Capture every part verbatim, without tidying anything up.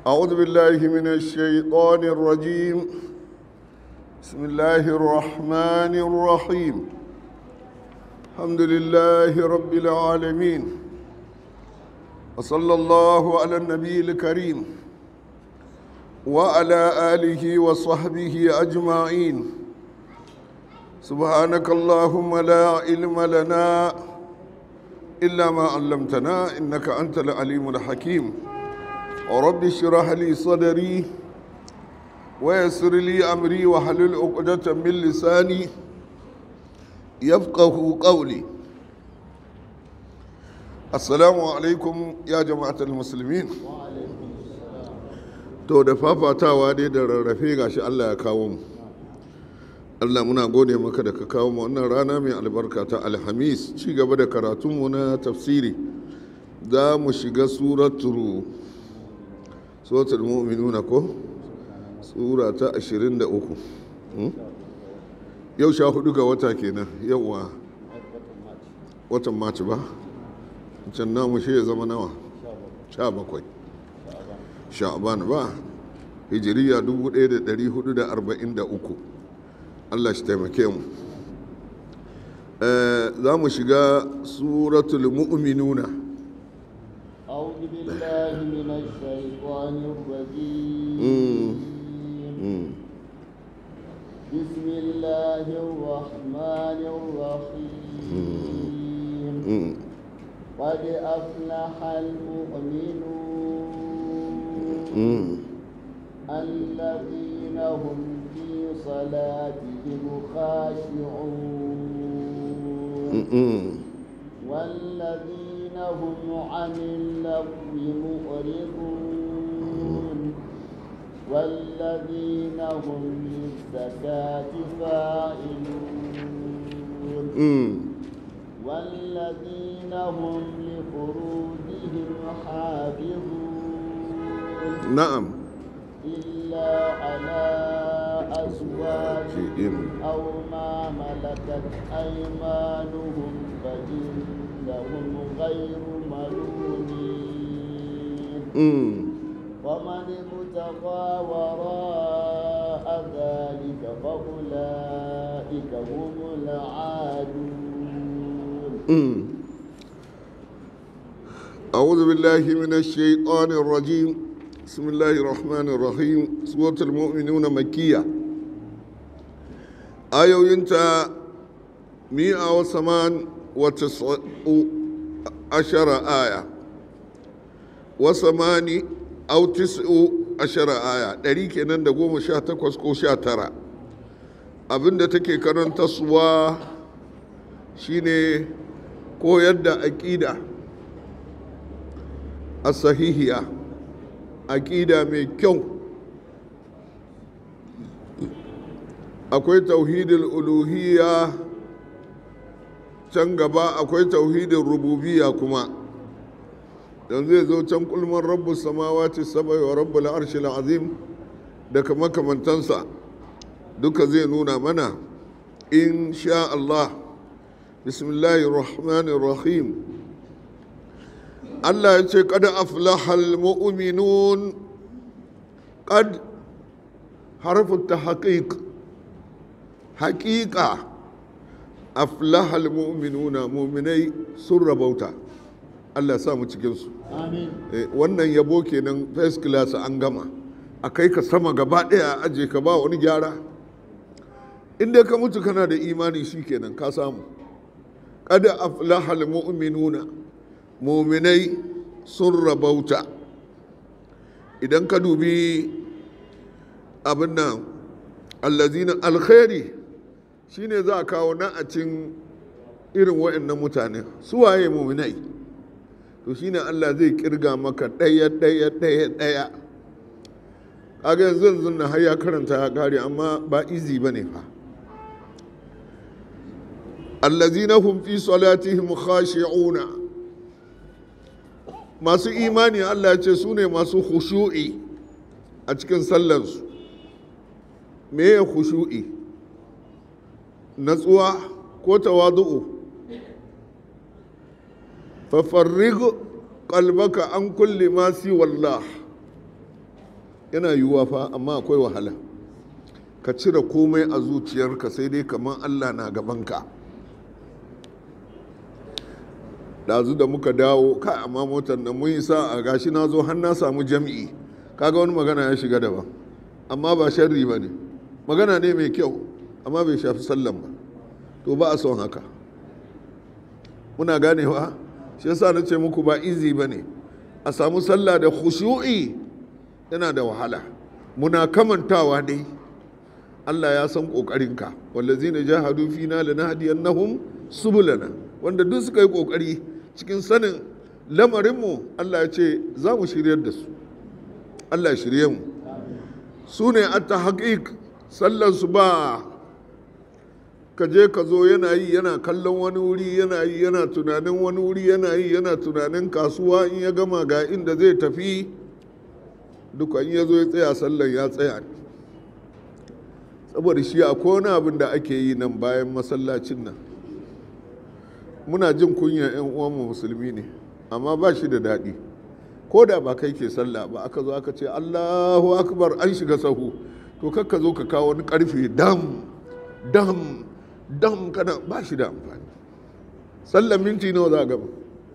أعوذ بالله من الشيطان الرجيم. بسم الله الرحمن الرحيم. الحمد لله رب العالمين، وصلى الله على النبي الكريم وعلى آله وصحبه أجمعين. سبحانك اللهم لا علم لنا إلا ما علمتنا إنك أنت العليم الحكيم. رب اشرح لي صدري ويسر لي أمري واحلل عقدة من لساني يفقه قولي. السلام عليكم يا جماعة المسلمين. to da fafatawa dai da rarrafe gashi Allah ya kawo mu. Allah muna gode maka da ka kawo mu wannan rana mai albarka ta Alhamis, ci gaba da karatunmu na tafsiri. Za mu shiga suratul suratul mu'minuna ko sura ta ashirin da uku. Yau sha hudu ga wata kenan, yauwa watan Maci ba, can namu shi ya zama nawa sha bakwai sha'ban ba, hijiriya dubu ɗaya da ɗari hudu da arba'in da uku. Allah shi taimake mu. Za mu shiga suratul mu'minuna. أعوذ بالله من الشيطان الرجيم. بسم الله الرحمن الرحيم. قد أفلح المؤمنون الذين هم في صلاتهم خاشعون والذين هم عن اللغو معرضون والذين هم للزكاة فاعلون والذين هم لفروجهم حافظون. نعم. إلا على أزواجهم أو ما ملكت أيمانهم فإنهم غير ملومين. ومن ابتغى وراء ذلك فأولئك هم العادون. أعوذ بالله من الشيطان الرجيم. بسم الله الرحمن الرحيم. سورة المؤمنون مكية. آية ينتا مئة وثمان وتسع عشر آية وثماني أو تسع عشر آية دريك إن دقوم شاتك وسكو شاترا. abinda take karanta suwa shine koyar da aqida as-sahihiya, aqida mai kyau. Akwai tauhidul uluhiyya, can gaba akwai tauhidin rububiyya kuma. Dan zai zo can kulman rabbus samawati sab'i wa rabbul arshil azim da kama kamantansa duka zai nuna mana insha Allah. Bismillahir rahmanir rahim. Allah ya ce qad aflahal mu'minun. Qad harfu tahqiq, haqiqa aflahal mu'minuna, mu'minai sun rabauta. Allah ya sa mu cikin su. Amin. Wannan yabo kenan, first class an gama. Akai ka sama gaba daya, aje ka ba wani gyara. Inda ka mutu kana da imani shikenan ka samu. Qad aflahal mu'minuna, mu'minai sun rabauta. Idan ka dubi abin nan allazina alkhairi shine za a kawo na'acin irin waɗannan mutane su waye mu'minai. To shine Allah zai kirga maka ɗaya ɗaya ɗaya ɗaya. Kaga yanzu yanzu na har ya karanta ya kare, amma ba izi bane fa. allazina hum fi salatihim khashi'una, masu imani Allah ya ce su ne masu khushu'i a cikin sallarsu. Me ya khushu'i? natsuwa ko tawadu'u. fafarrig qalbaka an kulli ma si wallah, yana yiwuwa fa amma akwai wahala ka cire komai a zuciyarka sai dai kamar Allah na gabanka. ɗazu da muka dawo ka amma motar da mun yi sa'a gashi na zo har na samu jam'i, kaga wani magana ya shiga daban amma ba sharri ba ne, magana ne mai kyau amma bai shafi sallan ba, to ba a son haka. muna ganewa shi yasa na ce muku ba izi ba ne a samu sallah da khushu'i, yana da wahala. muna kamantawa dai Allah ya san ƙoƙarinka, wallazina jahadu fina lanahdiyannahum subulana, wanda duk suka yi ƙoƙari cikin sanin lamarinmu Allah ya ce za mu shiryar da su. Allah ya shirye mu. Su ne a ta haƙiƙ sallansu ba ka je ka zo yana yi yana kallon wani wuri yana yi yana tunanin wani wuri yana yi yana tunanin kasuwa, in ya gama ga inda zai tafi duka in ya zo ya tsaya sallan ya tsaya. Saboda shi akwai wani abin da ake yi nan bayan masallacin nan, muna jin kunya 'yan uwanmu musulmi ne amma ba shi da daɗi. Ko da ba kai ke sallah ba aka zo aka ce Allahu akbar an shiga sahu, to kakka zo ka kawo wani karfe dam dam dam kana, ba shi da amfani. sallan minti nawa za a gaba,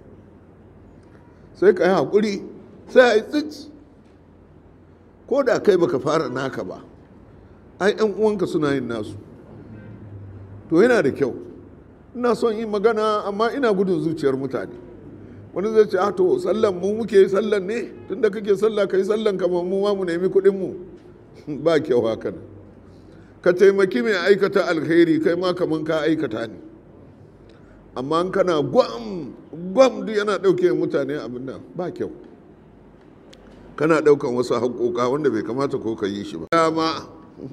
sai ka yi haƙuri sai a yi tsit. ko da kai baka fara naka ba ai 'yan uwanka suna yin nasu, to yana da kyau. ina son yin magana amma ina gudun zuciyar mutane. wani zai ce a to sallan mu muke sallan ne, tunda kake sallah kai sallan ka mu ma mu nemi kuɗin mu ba kyau haka. ka taimaki mai aikata alkhairi kai ma kaman ka aikata ne, amma in kana gwam gwam duk yana ɗauke mutane abin nan ba kyau. kana ɗaukan wasu haƙoƙa wanda bai kamata ko ka yi shi ba. dama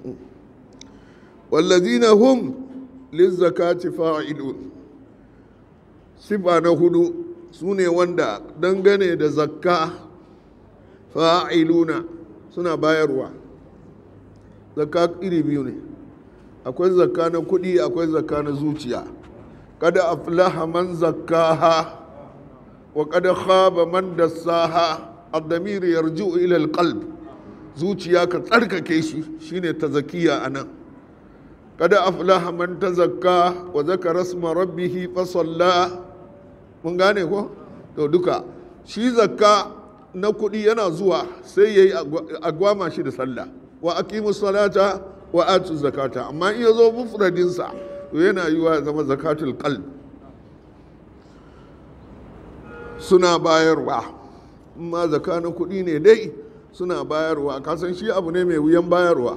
wallazina hum lizzakati fa'ilun, sifa na hudu su ne wanda dangane da zakka fa'iluna suna bayarwa. zakka iri biyu ne, akwai zakka na kuɗi akwai zakka na zuciya. kada aflaha man zakkaha wa kada khaba man dassaha, ad-damir yarji'u ila al-qalb. zuciya ka tsarkake shi shine tazakiya anan. kada aflaha man tazakka wa zakara isma rabbih fa salla. mun gane ko? to duka shi zakka na kuɗi yana zuwa sai yayi agwama shi da sallah, wa aqimu salata wa atu zakata. amma in yazo mufradin sa to yana yiwa zama zakatul qalb. suna bayarwa, amma zakka na kuɗi ne dai suna bayarwa. kasan shi abu ne mai wuyan bayarwa.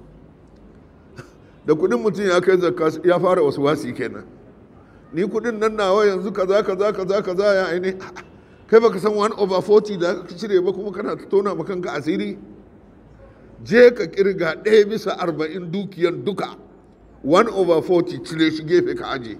da kuɗin mutum ya kai zakka ya fara wasu wasi kenan. ni kudin nan nawa yanzu kaza kaza kaza kaza ya aini, kai baka san one over forty da ka cire ba kuma kana tona ma kanka asiri. je ka kirga ɗaya bisa arba'in dukiyar duka, one over forty cire shi gefe ka aje,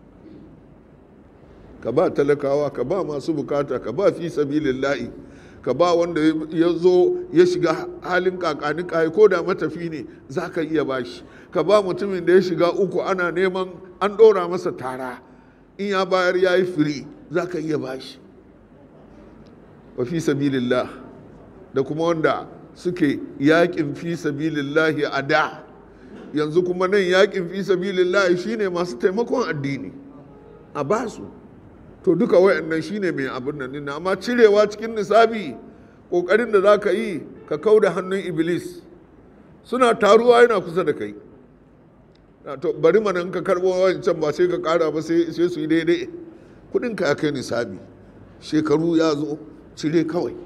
ka ba talakawa, ka ba masu bukata, ka ba fi sabilillahi, ka ba wanda ya zo ya shiga halin kakani kai, ko da matafi ne za ka iya bashi. ka ba mutumin da ya shiga uku ana neman an ɗora masa tara, in ya bayar ya yi firi za ka iya bashi. wa fi sabilillah, da kuma wanda suke yakin fi sabilillahi a da, yanzu kuma nan yakin fi sabilillahi shine masu taimakon addini a basu. to duka wayannan shine mai abin nan, amma cirewa cikin nisabi kokarin da za ka yi ka kau da hannun iblis, suna taruwa yana kusa da kai. to bari mana ka karbo wancan ba sai ka kara ba sai su yi daidai. kudin ka ya kai nisabi, shekaru ya zo, cire kawai,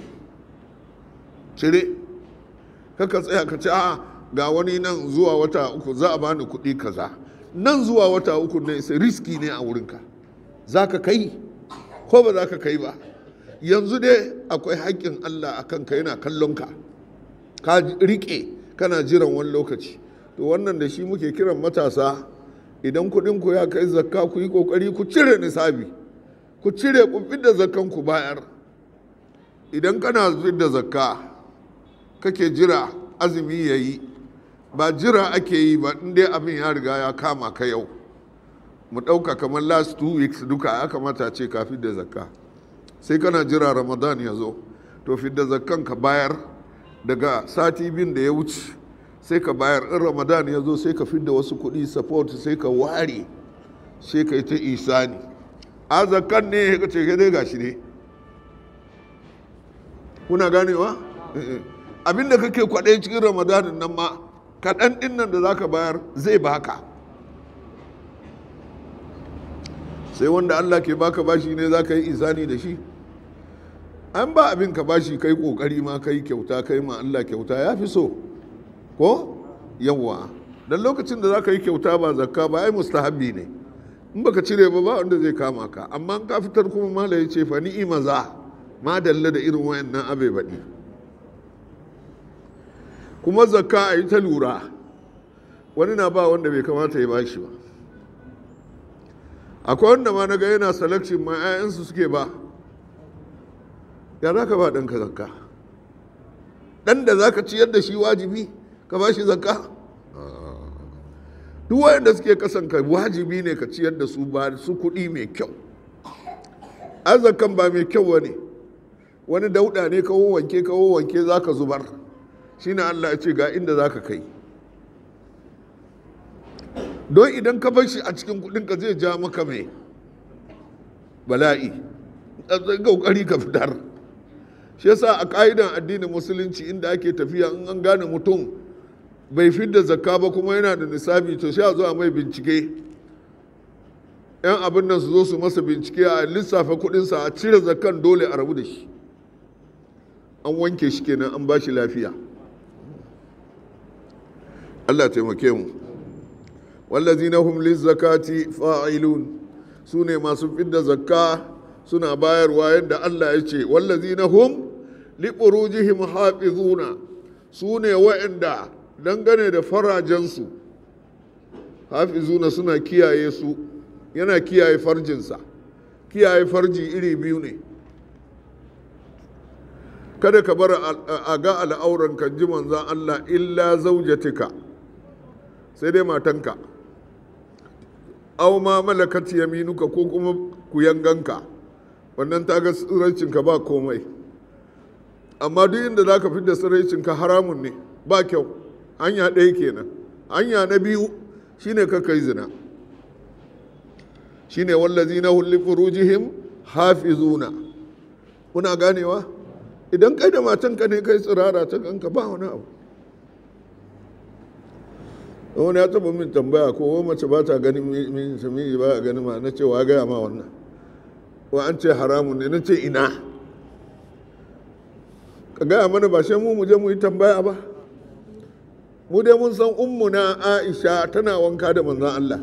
cire. kaka tsaya ka ce a ga wani nan zuwa wata uku za a bani kudi kaza, nan zuwa wata uku ne sai riski ne a wurinka. za ka kai ko ba za ka kai ba? yanzu dai akwai haƙƙin Allah a kanka, yana kallon ka, ka riƙe kana jiran wani lokaci. to wannan da shi muke kiran matasa, idan kuɗin ku ya kai zakka ku yi ƙoƙari ku cire nisabi, ku cire ku fidda zakkan ku bayar. idan kana fidda zakka kake jira azumi ya yi, ba jira ake yi ba, in dai abin ya riga ya kama ka yau. mu ɗauka kamar last two weeks duka ya kamata ce ka fidda zakka, sai kana jira ramadan ya zo, to fidda zakkan ka bayar. daga sati biyun da ya wuce sai ka bayar, in ramadan ya zo sai ka fidda wasu kuɗi support sai ka ware sai ka yi ta isani. A zakan ne ka ce dai gashi ne, kuna ganewa abinda kake kwaɗe cikin ramadanin nan ma kaɗan ɗin nan da za ka bayar zai baka. sai wanda Allah ke baka bashi ne za ka yi isani da shi. An ba abin ka bashi kai kokari ma kai kyauta, kai ma Allah kyauta ya fi so ko yawwa. dan lokacin da za ka yi kyauta ba zakka ba ai mustahabbi ne, in baka cire ba ba wanda zai kama ka, amma in ka fitar kuma mala ya ce fa ni'ima za ma dalla da irin wayannan abe baɗi. kuma zakka a yi ta lura, wani na ba wanda bai kamata ya bashi ba. akwai wanda ma naga yana selection ma 'ya'yansu suke ba. ya za ka ba ɗanka zakka? ɗan da za ka ciyar da shi wajibi ka ba shi zakka? duk wayanda suke kasanka wajibi ne ka ciyar da su, ba su kuɗi mai kyau. arzakan ba mai kyau wani wani dauɗa ne kawo wanke kawo wanke za ka zubar, shi ne Allah ya ce ga inda za ka kai. don idan ka bar shi a cikin kuɗinka zai ja maka mai bala'i, ƙoƙari ka fitar. shi yasa a ƙa'idan addinin musulunci inda ake tafiya in an gane mutum bai fidda zakka ba kuma yana da nisabi, to sha zuwa mai bincike, yan abin nan su zo su masa bincike a lissafa kudinsa a cire zakkan dole a rabu da shi, an wanke shi kenan an ba shi lafiya. Allah taimake mu. wallazina hum lizzakati fa'ilun, su ne masu fidda zakka suna bayarwa yadda Allah ya ce. wallazina hum liɓurujihim hafizuna, su ne wa'anda dangane da farajensu hafizuna suna kiyaye su, yana kiyaye farjinsa. kiyaye farji iri biyu ne, kada ka bar a ga al'auran kan ji manzan Allah illa zaujatika, sai dai matanka, au ma malakat yaminuka ko kuma kuyanganka, wannan ta ga tsiraicinka ba komai. amma duk inda za ka fi da tsiraicinka haramun ne, ba kyau. hanya ɗaya kenan. hanya na biyu shine ka kai zina, shine wallazina hum li furujihim hafizuna. kuna ganewa? idan kai da matanka ne kai tsirara ta ganka ba wani abu. wani ya taba min tambaya ko mace ba ta ganin min sami ba a ganin ma, na ce wa gaya ma wannan, wa an ce haramun ne, na ce ina ka gaya mana, ba shi mu mu je mu yi tambaya ba. mu dai mun san ummuna Aisha tana wanka da manzon Allah,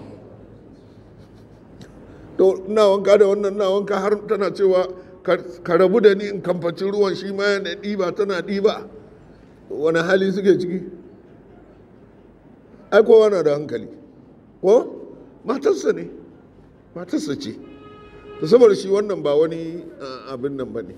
to ina wanka da wannan ina wanka, har tana cewa ka rabu da ni in kamfaci ruwan, shi ma yana ɗiba tana ɗiba. wani hali suke ciki? ai kowa na da hankali ko? matarsa ne, matarsa ce, da saboda shi wannan ba wani abin nan ba ne.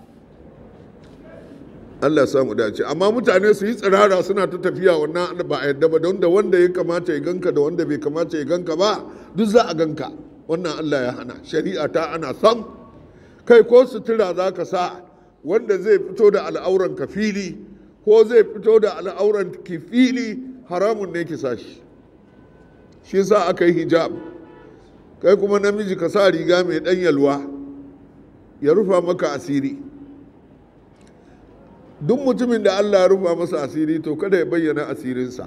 Allah samu dace. amma mutane su yi tsirara suna ta tafiya, wannan ba a yadda ba, don da wanda ya kamata ya ganka da wanda bai kamata ya ganka ba duk za a ganka. wannan Allah ya hana, shari'a ta ana sam. kai ko sutura za ka sa wanda zai fito da al'auran ka fili ko zai fito da al'auran ki fili, haramun ne ki sa shi. shi sa aka yi hijab. kai kuma namiji ka sa riga mai ɗan yalwa ya rufa maka asiri. duk mutumin da Allah ya rufa masa asiri to kada ya bayyana asirinsa.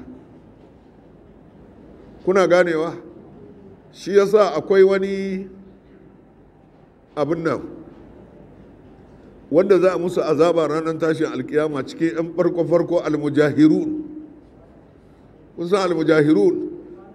kuna ganewa? shi yasa akwai wani abin nan wanda za a musu azaba ranar tashin alkiyama cikin yan farko-farko almujahirun. kun san almujahirun?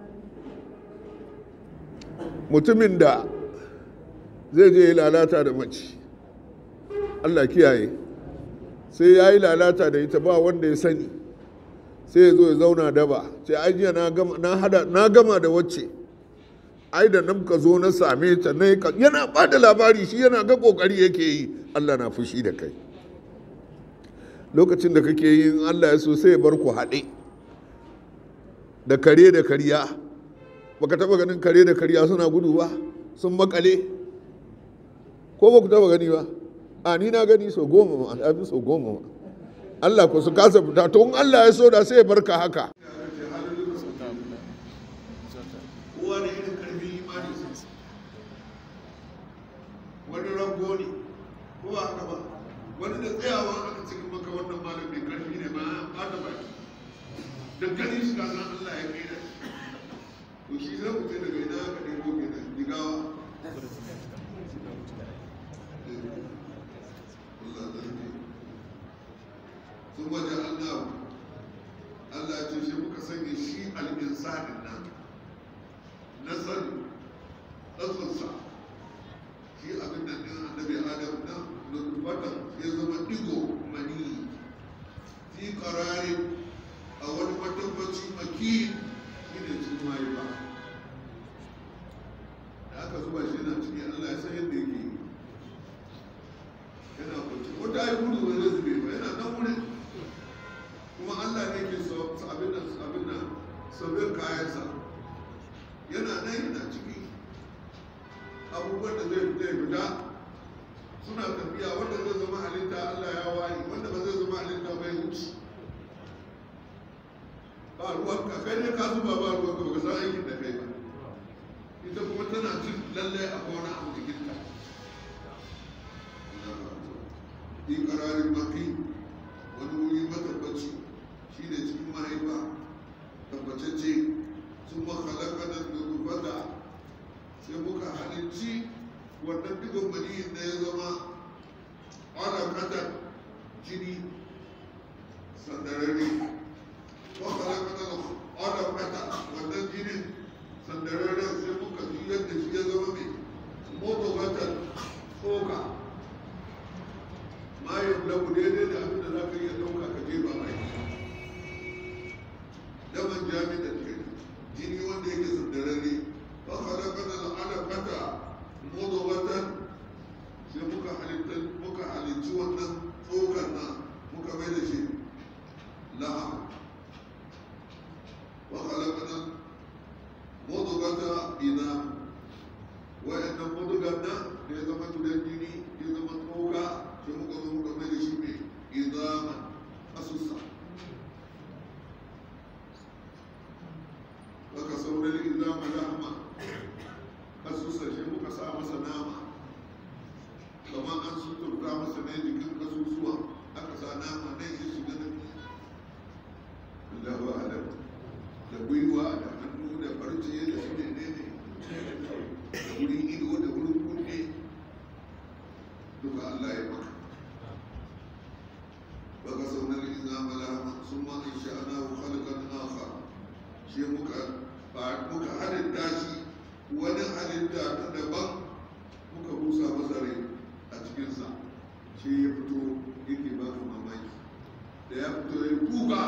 mutumin da zai je yi lalata da mace, Allah kiyaye, sai ya yi lalata da ita ba wanda ya sani, sai ya zo ya zauna daba, sai ajiya na gama da wacce, ai da nan ka zo na same ta na yana ba da labari, shi yana ga kokari yake yi. Allah na fushi da kai lokacin da kake yi. Allah ya so sai ya bar ku haɗe da kare da kariya. baka taba ganin kare da kariya suna gudu ba, sun makale ko ba ku taba gani ba? a ni na gani so goma ma, a fi so goma ma. Allah ku su kasa fita to in Allah ya so da sai ya barka haka kowa da irin karfin imani wani rago ne ko ba haka ba wani da tsayawa aka cikin maka wannan malam mai karfi ne ba a da baki da gani shi ka san Allah ya kai da to shi zai mutu daga ina aka ɗebo kenan jigawa sun waje Allah Allah ya ce shi muka sanya shi al'insanin nan na sani tsatsunsa shi abin da ɗin annabi adam nan nutfatan ya zama digo mani fi ƙararin a wani matabbaci maki shi ne cikin mahaifa da aka zuba shi na ciki Allah ya san yadda yake yi yana kwanci ko ta yi gudu wani zube ba yana nan wurin kuma Allah ne ke abin nan abin nan sabbin kayansa yana nan yana ciki abubuwan da zai fita fita suna tafiya wanda zai zama halitta Allah ya wayi wanda ba zai zama halitta bai wuce ba ruwan ka kai ne ka zuba ba ruwan ka baka san aikin da kai ba ita kuma tana jin lallai a wani abu jikinta in ƙararin maki wani wuri matabbaci shi ne cikin mahaifa tabbatacce sun makalaka da nufata sai muka halicci wannan digon maniyin da ya zama alaƙatar jini sandararre makalaka da alaƙatar wannan jinin sandararre sai muka juyar da shi ya zama mai motobatar tsoka ma yablagu daidai da abin da za ka iya ɗauka ka jefa mai daman jami'ar ke jini wanda yake sandararre ba halaka da al'adakata mudawatan sai muka halitta muka halicci wannan tsokar na muka mai da shi laham wa halaka da mudawata ina wa'annan mudugan nan da ya zama tudan jini ya zama tsoka sai muka zo muka mai da shi mai izaman asusa baka sauran izama lahama asusa shi muka sa masa nama kamar an suturta masa ne jikin kasusuwa aka sa nama ne ya shiga da Allahu alam da gwiwa da hannu da farce da shi ne ne da wurin ido da wurin kunne duka Allah ya maka baka saunar izama lahama sun ma in sha'ana wa khalqan akhar shi muka muka halitta shi wani halitta ta daban muka busa masa rai a cikinsa shi ya fito yake baka mamaki da ya fito ya kuka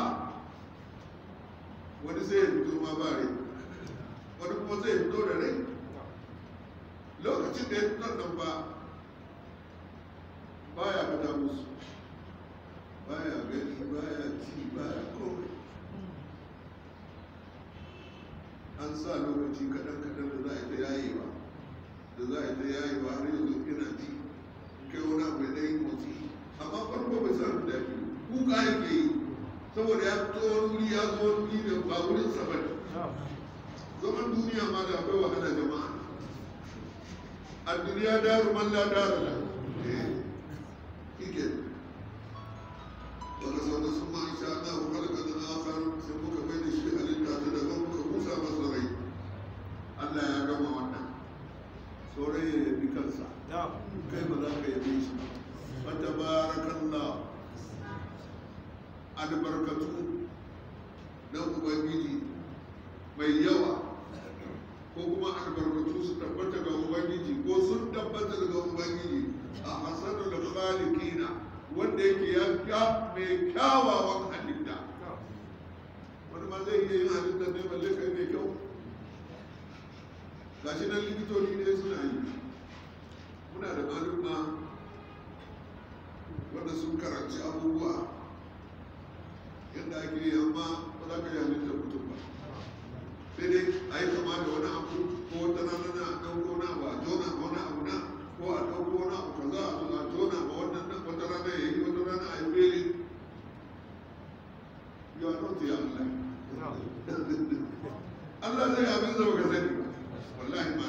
wani sai ya fito ma ba rai wani kuma sai ya fito da rai lokacin da ya fito nan ba baya fita musu baya gani baya ci baya komai an sa lokaci kaɗan-kaɗan da za a yi ta yayewa da za a yi ta yayewa har yanzu ina ji kai wani abu da yi motsi amma farko bai sa da daɗi kuka yake yi saboda ya fito wani wuri ya zo wani wuri da ba wurin sa bane zaman duniya ma da akwai wahala jama'a a duniya daru man la daru la kike wanda sau da sun ma insha Allah ku halaka da akhar sai muka bai da shi halitta ta daban muka busa masa rai Allah ya gama wannan sauran ya yabi kansa kai ba za ka yabe shi ba wata barakallah albarkatu na ubangiji mai yawa ko kuma albarkatu su tabbata ga ubangiji ko sun tabbata ga ubangiji a hasanu da khaliqina wanda yake ya mai kyawawan halitta wani ma zai iya yin halitta ne balle kai mai kyau gashi nan likitoci ne suna yi muna da malumma wanda sun karanci abubuwa yadda ake yi amma ba za ka yi halittar mutum ba sai dai a yi kama da wani abu ko wata rana na ɗauko na ba a jona ma wani abu na ko a ɗauko wani abu kaza a zo a jona ma wannan nan wata rana ya yi wata rana a yi beli Allah zai abin zama ka sani ba wallahi ma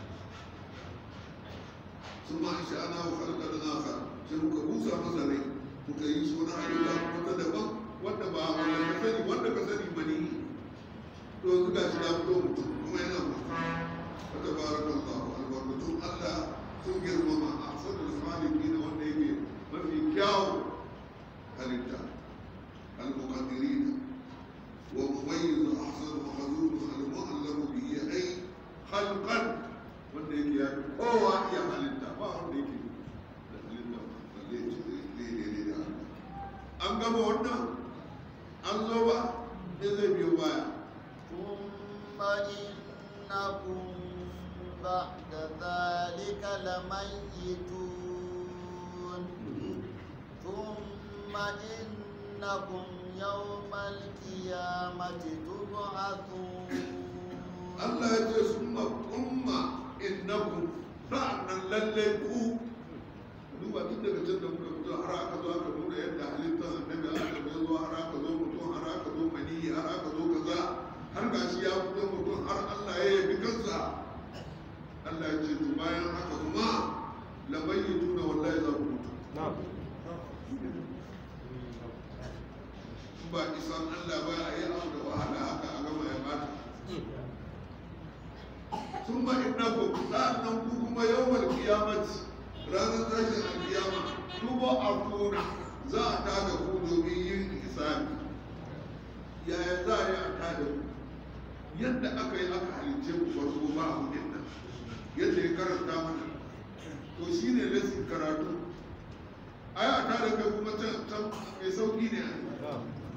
sun ma shi ana wa halkar nasa sai muka busa masa rai muka yi shi wani halitta wata daban wanda ba wanda ka sani wanda ka sani ba ne to yanzu ga shi ya fito mutum kuma yana mutum wata barakan Allah albarkatun Allah sun girmama a sanar maliki da wanda yake mafi kyawun halitta al-muqaddirin wa mumayyiz ahsan mahzun al-mu'allam bihi ay khalqan wanda yake ya kowa iya halitta ba wanda yake da halitta balle ce daidai da Allah an gama wannan an zo ba ne zai biyo baya thumma innakum ba'da dhalika lamayyitun thumma innakum yawmal qiyamati tub'athun Allah ya ce summa umma innakum sa'annan lalle ku duba tun daga can da muka fito har aka zo aka nuna yadda halittar annabi Adam ya zo har aka zo mutum har aka zo maniyi har aka zo kaza har gashi ya fito mutum har Allah ya yabi kansa Allah ya ce to bayan haka kuma lamayyituna wallahi za ku mutu ba isan Allah ba a yi abu da wahala haka a gama ya bata sun ba innakum sa'annan ku kuma yawmal qiyamati ranar tashin alkiyama tubo a kuna za a tada ku domin yin hisabi yaya za a yi a tada ku yadda aka yi aka halicce ku farko ba ku nan yadda ya karanta mana to shi ne lesson karatu ai a tada kai kuma can mai sauki ne a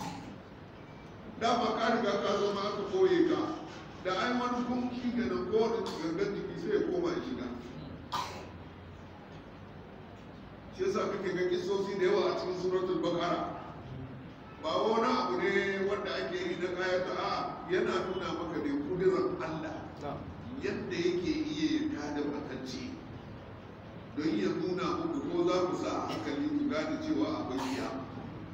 dama ka riga ka zama aka koye ka da ai wani kun shi ke nan kowane gangan jiki sai ya koma ya shiga shi yasa kake ga kisosi da yawa a cikin suratul bakara ba wani abu ne wanda ake yi na kayata a yana nuna maka ne kudirar Allah yadda yake iya ya tada matacce don ya nuna muku ko za ku sa hankali ku gane cewa akwai kiyama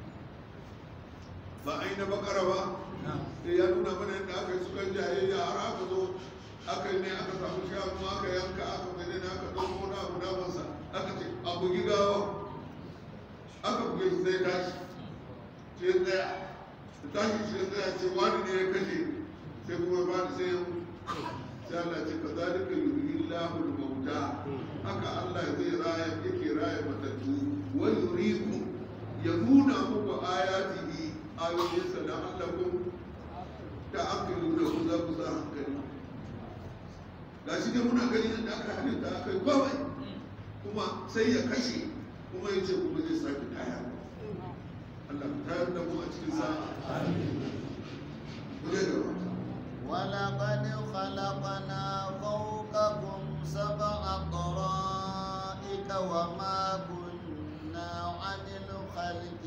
ba a yi na bakara ba sai ya nuna mana yadda aka yi sukan jayayya har aka zo aka yi ne aka samu shanu aka yanka aka mai ne aka ɗauko na abu damansa aka ce a bugi gawa aka buge shi sai tashi sai tsaya da tashi sai tsaya ce wani ne ya kashe sai kuma ba da sai ya mutu sai Allah ce ka zalika yuhyi Allahu al-mauta haka Allah zai raya yake raya matattu wa yuriku ya nuna muku ayatihi ayoyinsa da allakun da aka yi da ku za ku sa hankali ga shi dai muna gani yadda aka halitta aka yi kawai kuma sai ya kashe kuma ya ce kuma zai sake taya Allah ku tayar da mu a cikin sa'a kuje gaba ولقد خلقنا فوقكم سبع طرائق وما كنا عن الخلق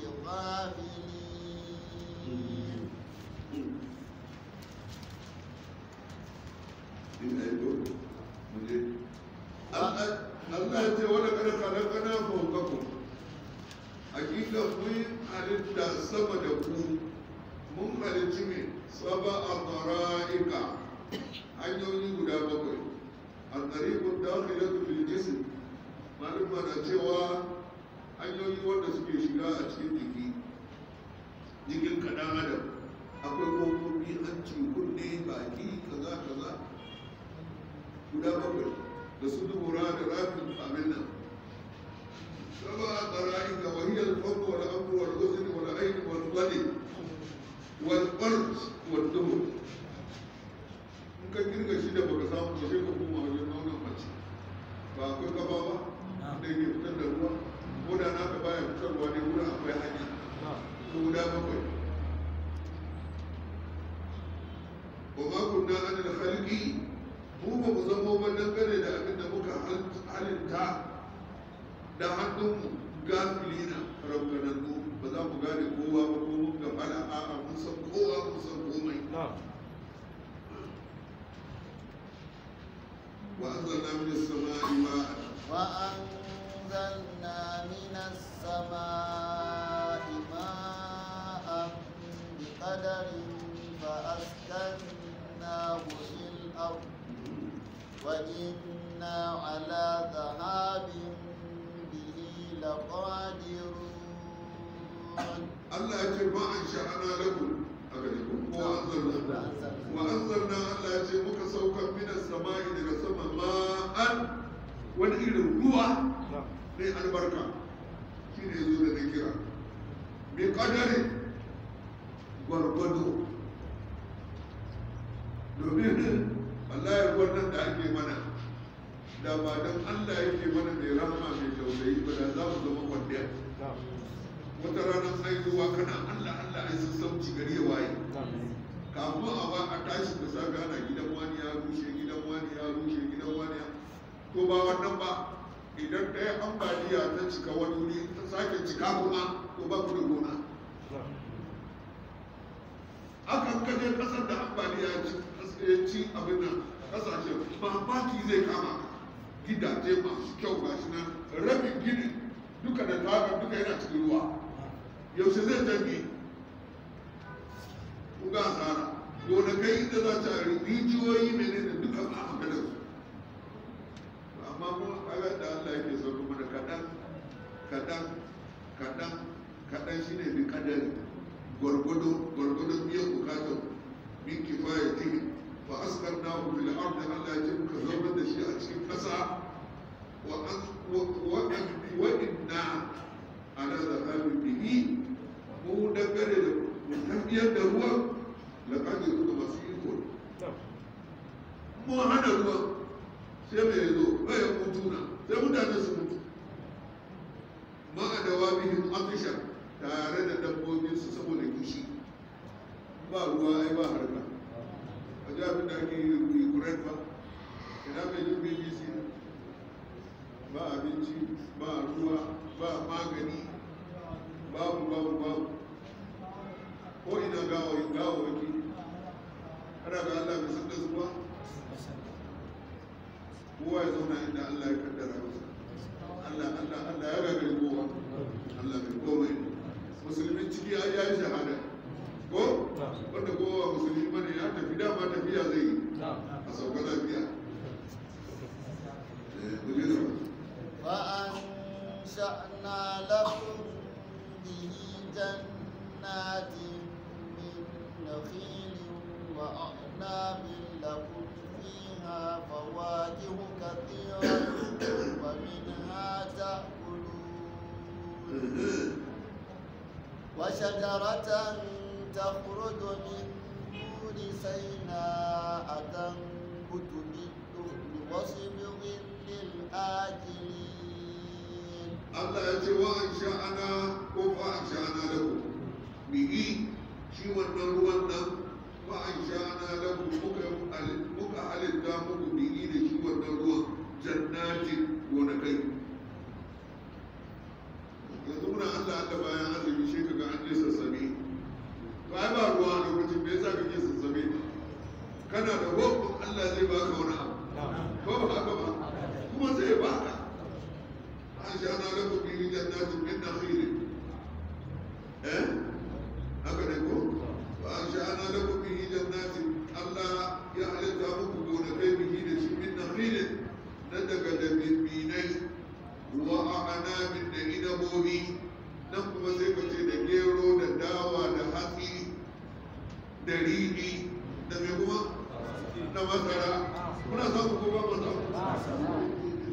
غافلين Allah ya ce wani kada kalakana faukaku hakika mun halitta sama da ku mun halicci mai saba a tsara'ika hanyoyi guda bakwai a tsarikun dakhilatu fil jism malama na cewa hanyoyi wanda suke shiga a cikin jiki jikin kaɗan adam akwai kofofi hanci kunne baki kaza kaza guda bakwai da su dubura da rafin abin nan saba a tsara'ika wahiyar farko wal amru wal uzri wal aini wal wali wal farj wal dubur in ka girga shi da baka samu ba sai ka koma wajen nonon mace ba akwai kafa ba da yake fitar da ruwa ko da naka baya fitarwa ne wurin akwai hanya ko guda bakwai wa ma kunna anil khalqi mu ba mu zama ba dangane da abin da muka halitta da hannunmu gafilina rabbanannu ba za mu gane kowa ba ko mun gafala a'a mun san kowa mun san komai wa anzalna minas sama'i ma'an وأنزلنا من السماء ماء بقدر فأسكناه وإنا على ذهاب به لقادرون Allah ya ce ma an sha'ana lakum a gare ku ko anzalna wa anzalna Allah ya ce muka saukar minas sama'i daga sama ma'an wani irin ruwa ne albarka shi ne zo da na kira mai kadari gwargwado domin Allah ya wannan da ake mana da ba don Allah yake mana mai rahama mai tausayi ba da za mu zama wanda wata ranar haihuwa kana Allah Allah ai sassauci gari ya waye kafin a ba a tashi da safe ana gidan wani ya rushe gidan wani ya rushe gidan wani ya to ba wannan ba idan ɗaya ambaliya ta cika wani wuri ta sake cika kuma to ba ku da gona akan kaje kasar da ambaliya ya ci abin nan kasashen mamaki zai kama gidaje masu kyau gashi nan rabin gini duka da tagar duka yana cikin ruwa yaushe zai janye ku ga asara gonakai inda za ta rijiyoyi menene duka ba a maganar su amma mu kaga da Allah yake so kuma da kadan kadan kadan kadan shine bi kadari gurgudu gurgudu biyan bukatun min kifayati fa askarnahu fil ard Allah ya muka zama da shi a cikin kasa wa an wa wa inna ala zahabi bihi mu dangane da mu tafiyar da ruwa laqadiru da masu iko mu hana ruwa sai mai zo bai mutu na sai mutane su mutu ma a dawa bihin afisha tare da dabbobin su saboda kishi ba ruwa ai ba harka a ji abin da ake yi kuren ba ina mai jin bbc ba abinci ba ruwa ba magani babu babu babu ko ina gawa gawa waki ana ga Allah bai san da su ba kowa ya zauna inda Allah ya kaddara masa Allah Allah Allah ya gagari kowa Allah bai komai musulmin ciki ai yayi shahada ko wanda kowa musulmi bane ya tafi dama tafiya zai yi a sauka lafiya فأنشأنا لكم به جنات من نخيل وأعناب لكم فيها فواكه كثيرة ومنها تأكلون وشجرة تخرج من طور سيناء تنبت بالدهن وصبغ للآكلين Allah ya ce wa an sha'ana ko fa an sha'ana lahu bihi shi wannan ruwan nan wa an sha'ana lahu muka muka halitta muku bihi da shi wannan ruwan jannatin gonakai yanzu muna Allah Allah bayan azumi shi kaga an je sassabe to ai ba ruwa a lokacin me yasa kake sassabe kana da hukun Allah zai baka wani abu ko ba haka ba kuma zai baka أنشأنا لكم به جنات من نخيل إيه؟ هكذا يقول وأنشأنا لكم به جنات الله يعلم أبوكم دون كيفه من نخيل ندق دبيني وأعناب دقينا بوبي نقوم سيكتي دقيرو دداوى دهاتي دريني نميكما نمسرا كنا سابقوا بابا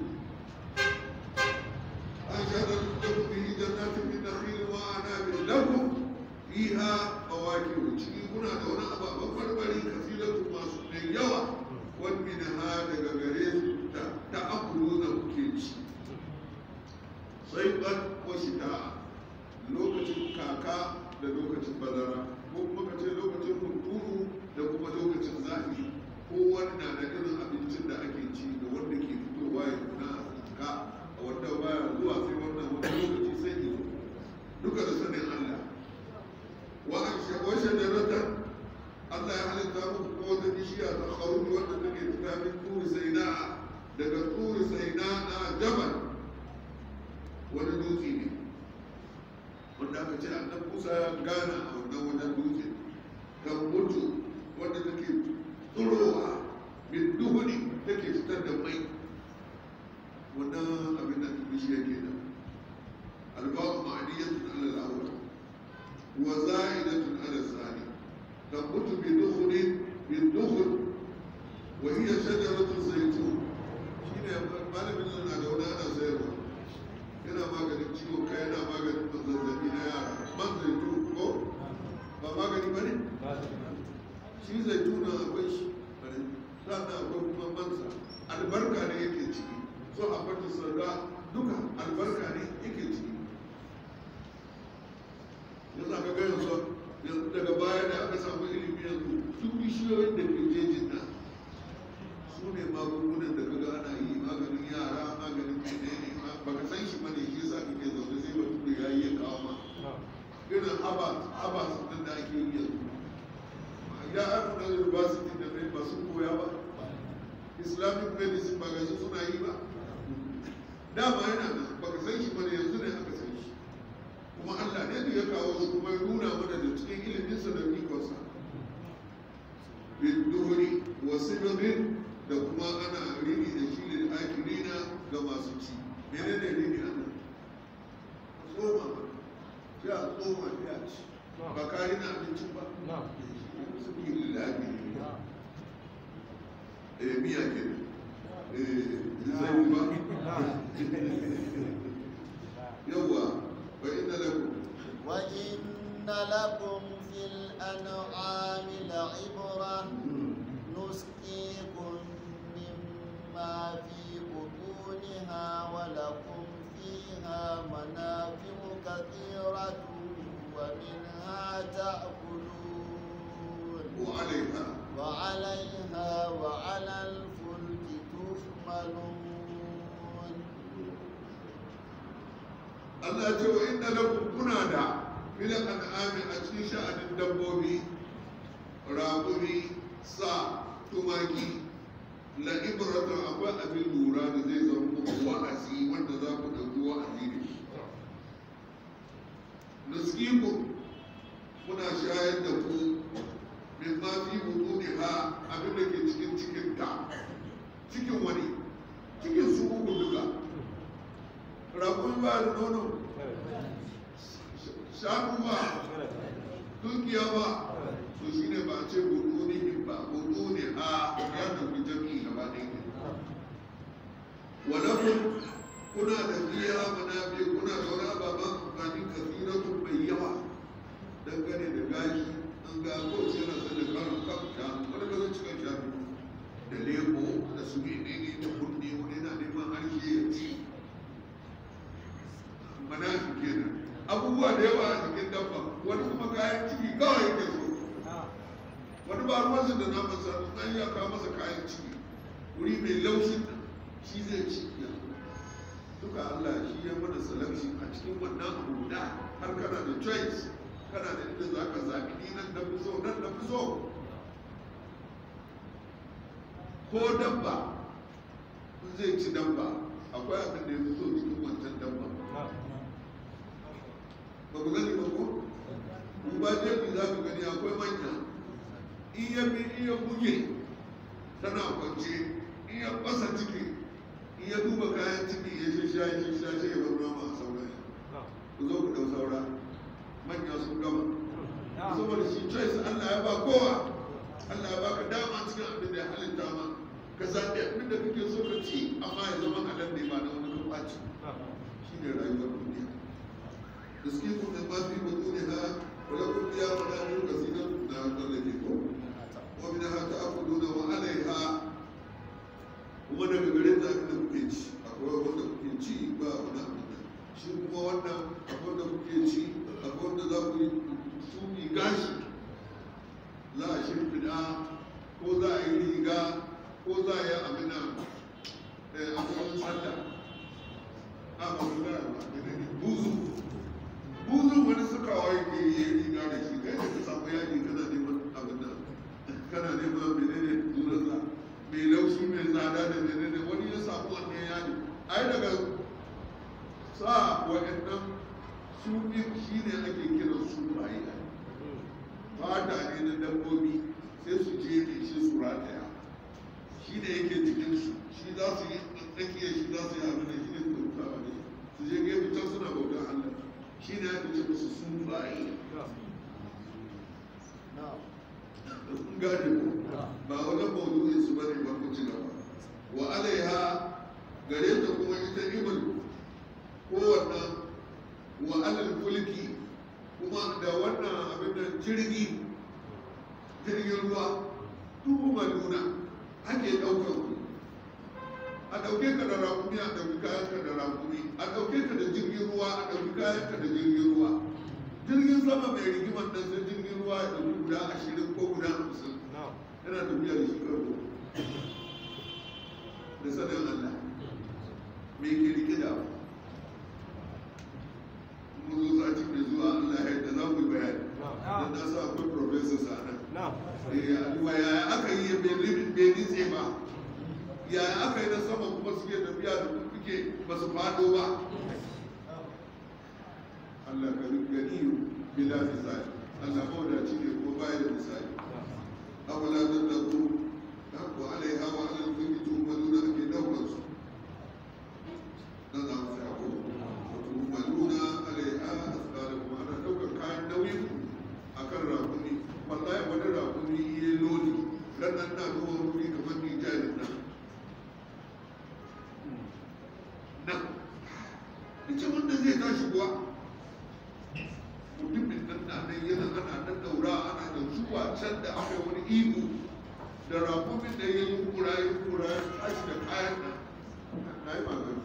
أنشأنا لكم به جنات من نخيل وأعناب لكم فيها فواكه هنا دون أبا بفربري كثيرة ما سنين يوى ومنها دغغريس تأكلون كيش صيفا وشتاء lokacin kaka da lokacin bazara ko kuma ka ce lokacin hunturu da kuma lokacin zafi ko wanda da irin abincin da ake ci da wanda ke fitowa ya nuna a ka a wanda baya zuwa sai wannan wani lokaci sai yi duka da sanin Allah wa an shawashe da ratan Allah ya halitta muku ko wata bishiya ta kharuji wanda take fita min turi saina daga turi saina na jabal wani dutse ne wanda aka ce annabi Musa ya gana a wannan wajen dutse kan mutu wanda take tsurowa min duhuni take fitar da mai wannan abin da bishiya kenan alba'u ma'aniyatun ala al-awwal wa za'idatun ala al-thani tabutu bi dukhulin bi dukhul wa hiya shajaratu zaytun shine malamin nan na da wani ana sayarwa yana maganin ciwon kai yana maganin zazzabi na yara man zaitun ko ba magani bane shi zaitun akwai shi sannan akwai kuma mansa albarka ne yake ciki so a fata sarda duka albarka ne yake ciki yanzu aka ga yanzu daga baya da aka samu ilimi yanzu duk bishiyoyin da ke jejin nan su ne magungunan da kaga ana yi maganin yara maganin menene ba ka san shi ba ne shi sa kake zaune sai ba tudu ya yi ya kawo ma irin haba su nan da ake yi yanzu ya aka na university da mai ba sun koya ba islamic medicine ba ga suna yi ba dama yana nan baka san shi bane yanzu ne aka san shi kuma Allah ne da ya kawo shi kuma ya nuna mana da cikin iliminsa da ikonsa bin duhuri wasu babin da kuma ana rini da shi lil akirina ga masu ci mene ne rini a nan tsoma ya tsoma ya ci ba ka rina abincin ba su bi lillahi eh miya ke eh zai ba yawa wa inna lakum wa inna lakum fil an'ami la'ibra nusqikum mimma fi butuniha wa lakum fiha manafi'u kathiratun wa minha ta'kulun wa 'alayha وعليها وعلى الفلك تحملون Allah ce wa inda lakum kuna da fil an'ami a cikin sha'anin dabbobi raƙumi sa tumaki la ibratan akwai abin lura da zai zama muku wa'azi wanda za ku ɗauki wa'azi da shi nuskiku muna shayar da ku min ma fi butuni ha abin da ke cikin cikin ta cikin wani cikin su uku duka rakun ba da nono shanu ba dukiya ba to shi ne ba ce butuni ba butuni ha ya tafi jami'i gaba ɗaya ne wadakun kuna da biya manafi kuna da wani ababen amfani kasiratun mai yawa dangane da gashi an ga kowace yana sai da karin kafta wani ga zai cikin shanu da lebo da su ne ne da kunne wani yana neman harshe ya ci manafi kenan abubuwa da yawa a cikin dabba wani kuma kayan ciki kawai yake so wani ba ruwansa da na masa an ya kawo masa kayan ciki wuri mai laushin nan shi zai ci duka Allah shi ya mana selection a cikin wannan abu da har kana da choice kana da inda za ka zaɓi ni nan da fi so nan da fi so ko dabba in zai ci dabba akwai abin da ya fi so cikin wancan dabba ba ku gani ba ko ba jefi za ku gani akwai manya in ya bi in ya buge tana kwance in ya fasa ciki in ya duba kayan ciki ya shisha ya shisha sai ya bar nama a saurayi ku zo ku dau saura manya sun gama saboda shi choice Allah ya ba kowa Allah ya baka dama cikin abin da ya halitta ma ka zaɓi abin da kake so ka ci amma ya zama halal ne ba da wani kan ɓaci shi ne rayuwar duniya da suke kuma ma fi mutu ne ha wala kun biya wa na biyu ka sinan na tsallake ko wa min ha ta akudu da wa alaiha kuma daga gare ta abin da kuke ci akwai wanda kuke ci ba wani abin da shi kuma wannan abin da kuke ci akwai wanda za ku yi tuki gashi za a shimfiɗa ko za a yi riga ko za a yi abin nan abubuwan sallah a ɓangaren ba da ne buzu buzu wani sukawa yake yi riga da shi kai da ka samu yaji kana neman abin nan kana neman menene zurarsa mai laushi mai tsada da menene wani ya samu wannan yaji ai daga sa wa'annan su shi ne ake kiran su bayi fata ne na dabbobi sai su je ne shi su rataya shi ne yake cikin su shi za su yi tsakiyar shi za su yi abin da shi ne su bauta wa ne su je gefe can suna bautar Allah shi ne ake ce musu sufaye kun gane ko ba wajen maudu'in su bane ba ku ci gaba wa alaiha gare ta kuma ita ibn ko wannan wa alal fulki kuma da wannan abin da jirgi jirgin ruwa tuhuma nuna ake ɗaukar ku a ɗauke ka da rakumi a ɗauki kayan ka da rakumi a ɗauke ka da jirgin ruwa a ɗauki kayan ka da jirgin ruwa jirgin sama mai rigimar nan sai jirgin ruwa ya ɗauki guda ashirin ko guda hamsin yana tafiya da shi karko da sanin Allah mai ke rike da mun zo sati mai zuwa Allah ya yadda za mu yi bayani don na sa akwai professor sa nan ya yaya aka yi bai nitse ba yaya aka yi na sama kuma suke tafiya da kuke ba su fado ba Allah ka gani bila misali Allah mawadaci ne kuma baya da misali awala dan da ku da ku alaiha wa alal kulli tu'maluna ake daukar su dan za mu tsaya ko tu'maluna alaiha asqalakum ana daukar kayan nauyin akan rakumi wallahi wani rakumi iya lodi dan nan na zuwa wuri kamar ni jarin nan nan ita wanda zai tashi kuwa mutumin nan na nan yana ana nan daura ana da zuwa can da aka yi wani iko da rakumin da ya yi kura ya kura ya tashi da kayan nan na yi magana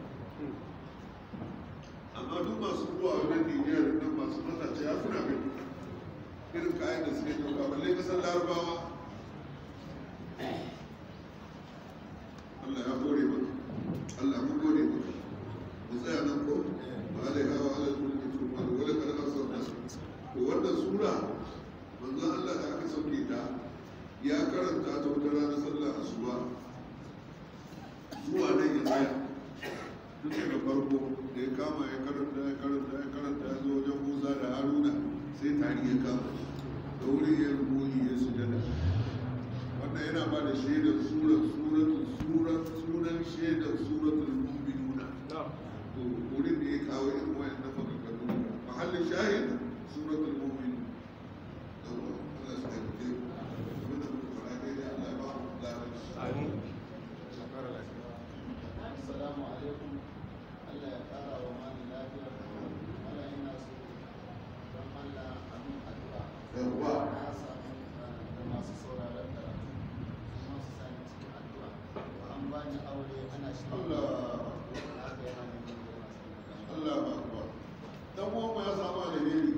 amma duk masu zuwa wajen Nijar nan masu masace ya kuna gani irin kayan da suke dauka balle kasar Larabawa Allah ya gode maka Allah mun gode maka mu tsaya nan ko ba alaiha wa alal mulki tu'malu wala kad arsalna to wannan sura manzon Allah da aka sauke ta ya karanta ta wata ranar sallar asuba zuwa nan ya tsaya duk daga farko da ya kama ya karanta ya karanta ya karanta ya zo wajen Musa da Haruna sai tari ya kama da wuri ya rubuci ya sujada wannan yana ba da shaidar surar suratul surar sunan shaidar suratul mu'minuna to wurin da ya kawo irin wayannan maganganu mahallin shahid suratul mu'minun da Allah ya tabbata wannan kuma dai da Allah ya ba mu lafiya amin assalamu alaikum Allah ya kara wa mani lafiya Allah yana so don Allah amin addu'a yawa na samu da masu sauraron karatu su masu sani cikin addu'a an bani aure ana shi Allah haka yana neman da yana son Allah ba kuwa dan uwan ya samu alheri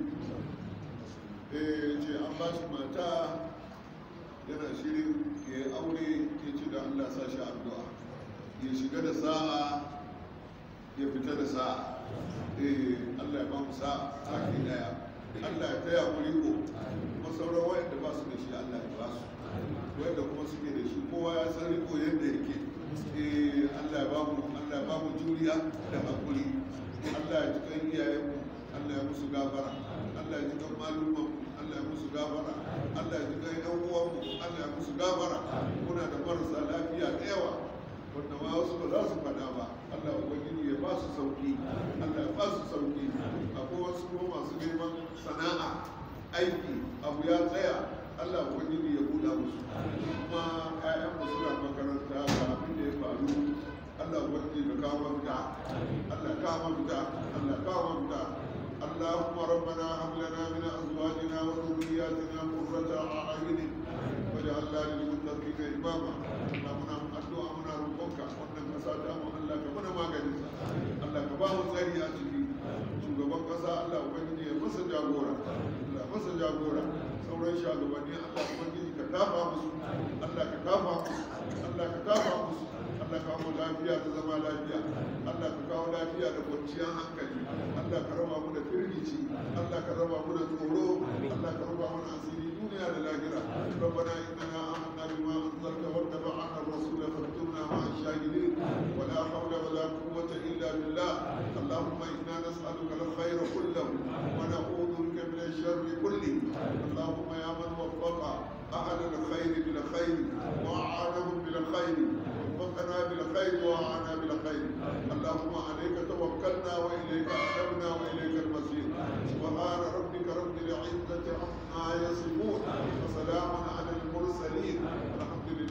eh ce an ba shi mata yana shirin ya yi aure ya ce da Allah sa shi addu'a ya shiga da sa'a ya fita da sa'a eh Allah ya ba mu sa'a sake daya Allah ya taya mu riko kuma sauran wayanda ba su da shi Allah ya ba su wayanda kuma suke da shi kowa ya san riko yadda yake eh Allah ya ba mu Allah ya ba mu juriya da hakuri Allah ya ji kan iyayenmu Allah ya musu gafara Allah ya ji kan malumman Allah ya musu gafara Allah ya ji kan yan uwanmu Allah ya musu gafara muna da marasa lafiya da yawa wanda ma wasu ba za su faɗa ba Allah ubangiji ya ba su sauki Allah ya ba su sauki akwai wasu kuma masu neman sana'a aiki abu ya tsaya Allah ubangiji ya buɗa musu kuma ƴaƴanmu suna makaranta ga abin da ya faru Allah ubangiji ka kawo mafita Allah kawo mafita Allah kawo mafita اللهم ربنا هب لنا من ازواجنا وذرياتنا قرة اعين واجعلنا للمتقين اماما اللهم addu'a muna roƙonka wannan ƙasa ta mu Allah ka mana maganin Allah ka ba mu tsari a ciki shugaban ƙasa Allah ubangiji ya masa jagora Allah masa jagora sauran shugabanni Allah ubangiji ka tafa musu Allah ka tafa musu Allah ka tafa musu Allah ka kawo lafiya da zama lafiya Allah ka kawo lafiya da kwanciyar hankali Allah ka raba mu da firgici Allah ka raba mu da tsoro Allah ka raba mu da asiri duniya da lahira ربنا إننا آمنا بما أنزلت واتبعنا الرسول فاكتبنا مع الشاهدين ولا حول ولا قوة إلا بالله اللهم إنا نسألك الخير كله ونعوذ بك من الشر كله اللهم يا من وفق أهل الخير بالخير وأعانهم بالخير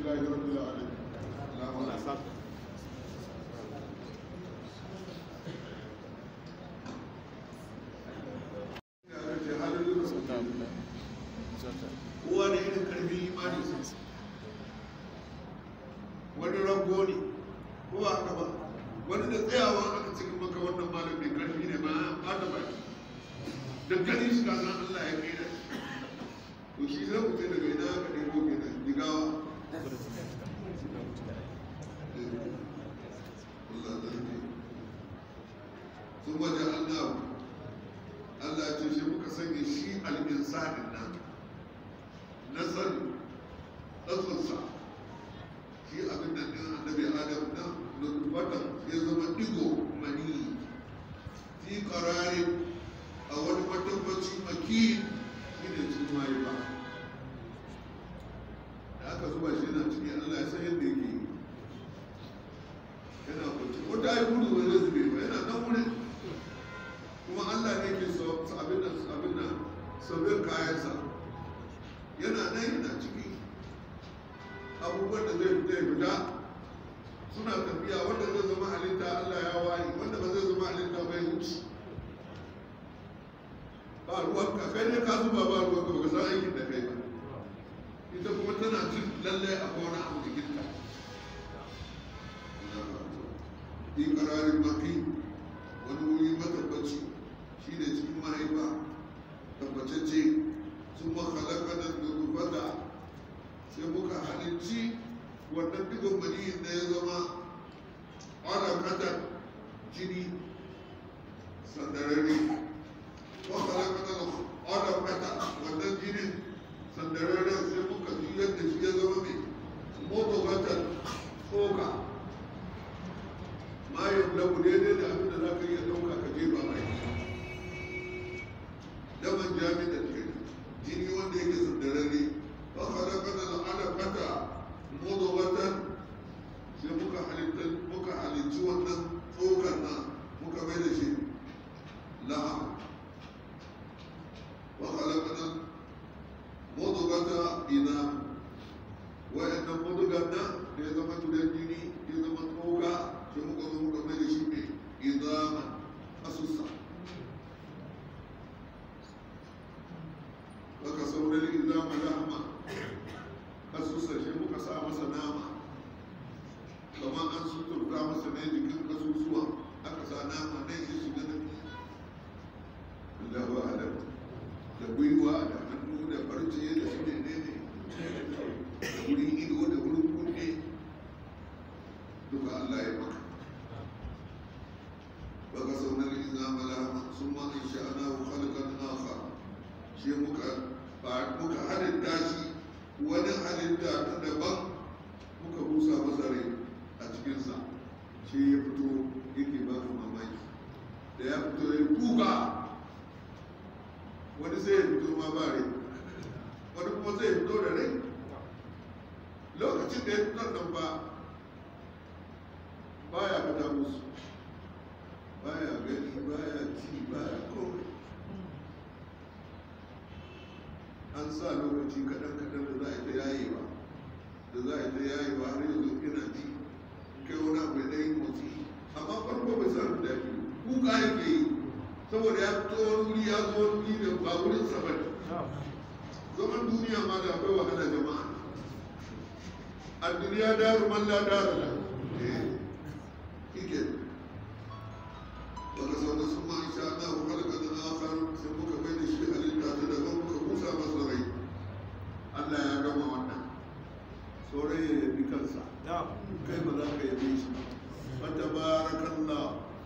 lillahi rabbil alamin. Allahumma salli. Kowa da irin karfin imani wani rago ne ko ba haka ba, wani da tsayawa aka cikin maka wannan malam mai karfi ne ba ba da baki da gani shi ka san Allah ya kai da to shi zai mutu daga ina aka ɗebo ke da digawa sun waje Allah Allah ya ce shi muka sanya shi al'insanin nan nasar ɗansa shi abin da ɗin annabi adam na nufatan ya zama ɗigo mani fi ƙararin a wani matabbaci maki shi ne cikin mayu ba da aka zuba shi na ciki Allah ya san yadda yake yana kwanci ko ta yi gudu ba zai zube ba yana nan wurin kuma Allah ne ke abin nan abin nan sabbin kayansa yana nan yana ciki abubuwan da zai fita ya fita suna tafiya wanda zai zama halitta Allah ya waye wanda ba zai zama halitta bai wuce ba ruwan ka kai ne ka zuba ba ruwan ka baka san aikin da kai ba ita kuma tana jin lallai a wani abu jikinta ikararin maki wani wuri matabbaci shi ne cikin mahaifa tabbatacce sun makalaka da rufata sai muka halicci wannan digon maniyin da ya zama alaƙatar jini sandararre makalaka da alaƙata wannan jinin sandararre sai muka juyar da shi ya zama mai motobatar tsoka mayan labu daidai da abin da za ka iya ɗauka ka jefa mai daman jami'ar jini wanda yake sandararre ba halakata da alakata mudawatan sai muka halitta muka halicci wannan tsokar na muka mai da shi laham wa halakata mudawata ina wayannan mudugan nan da ya zama tudan jini ya zama tsoka sai muka zo muka mai da shi ne idaman asusa baka sauran izama lahama kasusa shi muka sa masa nama kamar an suturta masa ne jikin kasusuwa aka sa nama ne ya shiga da Allahu alam da gwiwa da hannu da farce da shi ne ne da wurin ido da wurin kunne duka Allah ya maka baka sauran izama lahama sun ma in sha'ana wa khalqan akhar shi muka muka halitta shi wani halitta ta daban muka busa masa rai a cikinsa shi ya fito yake ba ka mamaki da ya fito ya kuka wani sai ya fito ma ba rai wani kuma sai ya fito da rai lokacin da ya fito nan ba baya fita musu baya gani baya ci baya komai an sa lokaci kaɗan-kaɗan da za a ta yayewa da za a ta yayewa har yanzu ina ji kai wani abu da yi motsi amma farko bai sa da dafi kuka yake yi saboda ya fito wani wuri ya zo wani wuri da ba wurin sabar zaman duniya ma da akwai wahala jama'a a duniya daru man la daru la kike baka sau da su ma insha Allah ku halaka da akhar sai muka bai da shi halitta ta daban muka busa masa rai Allah ya gama wannan sauran ya yabi kansa kai ba za ka yabe shi ba tabarakallah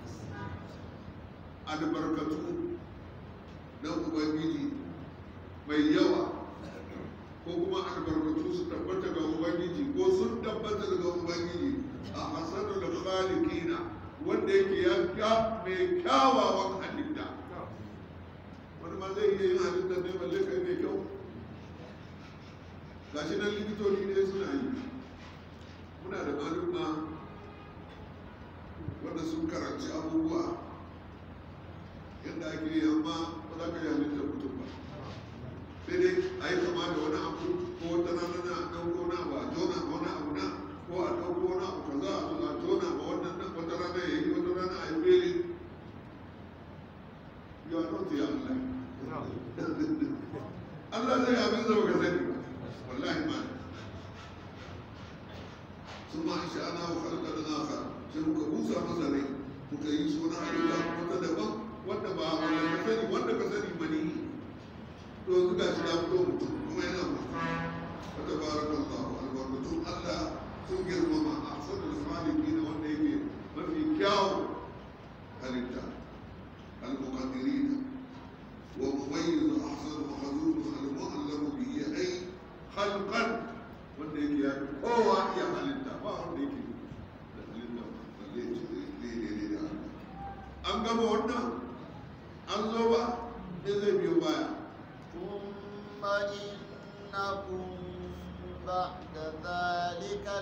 albarkatu na ubangiji mai yawa ko kuma albarkatu su tabbata ga ubangiji ko sun tabbata daga ubangiji a hasanu da khaliqina wanda yake ya mai kyawawan halitta wani ma zai iya yin halitta ne balle kai mai kyau gashi nan likitoci ne suna yi muna da malumma wanda sun karanci abubuwa yadda ake yi amma ba za ka yi halittar mutum ba sai dai a yi kama da wani abu ko wata rana na ɗauko na ba jona wani abu Allah zai abin da baka sani ba wallahi ma sun ma insha ana wa halka da naka sai muka busa masa rai muka yi shi wani halitta wata daban wanda ba wanda ka sani wanda ka sani ba ne to yanzu ga shi ya fito mutum kuma yana mutum wa tabarakallahu albarkatun Allah sun girmama a sanar maliki na wanda yake mafi kyawun halitta al-muqaddirina wa mumayyiz ahsan mahzun al-mu'allam bihi ay khalqan wanda yake ya kowa ya halitta ba wanda yake da halitta balle ce daidai da Allah an gama wannan an zo ba ne zai biyo baya thumma innakum ba'da dhalika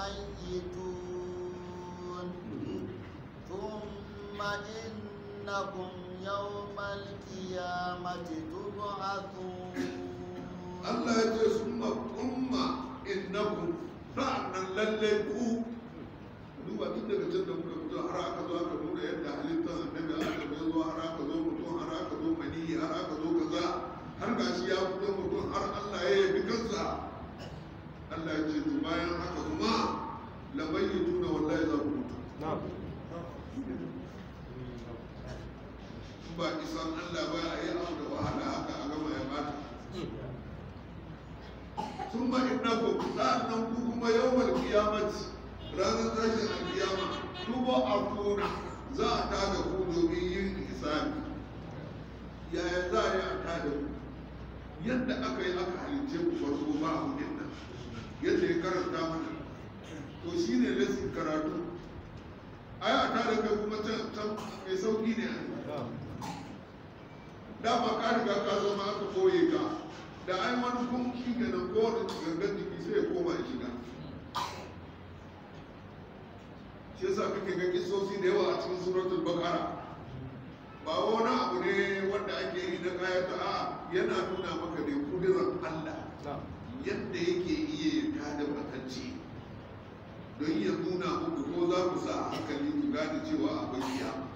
lamayitun thumma innakum yawmal qiyamati tub'athun Allah ya ce summa umma innakum sa'annan lalle ku duba tun daga can da muka fito har aka zo aka nuna yadda halittar annabi Adam ya zo har aka zo mutum har aka zo maniyi har aka zo kaza har gashi ya fito mutum har Allah ya yabi kansa Allah ya ce to bayan haka kuma labayyituna wallahi za ku mutu ba isan Allah ba a yi abu da wahala haka a gama ya bata sun ba innakum sa'annan ku kuma yawmal qiyamati ranar tashin alkiyama tubo a kuna za a tada ku domin yin hisabi yaya za a yi a tada ku yadda aka yi aka halicce ku farko ba a hudin nan yadda ya karanta mana to shi ne lesson karatu a yi a tada kai kuma can mai sauki ne a dama ka riga ka zama aka koye ka da ai wani kun shi ke nan kowane gangan jiki sai ya koma ya shiga shi yasa kake ga kisosi da yawa a cikin suratul baqara ba wani abu ne wanda ake yi na kayata a yana nuna maka ne kudirar Allah yadda yake iya ya tada matacce don ya nuna muku ko za ku sa hankali ku gane cewa akwai kiyama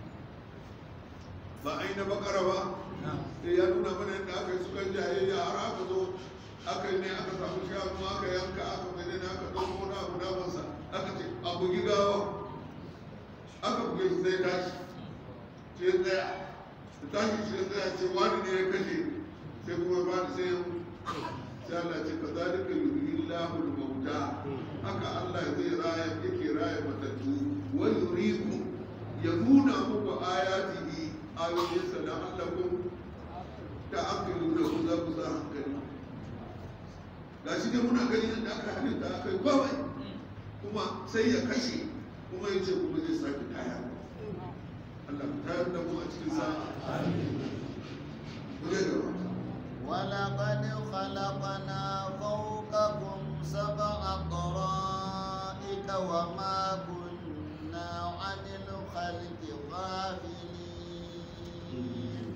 ba ai na bakara ba sai ya nuna mana yadda aka yi sukan jayayya har aka zo aka yi ne aka samu shanu aka yanka aka mai ne aka ɗauko na abu damansa aka ce a bugi gawa aka buge shi sai tashi sai tsaya da tashi sai tsaya ce wani ne ya kashe sai kuma ba da sai ya mutu sai Allah ce ka zalika yuhyi Allahu al-mauta haka Allah zai raya yake raya matattu wa yuriku ya nuna muku ayatihi ayoyinsa da allakun da aka yi da ku za ku za hankali ga shi dai muna gani yadda aka halitta aka yi kawai kuma sai ya kashe kuma ya ce kuma zai sake tayar Allah ku tayar da mu a cikin sa'a ولقد خلقنا فوقكم سبع طرائق وما كنا عن الخلق غافلين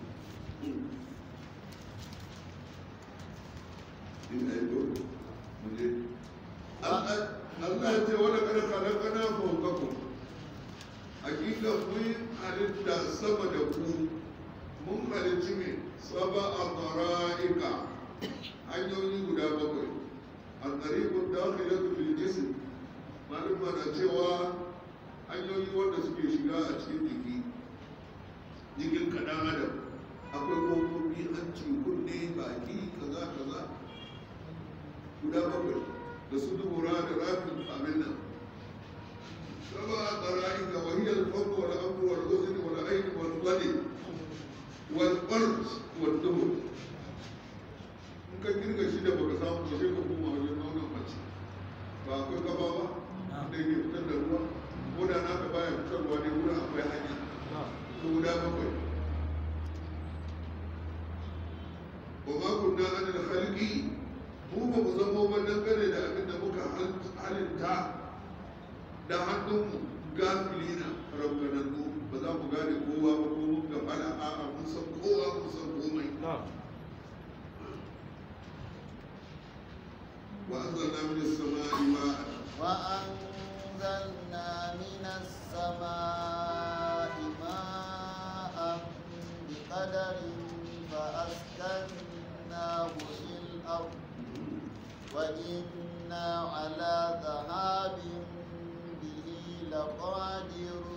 Allah ya ce wani kada kalakana faukaku hakika mun halitta sama da ku mun halicci mai saba a tsara'ika hanyoyi guda bakwai a tsarikun dakhilatu fil jism malama na cewa hanyoyi wanda suke shiga a cikin jiki jikin kaɗan adam akwai ƙofofi hanci kunne baki kaza kaza guda bakwai da su dubura da rafin abin nan saba a tsara'ika wahiyar farko wal amru wal uzun wal ayn wal qadi wal farj wal dubur in ka kirga shi da baka samu ba sai ka koma wajen nonon mace ba akwai kafa ba da yake fitar da ruwa ko da naka baya fitarwa ne wurin akwai hanya ko guda bakwai wa ma kunna anil khalqi mu ba mu zama ba dangane da abin da muka halitta da hannunmu gafilina rabbanannu ba za mu gane kowa ba ko mun gafala a'a mun san kowa mun san komai wa anzalna minas sama'i ma'an وأنزلنا من السماء ماء بقدر فأسكناه فنبذناه في الأرض وإنا على ذهاب به لقادرون.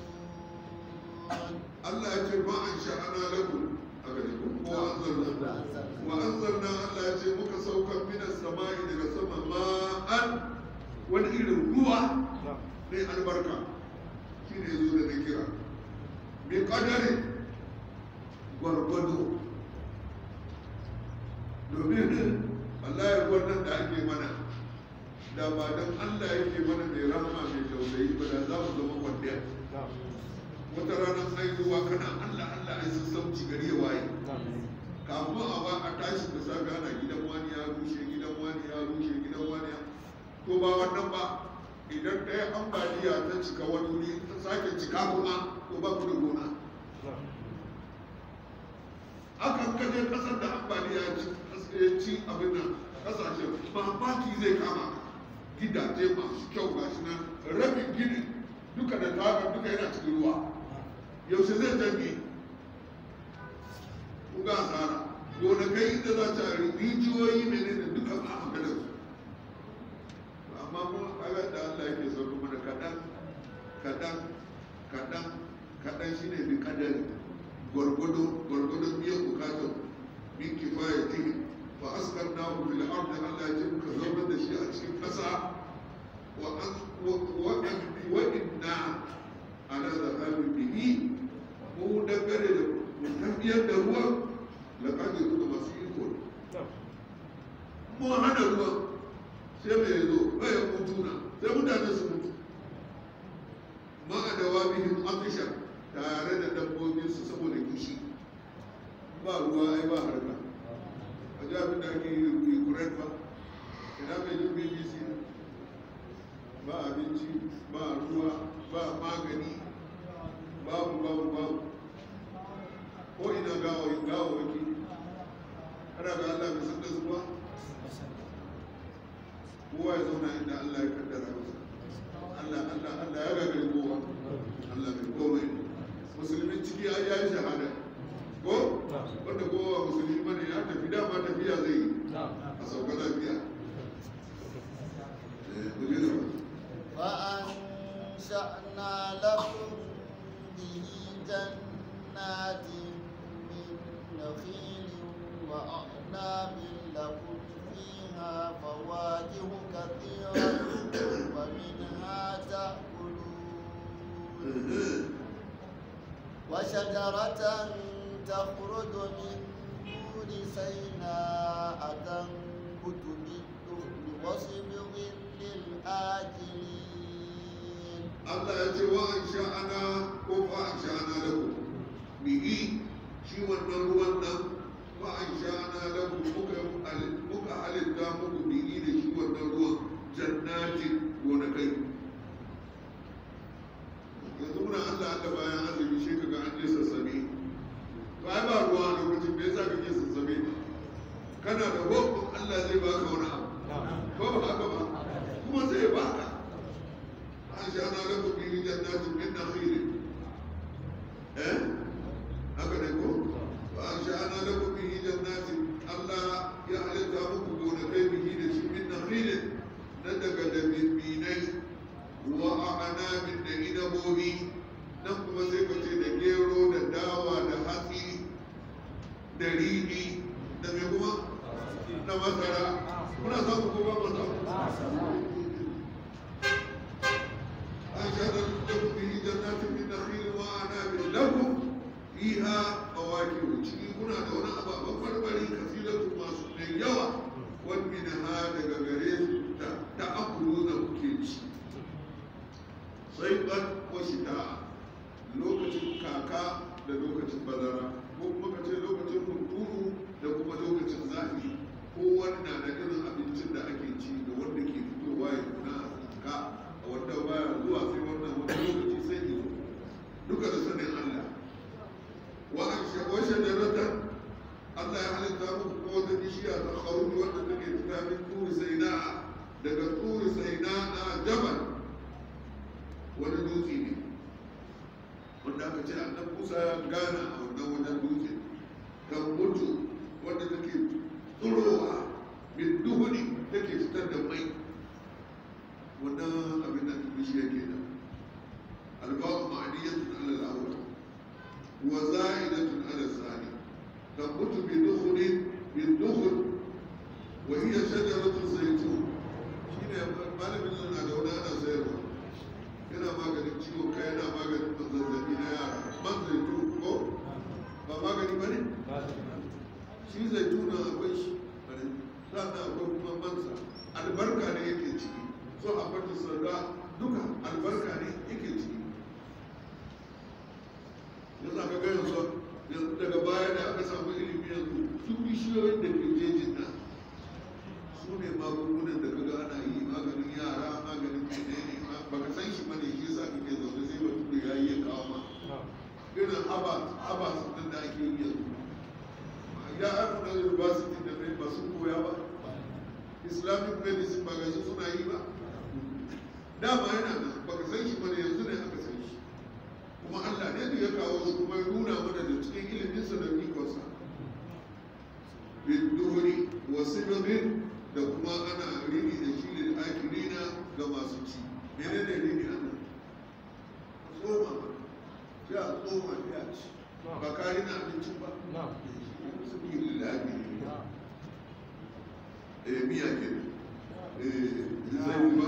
Allah ya ce ma an sha'ana lakum a gare ku ko anzalna wa anzalna Allah ya ce muka saukar minas sama'i daga sama ma'an wani irin ruwa ne albarka shi ne zo da na kira mai kadari gwargwado domin Allah ya wannan da ake mana da ba don Allah yake mana mai rahama mai tausayi ba da za mu zama kwandiya wata ranar haihuwa kana Allah Allah ai sassauci gari ya waye kafin a ba a tashi da sa gana gidan wani ya rushe gidan wani ya rushe gidan wani ya to ba wannan ba idan ɗaya ambaliya ta cika wani wuri ta sake cika kuma to ba ku da gona akan kaje kasar da ambaliya ya ci abin nan kasashen mamaki zai kama gidaje masu kyau gashi nan rabin gini duka da tagar duka yana cikin ruwa yaushe zai janye ku ga asara gonakai inda za ta rijiyoyi menene duka ba a maganar su amma mu kaga da Allah yake sauko mana kadan kadan kadan kadan shine bi kadari gwargwado gwargwado biyan bukatar min kifayati fa askarnahu fil ardi Allah ya ce muka zauna da shi a cikin kasa wa an wa wa inna ala zahabi bihi mu dangane da mu tafiyar da ruwa laqadiru da masu iko mu hana ruwa sai mai zo bai mutu na sai mutane su mutu ma a dawa bihin afisha tare da dabbobinsu saboda kishi ba ruwa ai ba harka a ji abin da ake yi kuren ba ina mai jin bbc ba abinci ba ruwa ba magani babu babu babu ko ina gawayi gawawaki ana ga Allah mai san da zuwa kowa ya zauna inda Allah ya kaddara masa Allah Allah Allah ya gagari kowa Allah mai komai musulmin ciki ai ya yi shahada ko wanda kowa musulmi bane ya tafi dama tafiya zai yi a sauka lafiya فأنشأنا لكم به جنات من نخيل وأعناب لكم فيها فواكه كثيرة ومنها تأكلون وشجرة تخرج من طور سيناء تنبت بالدهن وصبغ للآكلين Allah ya ce wa an sha'ana ko fa an sha'ana lahu bihi shi wannan ruwan nan wa an sha'ana lahu muka muka halitta muku bihi da shi wannan ruwan jannatin gonakai yanzu muna Allah Allah bayan azumi shi kaga an je sassabe to ai ba ruwa a lokacin me yasa kake sassabe kana da hukun Allah zai baka wani abu ko ba haka ba kuma zai baka أنشأنا لكم به جنات من نخيل إيه؟ هكذا يقول وأنشأنا لكم به جنات الله يعلم لكم دون كيفه من نخيل ندق دبيبيني وأعناب دإنبوبي نقوم زيكة دجيرو دداوى دهاتي دريدي نميكما نمسرا كنا سابقوا بمسرا أنشأنا لكم به جنات من نخيل وأعناب لكم فيها فواكه تشيكونا دون أبا بفربري كثيرة ما سنين يوى ومنها دغغريس تأكلون كيتش صيفا وشتاء لوكacin kaka da lokacin bazara ko kuma kace lokacin hunturu da kuma lokacin zafi ko wanda da irin abincin da ake ci da wanda ke fitowa ya kuna ka a wanda baya zuwa sai wannan wani lokaci sai yi duka da sanin Allah wa an shawashe da ratan Allah ya halitta muku ko wata bishiya ta kharuji wanda take fita min turi saina daga turi saina na jabal wani dutse ne wanda aka ce annabi Musa ya gana a wannan wajen dutse kan mutu wanda take tsiro sannan akwai kuma mansa albarka ne yake ciki so a bata sarda duka albarka ne yake ciki yanzu aka ga yanzu daga baya da aka samu ilimi yanzu duk bishiyoyin da ke jejin nan su ne magungunan da kaga ana yi maganin yara maganin menene baka san shi bane shi yasa kake zaune sai ba tudu ya yi ya kawo ma irin haba haba sun da ake yi yanzu ya aka na university da mai ba sun koya ba islamic medicine ba ga su suna yi ba dama yana nan baka san shi bane yanzu ne aka san shi kuma Allah ne da ya kawo shi kuma ya nuna mana da cikin iliminsa da ikonsa biduri wasu domin da kuma ana rini da shi lil akirina ga masu ci mene ne rini ana tsoma ya tsoma ya ci ba kari na abincin ba su yi lillahi eh miya ke eh zai ba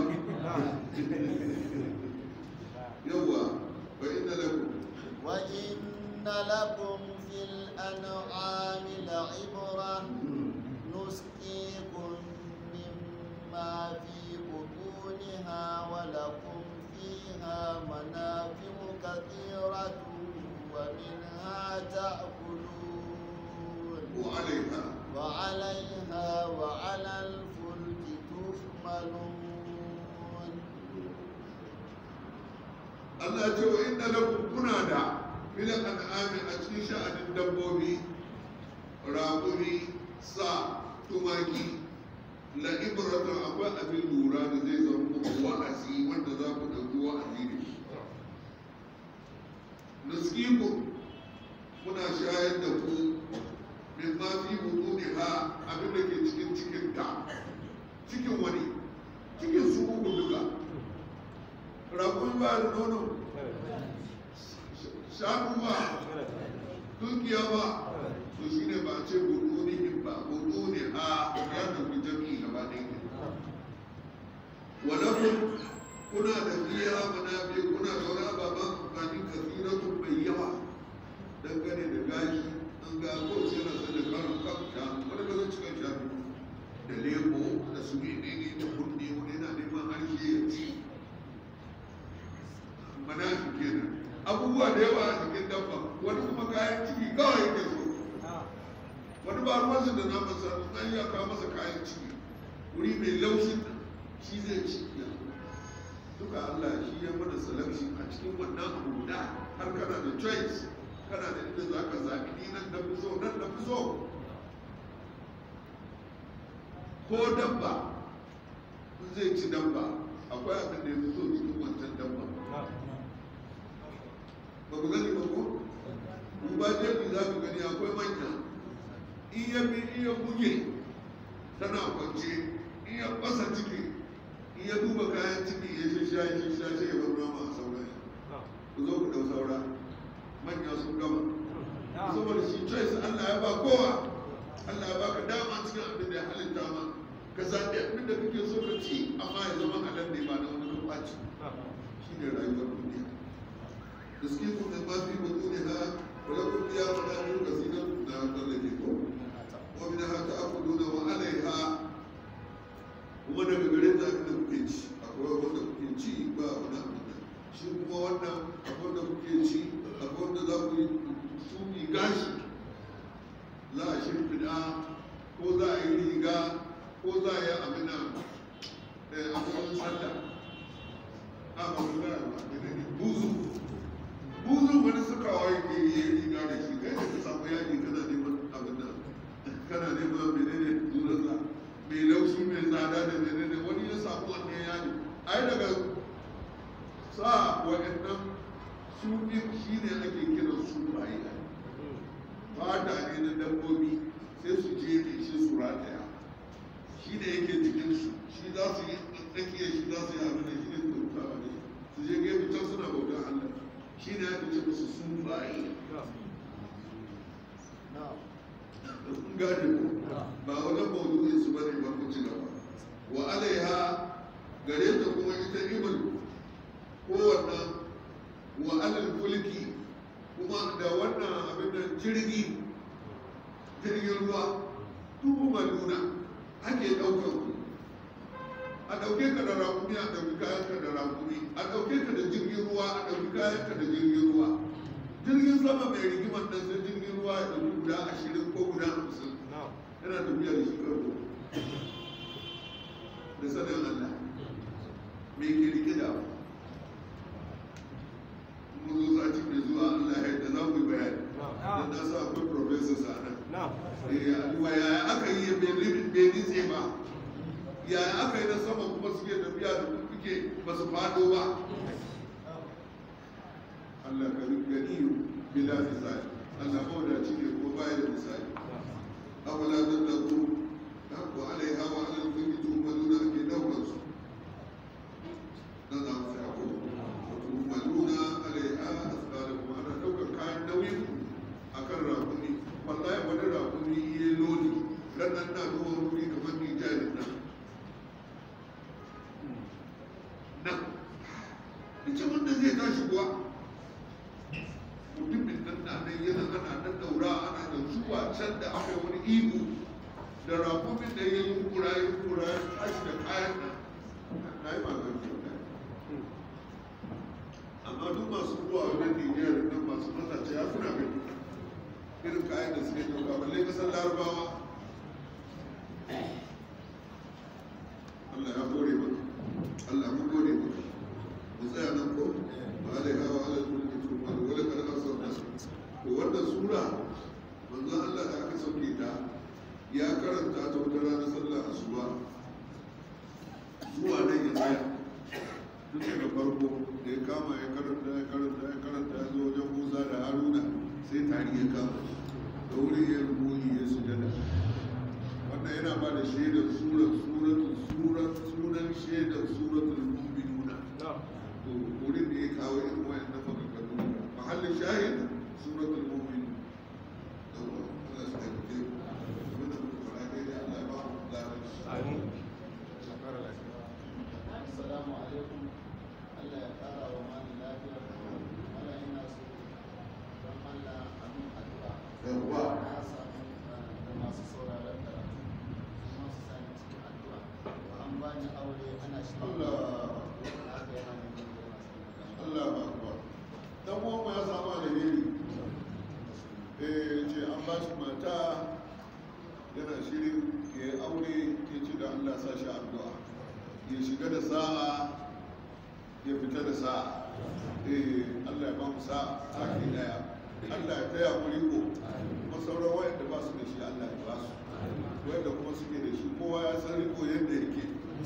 yawa wa inna lakum wa inna lakum fil an'ami la'ibra nusqikum mimma fi butuniha wa lakum fiha manafi'u kathiratun wa minha ta'kulun wa 'alayha wa 'alayha wa 'alal fulki tuhmalun. Allah ce wa inda lakum kuna da filan an'ami a cikin sha'anin dabbobi raƙumi sa tumaki la ibratan akwai abin lura da zai zama muku wa'azi wanda za ku ɗauki wa'azi da shi nuskiku muna shayar da ku min ma fi butuni ha abin da ke cikin cikin ta cikin wani cikin su uku duka rakun ba da nono shanu ba dukiya ba to shi ne ba a ce gudu ne ba gudu ne a ya tafi jami'i gaba ɗaya ke wadakun kuna da biya mana biyu kuna da wani ababen amfani kasiratun mai yawa dangane da gashi an ga kowace yana sai da karin kan shanu wani ka zan cikin shanu da lebo da su ne ne da kunne wani yana neman harshe ya ci manafi kenan abubuwa da yawa a cikin dabba wani kuma kayan ciki kawai yake so wani ba ruwansa da na masa an ya kawo masa kayan ciki wuri mai laushin nan shi zai ci ya duka Allah shi ya mana selection a cikin wannan abu da har kana da choice kana da inda za ka zaɓi ni nan da fi so nan da fi so ko dabba zai ci dabba akwai abin da ya fi so cikin wancan dabba ba ku gani ba ko? ba jefi za ku gani akwai manya in ya bi in ya buge tana kwance in ya fasa ciki in ya duba kayan ciki ya shisha ya shisha sai ya bar nama a sauran ku zo ku dau saura manya sun gama saboda shi choice Allah ya ba kowa Allah ya baka dama cikin abin da ya halitta ma ka zaɓi abin da kake so ka ci amma ya zama kaɗan ne ba da wani kan ɓaci shi ne rayuwar duniya تسكيكم من ما في بطونها ولكم فيها منافع كثيرة لا تلقيكم ومنها تأكلون وعليها kuma daga gare ta abin da kuke ci akwai wanda kuke ci ba wani abin da shi kuma wannan akwai da kuke ci akwai wanda za ku yi tuni gashi za a shimfiɗa ko za a yi riga ko za a yi abin da abubuwan sallah a ba su gara ba ne buzu buzun wani sukawa yake yi riga da shi kai da ka samu yaji kana neman abin da kana neman menene zurarsa mai laushi mai tsada da menene wani ya samu wannan yaji ai daga sa wa'annan su ɗin shi ne ake kiran su bayi fata ne na dabbobi sai su je ne shi su rataya shi ne yake jikinsu shi za su yi tsakiyar shi za su yi abin da shi ne su bauta ne su je gefe can suna bautar Allah shi ne ake ce musu sun bayi gane ko ba wajen maudu'in su bane ba ku ci gaba wa alaiha gare ta kuma ita ibul ko wannan wa alal fulki kuma da wannan abin da jirgi jirgin ruwa tuhu maluna ake ɗaukar ku a ɗauke ka da rakumi a ɗauki kayan ka da rakumi a ɗauke ka da jirgin ruwa a ɗauki kayan ka da jirgin ruwa jirgin sama mai rigimar nan sai jirgin ruwa ya ɗauki guda ashirin ko guda hamsin yana tafiya da shi karko da sanin Allah me ke rike da mun zo sati mai zuwa Allah ya yadda za mu yi bayani don na sa akwai professors a nan yaya aka yi bai nitse ba yaya aka yi na sama kuma suke tafiya da kuke ba su fado ba Allah ka gani bila misali Allah mawadaci ne ko baya da misali awala dan da ku da ku alaiha wa alal kulli tu'maluna ake daukar su dan za mu tsaya ko tu'maluna alaiha asqalakum ana daukar kayan nauyin akan rakumi wallahi wani rakumi yayi lodi dan nan na zuwa wuri kamar ni jarin nan nan ita wanda zai tashi kuwa mutumin nan na nan yana ana nan daura ana da zuwa can da aka yi wani ihu da rakumin da ya yi kura ya kura ya tashi da kayan nan na yi magana amma duk masu zuwa wajen nijiyar nan masu matace ya kuna gani irin kayan da suke dauka balle kasar larabawa Allah ya kore maka Allah mun gode maka mu tsaya nan ko ba da hawa ala kulli tumal wala kada asarna to wannan sura manzon Allah da aka sauke ta ya karanta ta wata ranar sallar asuba zuwa nan ya tsaya duk daga farko da ya kama ya karanta ya karanta ya karanta ya zo wajen Musa da Haruna sai tari ya kama da wuri ya rubuci ya sujada wannan yana ba da shaidar surar suratul surar sunan shaidar suratul mu'minuna to wurin da ya kawo irin wayannan maganganu mahallin shahid suratul mu'minun da Allah ya tabbata abin da muka fara dai Allah ya ba mu lafiya amin assalamu alaikum Allah ya kara wa mani lafiya Allah yana so don Allah amin addu'a yawa na samu da masu sauraron karatu su ma su sani cikin addu'a an bani aure ana shi Allah haka yana neman da yana son Allah ba ku dan uwan ya samu alheri eh ce an ba shi mata yana shirin ya yi aure ya ce da Allah sa shi addu'a ya shiga da sa'a ya fita da sa'a eh Allah ya ba mu sa'a saki daya Allah ya taya mu riko kuma sauran wayanda ba su da shi Allah ya ba su wayanda kuma suke da shi kowa ya san riko yadda yake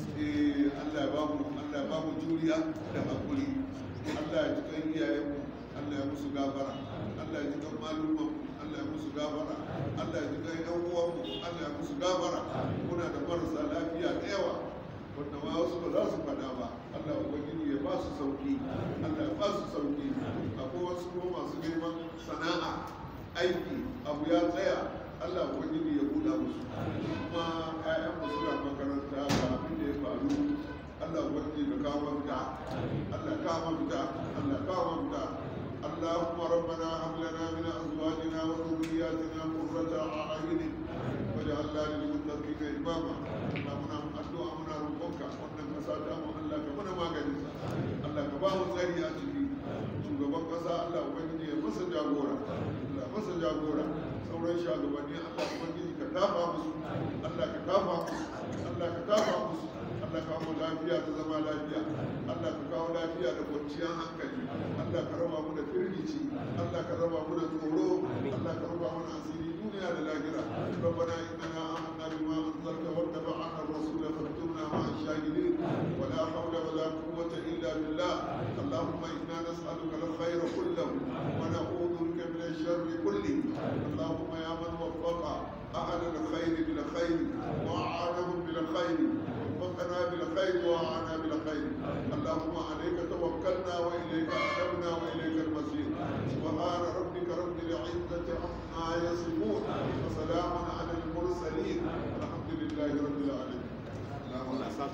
eh Allah ya ba mu Allah ya ba mu juriya da hakuri Allah ya ji kan iyayenmu Allah ya musu gafara Allah ya ji kan malumman Allah ya musu gafara Allah ya ji kan yan uwanmu Allah ya musu gafara muna da marasa lafiya da yawa wanda ma wasu ba za su faɗa ba Allah ubangiji ya ba su sauki Allah ya ba su sauki akwai wasu kuma masu neman sana'a aiki abu ya tsaya Allah ubangiji ya buɗa musu kuma ƴaƴan mu suna makaranta ga abin da ya faru Allah ubangiji ka kawo mafita Allah ka kawo mafita Allah ka kawo mafita اللهم ربنا هب لنا من ازواجنا وذرياتنا قرة اعين واجعلنا للمتقين اماما اللهم addu'a muna roƙonka wannan ƙasa ta mu Allah ka mana magani Allah ka ba mu tsari a ciki shugaban ƙasa Allah ubangiji ya masa jagora Allah masa jagora sauran shugabanni Allah ubangiji ka tafa musu Allah ka tafa musu Allah ka tafa musu Allah ka kawo lafiya da zama lafiya Allah ka kawo lafiya da kwanciyar hankali Allah ka raba mu da firgici Allah ka raba mu da tsoro Allah ka raba mu da asiri duniya da lahira ربنا إننا آمنا بما أنزلت واتبعنا الرسول فاكتبنا مع الشاهدين ولا حول ولا قوة إلا بالله اللهم إنا نسألك الخير كله ونعوذ بك من الشر كله اللهم يا من وفق أهل الخير بالخير وأعانهم بالخير وفقنا بالخير وأعانا بالخير اللهم عليك توكلنا وإليك أنبنا وإليك المصير سبحان ربك رب العزة عما يصفون وسلام على المرسلين الحمد لله رب العالمين اللهم صل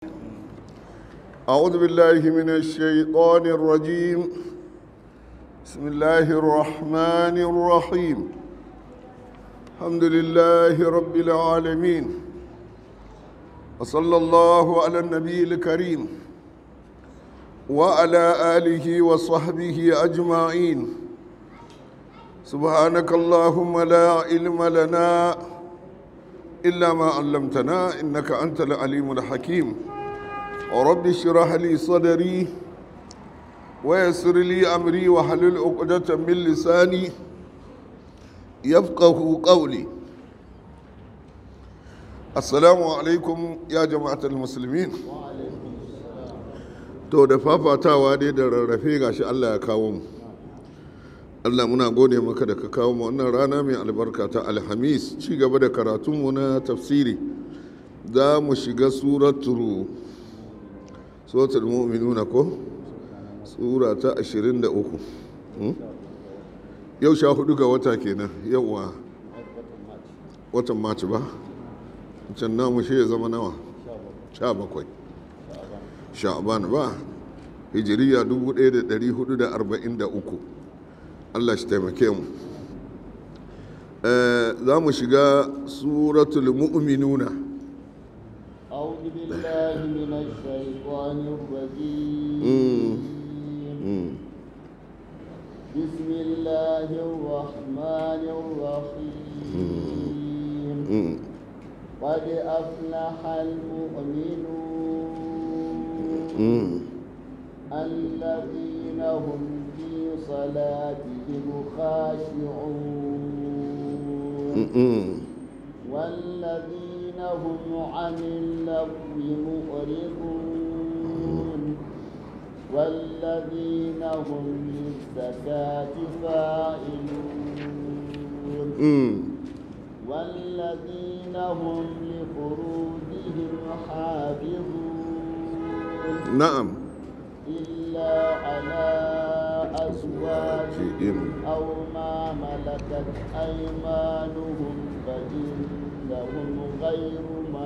أعوذ بالله من الشيطان الرجيم بسم الله الرحمن الرحيم الحمد لله رب العالمين وصلى الله على النبي الكريم وعلى آله وصحبه أجمعين سبحانك اللهم لا علم لنا إلا ما علمتنا إنك أنت العليم الحكيم ورب اشرح لي صدري ويسر لي أمري وحلل عقدة من لساني يفقه قولي. السلام عليكم يا جماعة المسلمين. to da fafatawa dai da rarrafe gashi Allah ya kawo mu. Allah muna gode maka da ka kawo mu wannan rana mai albarka ta Alhamis, ci gaba da karatunmu na tafsiri. Za mu shiga suratul suratul mu'minuna ko sura ta ashirin da uku. Yau sha hudu ga wata kenan, yauwa watan Maci ba? Can namu shi ya zama nawa? Sha bakwai. Sha'ban ba? Hijiriya dubu ɗaya da ɗari hudu da arba'in da uku. Allah shi taimake mu. Za mu shiga suratul mu'minuna. أعوذ بالله من الشيطان الرجيم بسم الله الرحمن الرحيم قد أفلح المؤمنون الذين هم في صلاتهم خاشعون والذين هم عن اللغو معرضون والذين هم للزكاة فاعلون والذين هم لفروجهم حافظون نعم إلا على أزواجهم أو ما ملكت أيمانهم فإنهم غير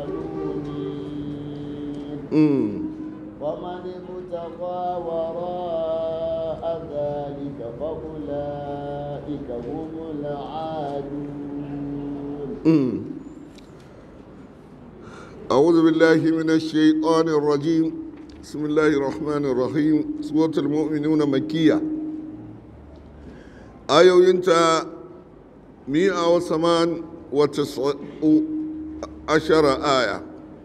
ملومين ومن ابتغى وراء ذلك فأولئك هم العادون. أعوذ بالله من الشيطان الرجيم. بسم الله الرحمن الرحيم. سورة المؤمنون مكية. آية ينتا مئة وثمان وتسع عشر آية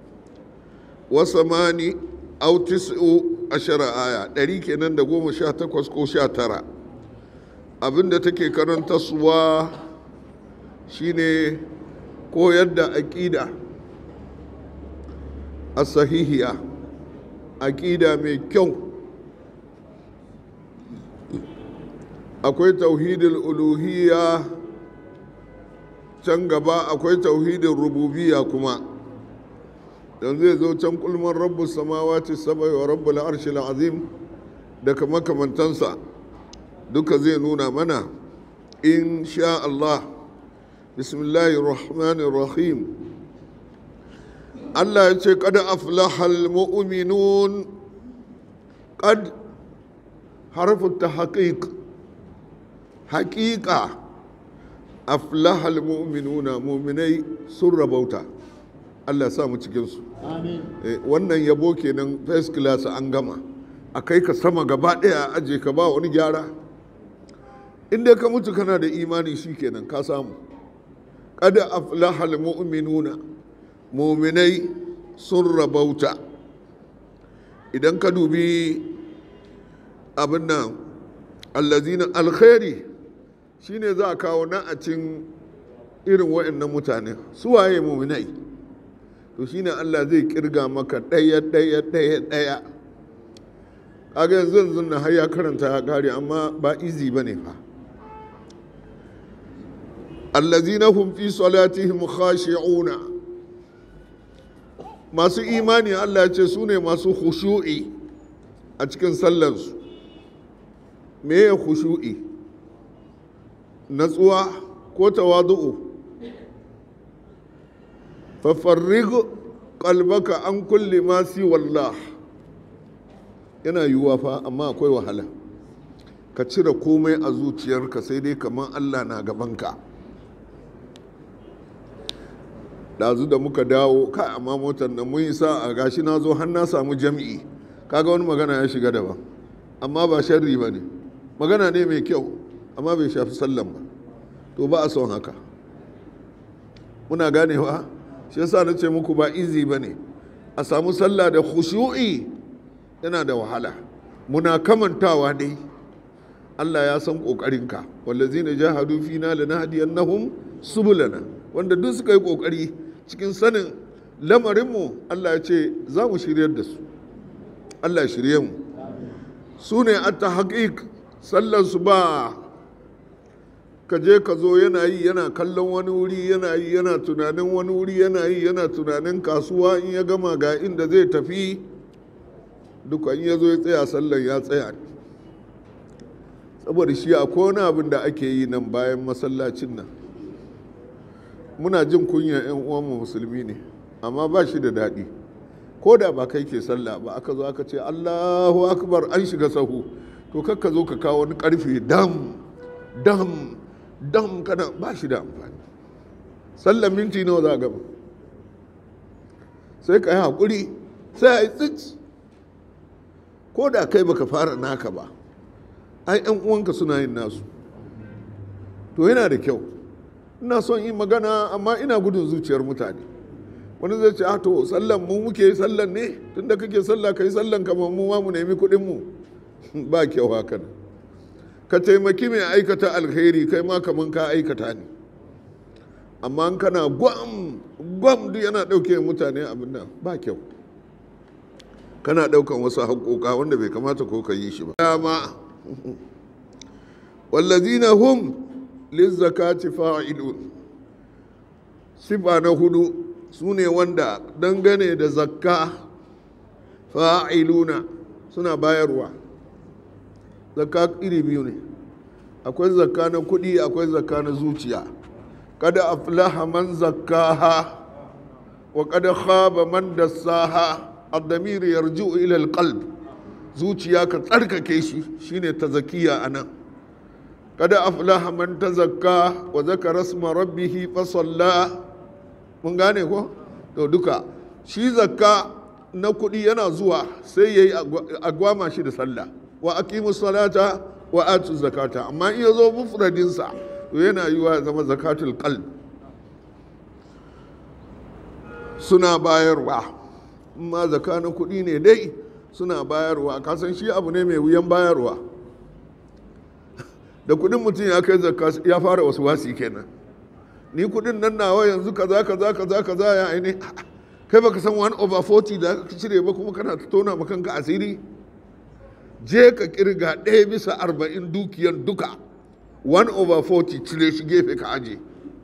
وثماني أو تسع عشر آية ɗari kenan da goma sha takwas ko sha tara. Abinda take karanta suwa shine koyar da aƙida as-sahihiya, aƙida mai kyau. Akwai tauhidul uluhiyya, can gaba akwai tauhidin rububiyya kuma. Dan zai zo can kulman rabbus samawati sabai wa rabbul arshil azim da kama kamantansa duka zai nuna mana insha Allah. Bismillahir rahmanir rahim. Allah ya ce qad aflahal mu'minun. Qad harfu tahqiq, haqiqa aflahal mu'minuna, mu'minai sun rabauta. Allah sa mu cikin su. Amin. Wannan yabo kenan, first class an gama. A kai ka sama gaba ɗaya a aje ka ba wani gyara. Inda ka mutu kana da imani shi kenan ka samu. Kada aflahal mu'minuna, mu'minai sun rabauta. Idan ka dubi abin nan allazina alkhairi shine za a kawo na'acin irin wa'annan mutane. Su waye mu'minai? To shine Allah zai kirga maka ɗaya ɗaya ɗaya ɗaya. Kaga yanzu yanzu na har ya karanta ya kare, amma ba izi bane fa. Allazina hum fi salatihim khashi'una, masu imani Allah ya ce su ne masu khushu'i a cikin sallansu. Me ya khushu'i? Natsuwa ko tawadu'u? fafarrig qalbaka an kulli ma si wallah. Yana yiwuwa fa amma akwai wahala. ka cire komai a zuciyarka sai dai kamar Allah na gabanka. ɗazu da muka dawo kai amma motar nan mun yi sa'a gashi na zo har na samu jam'i, kaga wani magana ya shiga daban, amma ba sharri ba ne, magana ne mai kyau amma bai shafi sallan ba, to ba a son haka. Muna ganewa, shi yasa na ce muku ba izi ba ne a samu sallah da khushu'i, yana da wahala. Muna kamantawa dai, Allah ya san ƙoƙarinka, wallazina jahadu fina lanahdiyannahum subulana, wanda duk suka yi ƙoƙari cikin sanin lamarinmu, Allah ya ce za mu shiryar da su. Allah ya shirye mu. Su ne atta haƙiƙ, sallansu ba ka je ka zo yana yi yana kallon wani wuri, yana yi yana tunanin wani wuri, yana yi yana tunanin kasuwa, in ya gama ga inda zai tafi, duka in ya zo ya tsaya sallan ya tsaya. Saboda shi akwai wani abin da ake yi nan bayan masallacin nan, muna jin kunya 'yan uwanmu musulmi ne, amma ba shi da daɗi. Ko da ba kai ke sallah ba, aka zo aka ce Allahu akbar, an shiga sahu, to kakka zo ka kawo wani ƙarfe dam dam dam, kana ba shi da amfani. Sallan minti nawa za a gaba, sai ka yi haƙuri, sai a yi tsit. Ko da kai baka fara naka ba, ai 'yan uwanka suna yin nasu, to yana da kyau. Ina son yi magana amma ina gudun zuciyar mutane. Wani zai ce, to sallan mu muke sallan ne, tun da kake sallah ka yi sallan kamar mu ma mu nemi kuɗinmu. Ba kyau haka nan. Ka taimaki mai aikata alkhairi, kai ma kamar ka aikata ne. Amma kana gwam gwam duk yana ɗauke mutane abin nan, ba kyau. Kana ɗaukan wasu haƙoƙa wanda bai kamata ko ka yi shi ba. Dama wallazina hum lizzakati fa'ilun, sifa na hudu su ne wanda dangane da zakka fa'iluna suna bayarwa. Zakka iri biyu ne, akwai zakka na kudi, akwai zakka na zuciya. Kada aflaha man zakkaha wa kada khaba man dassaha, ad-damir yarji'u ila al-qalb. Zuciya ka tsarkake shi shine tazakiya anan. Kada aflaha man tazakka wa zakara isma rabbih fa salla. Mun gane ko? To duka shi zakka na kudi yana zuwa sai yayi agwama shi da sallah, wa aqimus salata wa atu zakata. Amma in yazo mufradin sa to yana yiwa zama zakatul qalb. Suna bayarwa, amma zakka na kudi ne dai suna bayarwa, kasan shi abu ne mai wuyan bayarwa. Da kudin mutum ya kai zakka ya fara wasu wasi kenan. Ni kudin nan nawa yanzu kaza kaza kaza kaza ya aini, kai baka san one over forty da ka cire ba kuma kana tona ma kanka asiri. Je ka kirga ɗaya bisa arba'in dukiyar duka, one over forty cire shi gefe ka aje,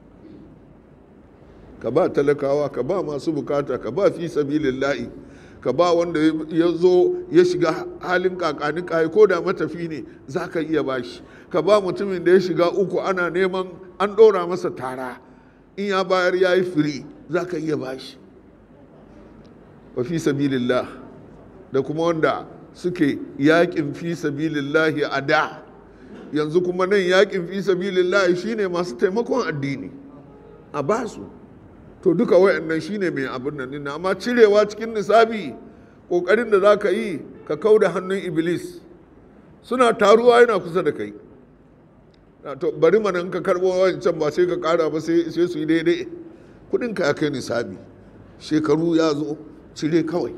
ka ba talakawa, ka ba masu bukata, ka ba fi sabilillahi, ka ba wanda ya zo ya shiga halin kakani kai, ko da matafi ne za ka iya bashi. Ka ba mutumin da ya shiga uku ana neman an ɗora masa tara, in ya bayar ya yi firi, za ka iya bashi. Wa fi sabilillah, da kuma wanda suke yakin fi sabilillahi a da, yanzu kuma nan yakin fi sabilillahi shine masu taimakon addini a basu. To duka wayannan shine mai abin nan din, amma cirewa cikin nisabi, kokarin da za ka yi ka kauda hannun iblis, suna taruwa yana kusa da kai. To bari mana ka karbo wancan ba sai ka kara ba, sai su yi daidai. Kudin ka ya kai nisabi, shekaru ya zo, cire kawai,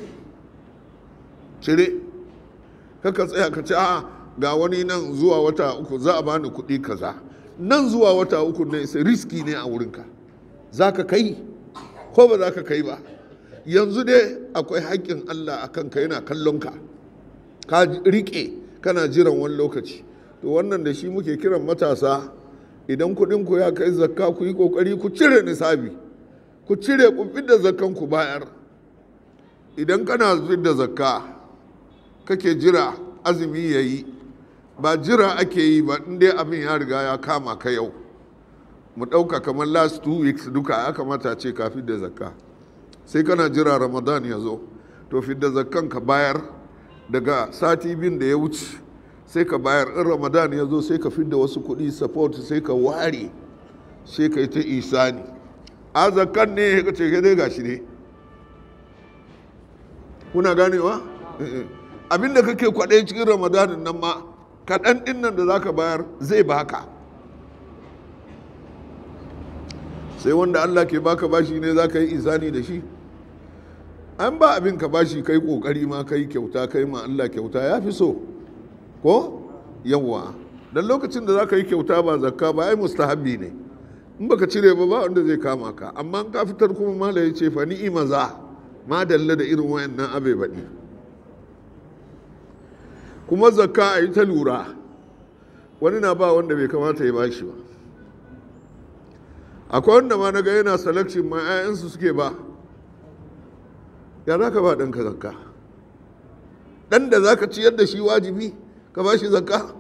cire. Kaka tsaya ka ce a ga wani nan zuwa wata uku za a bani kudi kaza, nan zuwa wata uku ne sai riski ne a wurinka. Za ka kai ko ba za ka kai ba? Yanzu dai akwai haƙƙin Allah a kanka, yana kallon ka, ka riƙe kana jiran wani lokaci. To wannan da shi muke kiran matasa, idan kuɗinku ya kai zakka ku yi ƙoƙari ku cire nisabi, ku cire ku fidda zakkan ku bayar. Idan kana fidda zakka kake jira azumi ya yi, ba jira ake yi ba, in dai abin ya riga ya kama ka yau. Mu ɗauka kamar last two weeks duka ya kamata ce ka fidda zakka, sai kana jira Ramadan ya zo, to fidda zakkan ka bayar daga sati biyun da ya wuce sai ka bayar. In ramadan ya zo sai ka fidda wasu kuɗi support sai ka ware sai ka yi ta isani. A zakan ne ka ce dai gashi ne, kuna ganewa? Abinda kake kwaɗe cikin ramadanin nan ma kaɗan ɗin nan da za ka bayar zai baka. Sai wanda Allah ke baka bashi ne za ka yi isani da shi. An ba abin ka bashi kai kokari ma kai kyauta kai ma Allah kyauta ya fi so ko yawa. Dan lokacin da za ka yi kyauta ba zakka ba ai mustahabbi ne, in baka cire ba ba wanda zai kama ka. Amma in ka fitar kuma mala ya ce fa ni'ima za ma dalla da irin wayannan abe baɗi. Kuma zakka a yi ta lura, wani na ba wanda bai kamata ya bashi ba. Akwai wanda ma naga yana selection ma 'ya'yansu suke ba. Ya za ka ba ɗanka zakka? Ɗan da za ka ciyar da shi wajibi ka ba shi zakka?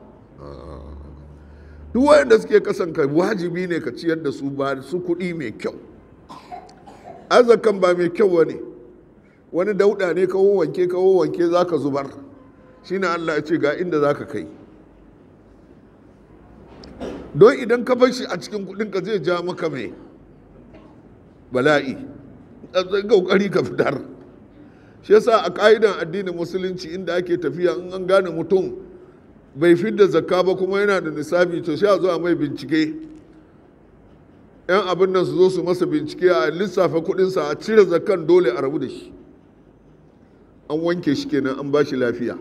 Duk wayanda suke kasanka wajibi ne ka ciyar da su ba su kuɗi mai kyau. Arzakan ba mai kyau wani wani dauɗa ne ka wanke ka wanke za ka zubar. Shi ne Allah ya ce ga inda za ka kai. Don idan ka bar shi a cikin kuɗinka zai ja maka mai bala'i. Zai ƙoƙari ka fitar. Shi yasa a ƙa'idan addinin musulunci inda ake tafiya in an gane mutum bai fidda zakka ba kuma yana da nisabi to sai a zo a mai bincike. Yan abin nan su zo su masa bincike a lissafa kuɗinsa a cire zakkan dole a rabu da shi. An wanke shi kenan an ba shi lafiya.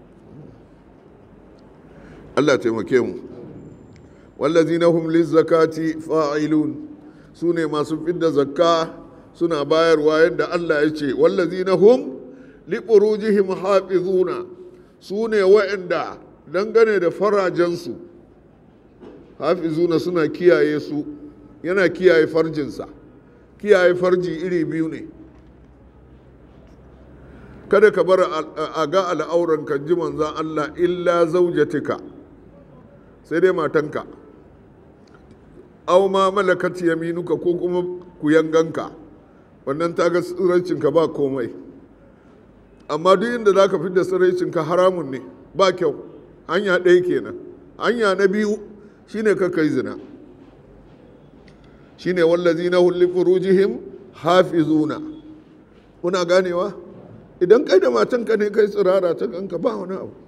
Allah taimake mu. Wallazina hum lizzakati fa'ilun, su ne masu fidda zakka suna bayarwa yadda Allah ya ce. Wallazina hum li furujihim hafizuna, su ne wa'anda dangane da farajensu hafizuna suna kiyaye su. Yana kiyaye farjinsa. Kiyaye farji iri biyu ne. Kada ka bar a ga al'auran kan ji manzan Allah illa zaujatika, sai dai matanka, au ma malakat yaminuka ko kuma kuyanganka, wannan ta ga tsiraicinka ba komai. Amma duk inda za ka fi da tsiraicinka haramun ne, ba kyau. Hanya ɗaya kenan. Hanya na biyu shine ka kai zina, shine wallazina hum li furujihim hafizuna. Kuna ganewa? Idan kai da matanka ne kai tsirara ta ganka ba wani abu.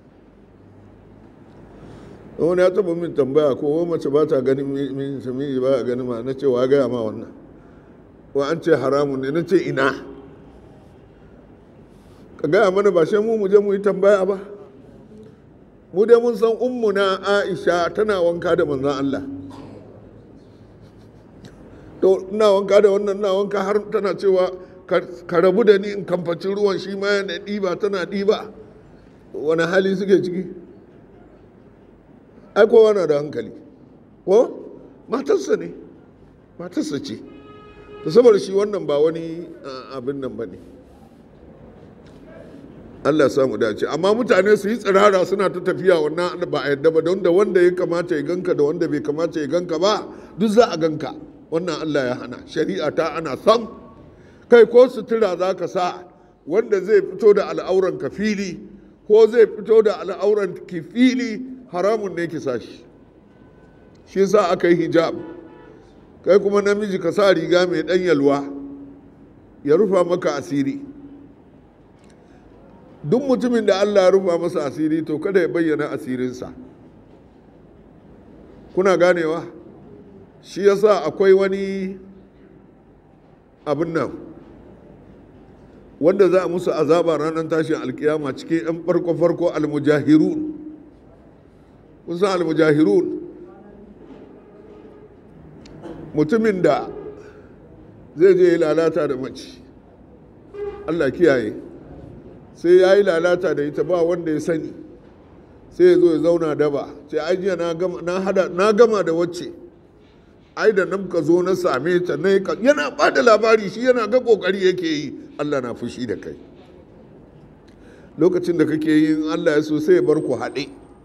Wani ya taba min tambaya ko mace ba ta ganin min sami ba a ganin ma na ce wa gaya ma wannan, wa an ce haramun ne, na ce ina ka gaya mana ba sai mu mu je mu yi tambaya ba. Mu dai mun san ummuna Aisha tana wanka da manzon Allah, to ina wanka da wannan ina wanka har tana cewa ka rabu da ni in kamfaci ruwan, shi ma yana ɗiba tana ɗiba. Wani hali suke ciki? Ai kowa na da hankali ko matarsa ne, matarsa ce, da saboda shi wannan ba wani abin nan ba ne. Allah ya samu dace. Amma mutane su yi tsirara suna ta tafiya wannan ba a yadda ba, don da wanda ya kamata ya ganka da wanda bai kamata ya ganka ba duk za a ganka. Wannan Allah ya hana, shari'a ta ana sam. Kai ko sutura za ka sa wanda zai fito da al'auran ka fili ko zai fito da al'auran ki fili, haramun ne ki sa shi. Shi sa aka yi hijab. Kai kuma namiji ka sa riga mai ɗan yalwa ya rufa maka asiri. Duk mutumin da Allah ya rufa masa asiri to kada ya bayyana asirinsa. Kuna ganewa? Shi yasa akwai wani abin nan wanda za a musu azaba ranar tashin alkiyama cikin 'yan farko-farko almujahirun. Kun san almujahirun? Mutumin da zai je lalata da mace, Allah kiyaye, sai ya yi lalata da ita ba wanda ya sani, sai ya zo ya zauna daba, sai ajiya na gama da wacce, ai da nan ka zo na same ta, yana ba da labari, shi yana ga kokari yake yi. Allah na fushi da kai. Lokacin da kake yi Allah ya so sai ya bar ku haɗe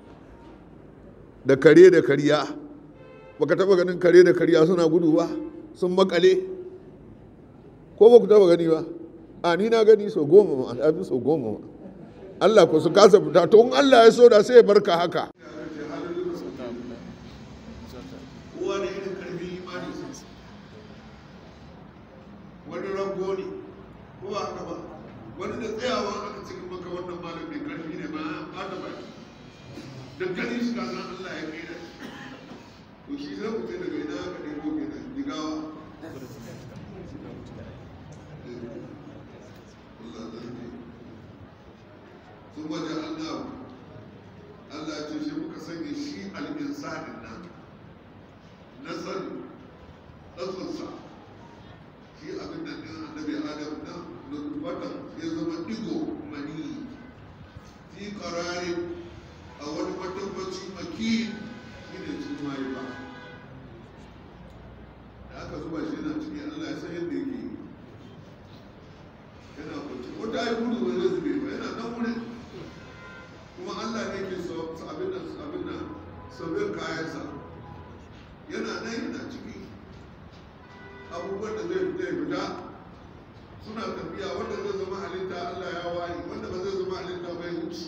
da kare da kariya. Baka taba ganin kare da kariya suna gudu ba, sun makale, ko ba ku taba gani ba? A ni na gani so goma ma, a fi so goma ma. Allah ku su kasa fita to in Allah ya so da sai ya barka haka kowa da irin karfin imani wani rago ne ko ba haka ba wani da tsayawa aka cikin maka wannan malam mai karfi ne ba ya bata baki da gani shi kasan Allah ya kai da to shi zai mutu daga ina aka ɗebo kenan digawa sun waje Allah Allah ce shi muka sanya shi al'insanin nan na sani ɗansa shi abin da ɗin annabi adam nan nutfatan ya zama digo mani fi ƙarari a wani matabbaci maki shi ne cikin mayu ba da aka zuba shi na ciki Allah ya san yadda yake yi yana kwanci ko ta yi gudu ba zai zube ba yana nan wurin kuma Allah ne ke abin nan abin nan sabbin kayansa yana nan yana ciki abubuwan da zai fita ya fita suna tafiya wanda zai zama halitta Allah ya wayi wanda ba zai zama halitta bai wuce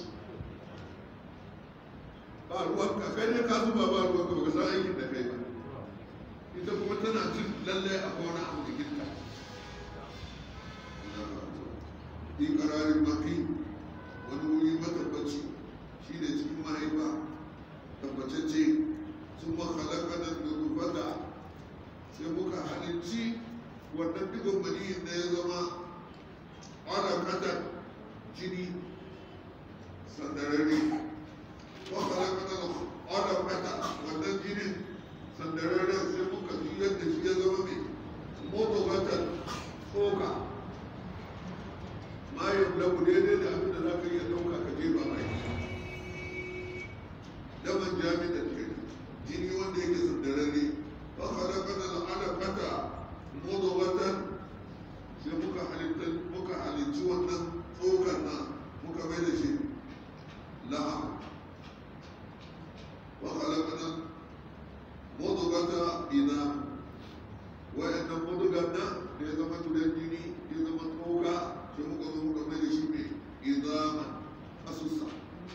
ba ruwan ka kai ne ka zuba ba ruwan ka baka san aikin da kai ba ita kuma tana jin lallai a wani abu jikinta ikararin maki wani wuri matabbaci shi ne cikin mahaifa tabbatacce sun makalakanar da rufata sai muka halicci wannan digon maniyin da ya zama alaƙatar jini sandararre makalakanar alaƙatar wannan jinin sandararren sai muka juyar da shi ya zama mai motobatar tsoka mayan lagu daidai da abin da za ka iya ɗauka ka jefa mai daman jami'ar kai jini wanda yake sandararre ba halakata da alaƙata motowatan sai muka halitta muka halicci wannan tsokar na muka mai da shi la'am ba halakata motowata ina wa'annan motogan nan da ya zama tudan jini ya zama tsoka sai muka zo muka mai da shi mai izaman asusa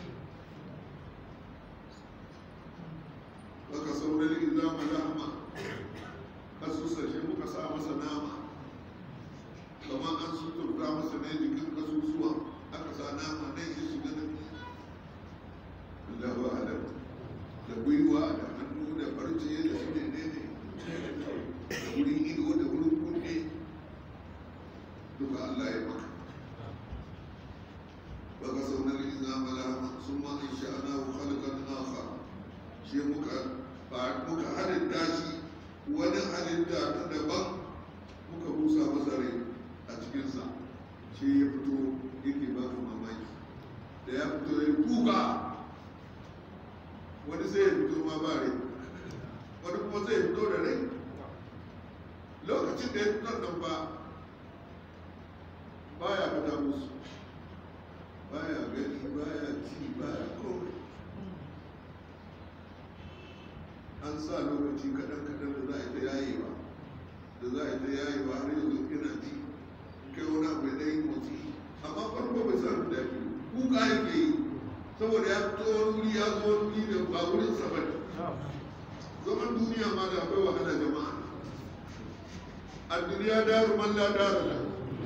baka saurin izama lahama asusa shi muka sa masa nama kamar an suturta masa ne jikin kasusuwa aka sa nama ne ya shiga da Allahu alam da gwiwa da hannu da farce da su ne ne da wurin ido da wurin kunne duka Allah ya maka baka saunar izama lahama sun ma in sha'ana wa khalqan akhar shi muka muka halitta shi wani halitta ta daban muka busa masa rai a cikinsa shi ya fito yake ba ka mamaki da ya fito ya kuka wani sai ya fito ma ba rai wani kuma sai ya fito da rai lokacin da ya fito nan ba baya fita musu baya gani baya ci baya komai an sa lokaci kaɗan-kaɗan da za a yi ta yayewa da za a yi ta yayewa har yanzu ina ji kai wani abu ya ɗaya motsi amma farko bai sa da dafi kuka yake yi saboda ya fito wani wuri ya zo wani wuri da ba wurin sa bane zaman duniya ma da akwai wahala jama'a a duniya daru man la daru la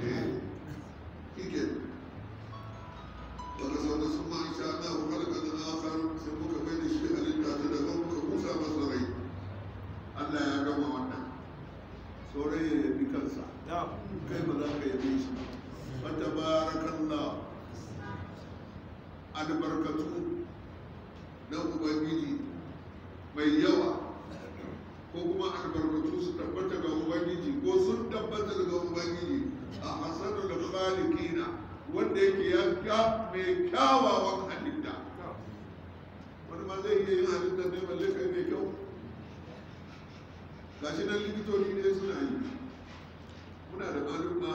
ike daga sau da sun ma insha Allah wa halaka da akhar sai muka bai da shi halitta ta daban muka busa masa rai Allah ya gama wannan sauran ya yabi kansa kai ba za ka yabe shi ba tabarakallah albarkatu na ubangiji mai yawa ko kuma albarkatu su tabbata ga ubangiji ko sun tabbata ga ubangiji a hasanul khaliqina wanda yake ya mai kyawawan halitta wani ma zai iya yin halitta ne balle kai mai kyau gashi nan likitoci ne suna yi muna da malumma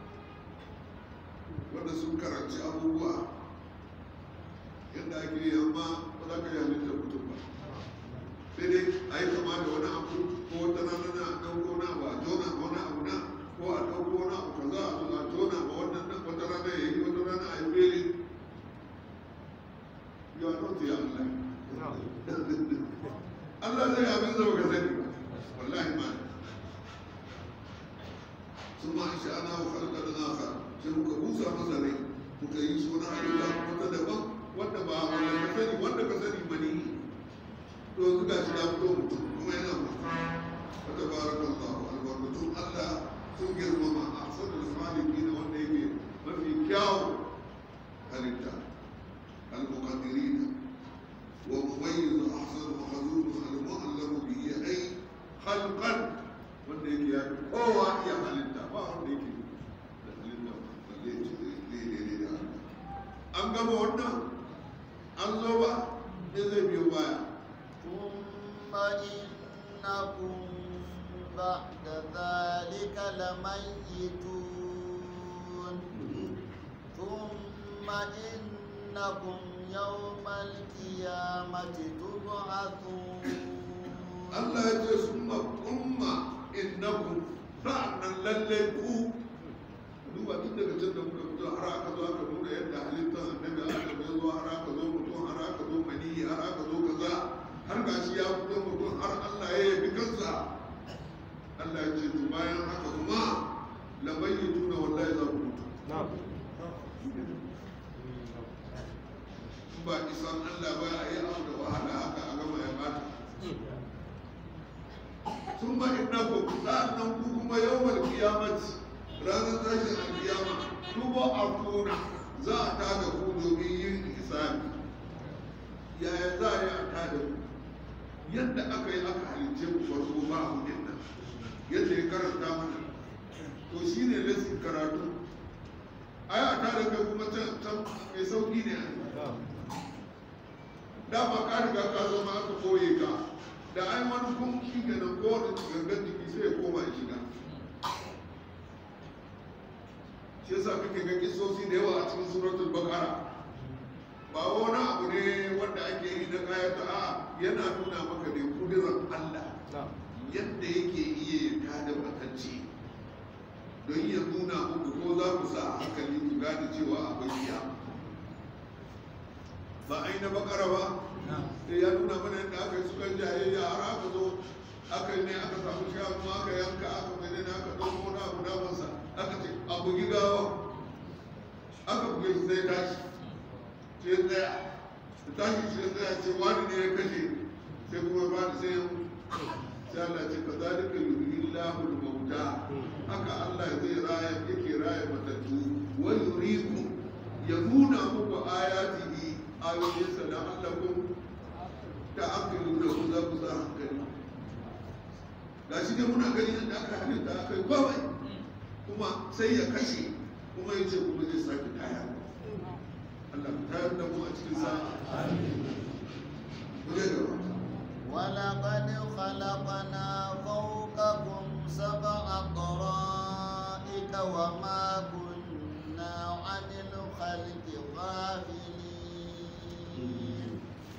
wanda sun karanci abubuwa yadda ake yi amma ba za ka yi halitta mutum ba sai dai a yi kama da wani abu ko wata rana na ɗauko na ba jona ma wani abu na ko a ɗauko wani abu kaza a zo a jona ma wannan nan wata rana ya yi wata rana a yi beli Allah zai abin da baka sani ba wallahi ma sun ma insha ana wa halka da naka sai muka busa masa rai muka yi shi wani halitta kuma ta daban wanda ba wanda ka sani wanda ka sani mani to yanzu ga shi ya fito mutum kuma yana mutum wa tabarakallahu albarkatun Allah sun girmama a sanar saliki da wanda yake mafi kyawu halitta al-muqaddirina wa mumayyiz ahsan mahzun al-mu'allam bihi ay khalqan wanda yake ya kowa ya halitta ba wanda yake da halitta balle ce daidai da an gama wannan an zo ba me zai biyo baya ثم إنكم بعد ذلك لميتون ثم إنكم يوم القيامة تبعثون Allah ya ce summa umma innakum sa'annan lalle ku duba tun daga can da muka fito har aka zo aka nuna yadda halittar annabi aka zo zo har aka zo mutum har aka zo mani har aka zo kaza har gashi ya fito mutum har Allah ya yabi kansa Allah ya ce to bayan haka kuma la bayyituna wallahi za ku mutu ba isan Allah ba a yi abu da wahala haka a gama ya bata sun ba innakum sa'annan ku kuma yawmal qiyamati ranar tashin alkiyama tuba a kuna za a tada ku domin yin hisabi yaya za a yi a tada ku yadda aka yi aka halicce ku farko ba ku nan yadda ya karanta mana to shi ne lesson karatu ai a tada kai kuma can mai sauki ne dama ka riga ka zama aka koye ka da ai wani kun shi ke nan kowane gangan jiki sai ya koma ya shiga shi yasa kake ga kisosi da yawa a cikin suratul baqara ba wani abu ne wanda ake yi na kayata a yana nuna maka ne kudirar Allah yadda yake iya ya tada makanci don ya nuna muku ko za ku sa hankali ku gane cewa akwai kiyama ba a yi na bakara ba sai ya nuna mana yadda aka yi sukan jayayya har aka zo aka yi ne aka samu shanu aka yanka aka mai ne aka ɗauko wani abu damansa aka ce a bugi gawa aka bugi shi sai tashi sai tsaya da tashi sai tsaya ce wani ne ya kashe sai kuma ba da sai sai Allah ce ka zalika yuhyi Allahu al-mauta haka Allah zai raya yake raya matattu wa yuriku ya nuna muku ayatihi ayoyinsa da allakun da aka yi da ku za ku sa hankali ga shi dai muna gani yadda aka halitta aka yi kawai kuma sai ya kashe kuma ya ce kuma zai sake taya Allah ka tayar da mu a cikin sa'a ku zai gaba ولقد خلقنا فوقكم سبع طرائق وما كنا عن الخلق غافلين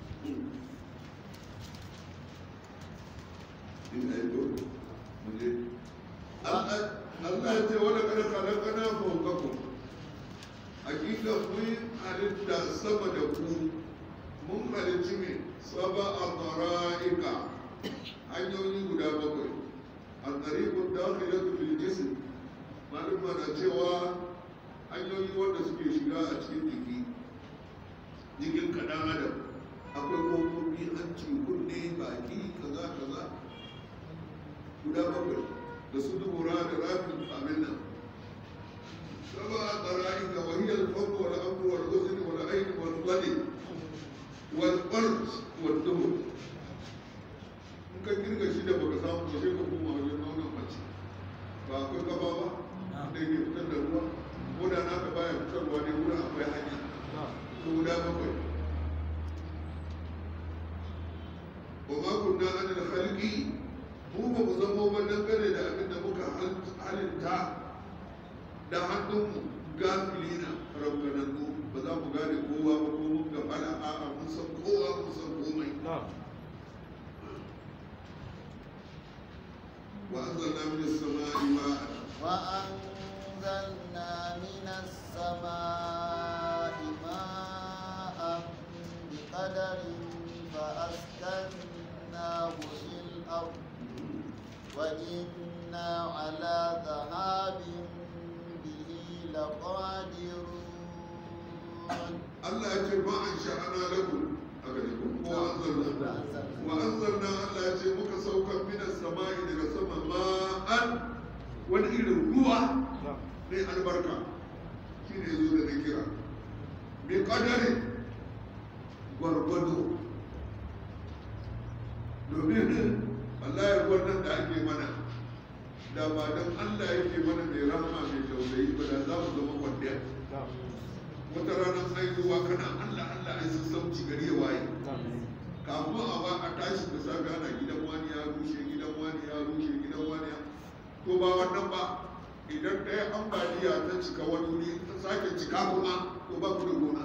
Allah ya ce wani kada kalakana faukaku hakika mun halitta sama da ku mun halicci mai saba a tsara'ika hanyoyi guda bakwai a tsarikun dakhilatu fil jism malama na cewa hanyoyi wanda suke shiga a cikin jiki jikin kaɗan adam akwai ƙofofi hanci kunne baki kaza kaza guda bakwai da su dubura da rafin abin nan saba a tsara'ika wahiyar farko wal amru wal uzni wal aini wal qadi wal farj wal dubur in ka kirga shi da baka samu ba sai ka koma wajen nonon mace ba akwai gaba ba da yake fitar da ruwa ko da naka baya fitarwa ne wurin akwai hanya to guda bakwai wa ma kunna anil khalqi mu ba mu zama ba dangane da abin da muka halitta da hannunmu gafilina rabbanannu ba za mu gane kowa ba ko mun ga fara a'a mun san kowa mun san komai wa anzalna minas sama'i ma'an وأنزلنا من السماء ماء بقدر فأسكناه وإنا على ذهاب به لقادرون. Allah ya ce ma an sha'ana lakum aka ne ko anzalna wa anzalna Allah ya ce muka saukar minas sama'i daga sama ma'an wani irin ruwa ne albarka shi ne zo da na kira mai kadari gwargwado domin Allah ya gwarnan da ake mana da ba don Allah yake mana mai rahama mai tausayi ba da za mu zama kwandiya wata ranar haihuwa kana Allah Allah ai sun sauci gari ya waye kafin a ba a tashi da sa gana gidan wani ya rushe gidan wani ya rushe gidan wani ya to ba wannan ba idan ɗaya ambaliya ta cika wani wuri ta sake cika kuma to ba ku da gona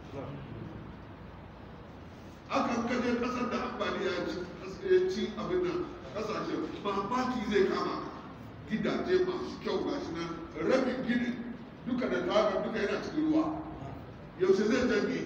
akan kaje kasar da ambaliya ya ci abin nan kasashen mamaki zai kama gidaje masu kyau gashi nan rabin gini duka da tagar duka yana cikin ruwa yaushe zai janye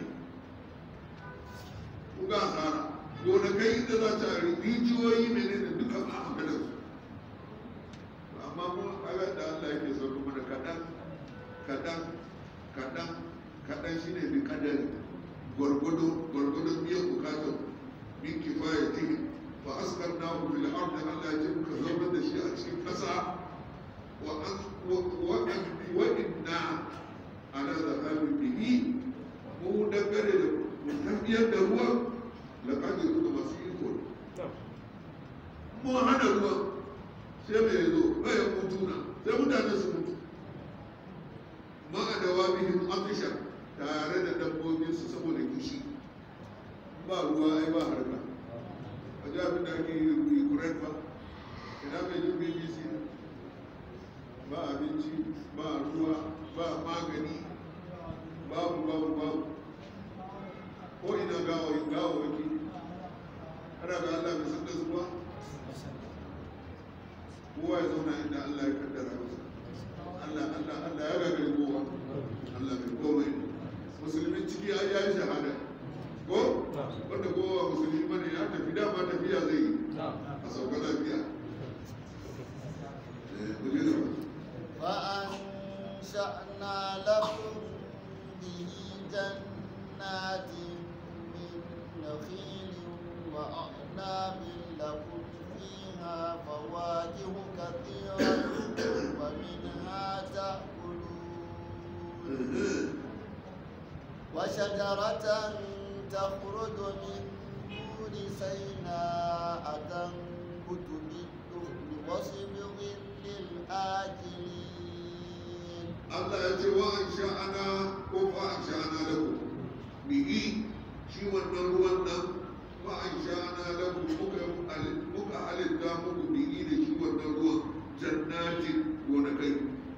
kuga asara gonakai inda za ta rijiyoyi mene da duka ba a maganar su amma mun kaga da Allah yake sauko mana kaɗan kaɗan kaɗan kaɗan shine bi kadari gwargwado gwargwado biyan bukatar min kifaya tihin fa askarnahu fil ardi Allah ya ce muka zaunar da shi a cikin ƙasa wa inna ala zahabin bihi mu dangane da mu tafiyar da ruwan laƙadir da masu iko mu hana ruwan sai mai zo bai mutu na sai mutane su mutu ma a dawa bihin afisha tare da dabbobinsu saboda kishi ba ruwa ai ba harka a ji abin da ake yi kuren ba ina mai jin bbc ba abinci ba ruwa ba magani babu babu babu ko ina gawari gawawaki ana ga Allah mai sanda zuwa kowa ya zauna inda Allah ya kaddara masa Allah Allah Allah ya gagari kowa Allah mai komai musulmin ciki ai yayi shahada ko wanda kowa musulmi bane ya tafi dama tafiya zai yi a sauka lafiya فأنشأنا لكم به جنات من نخيل وأعناب لكم فيها فواكه كثيرة ومنها تأكلون وشجرة تخرج من طور سيناء تنبت بالدهن وصبغ للآكلين. Allah ya ce wa an sha'ana ko fa an sha'ana lahu bihi shi wannan ruwan nan wa an sha'ana lahu muka muka halitta muku bihi da shi wannan ruwan jannatin gonakai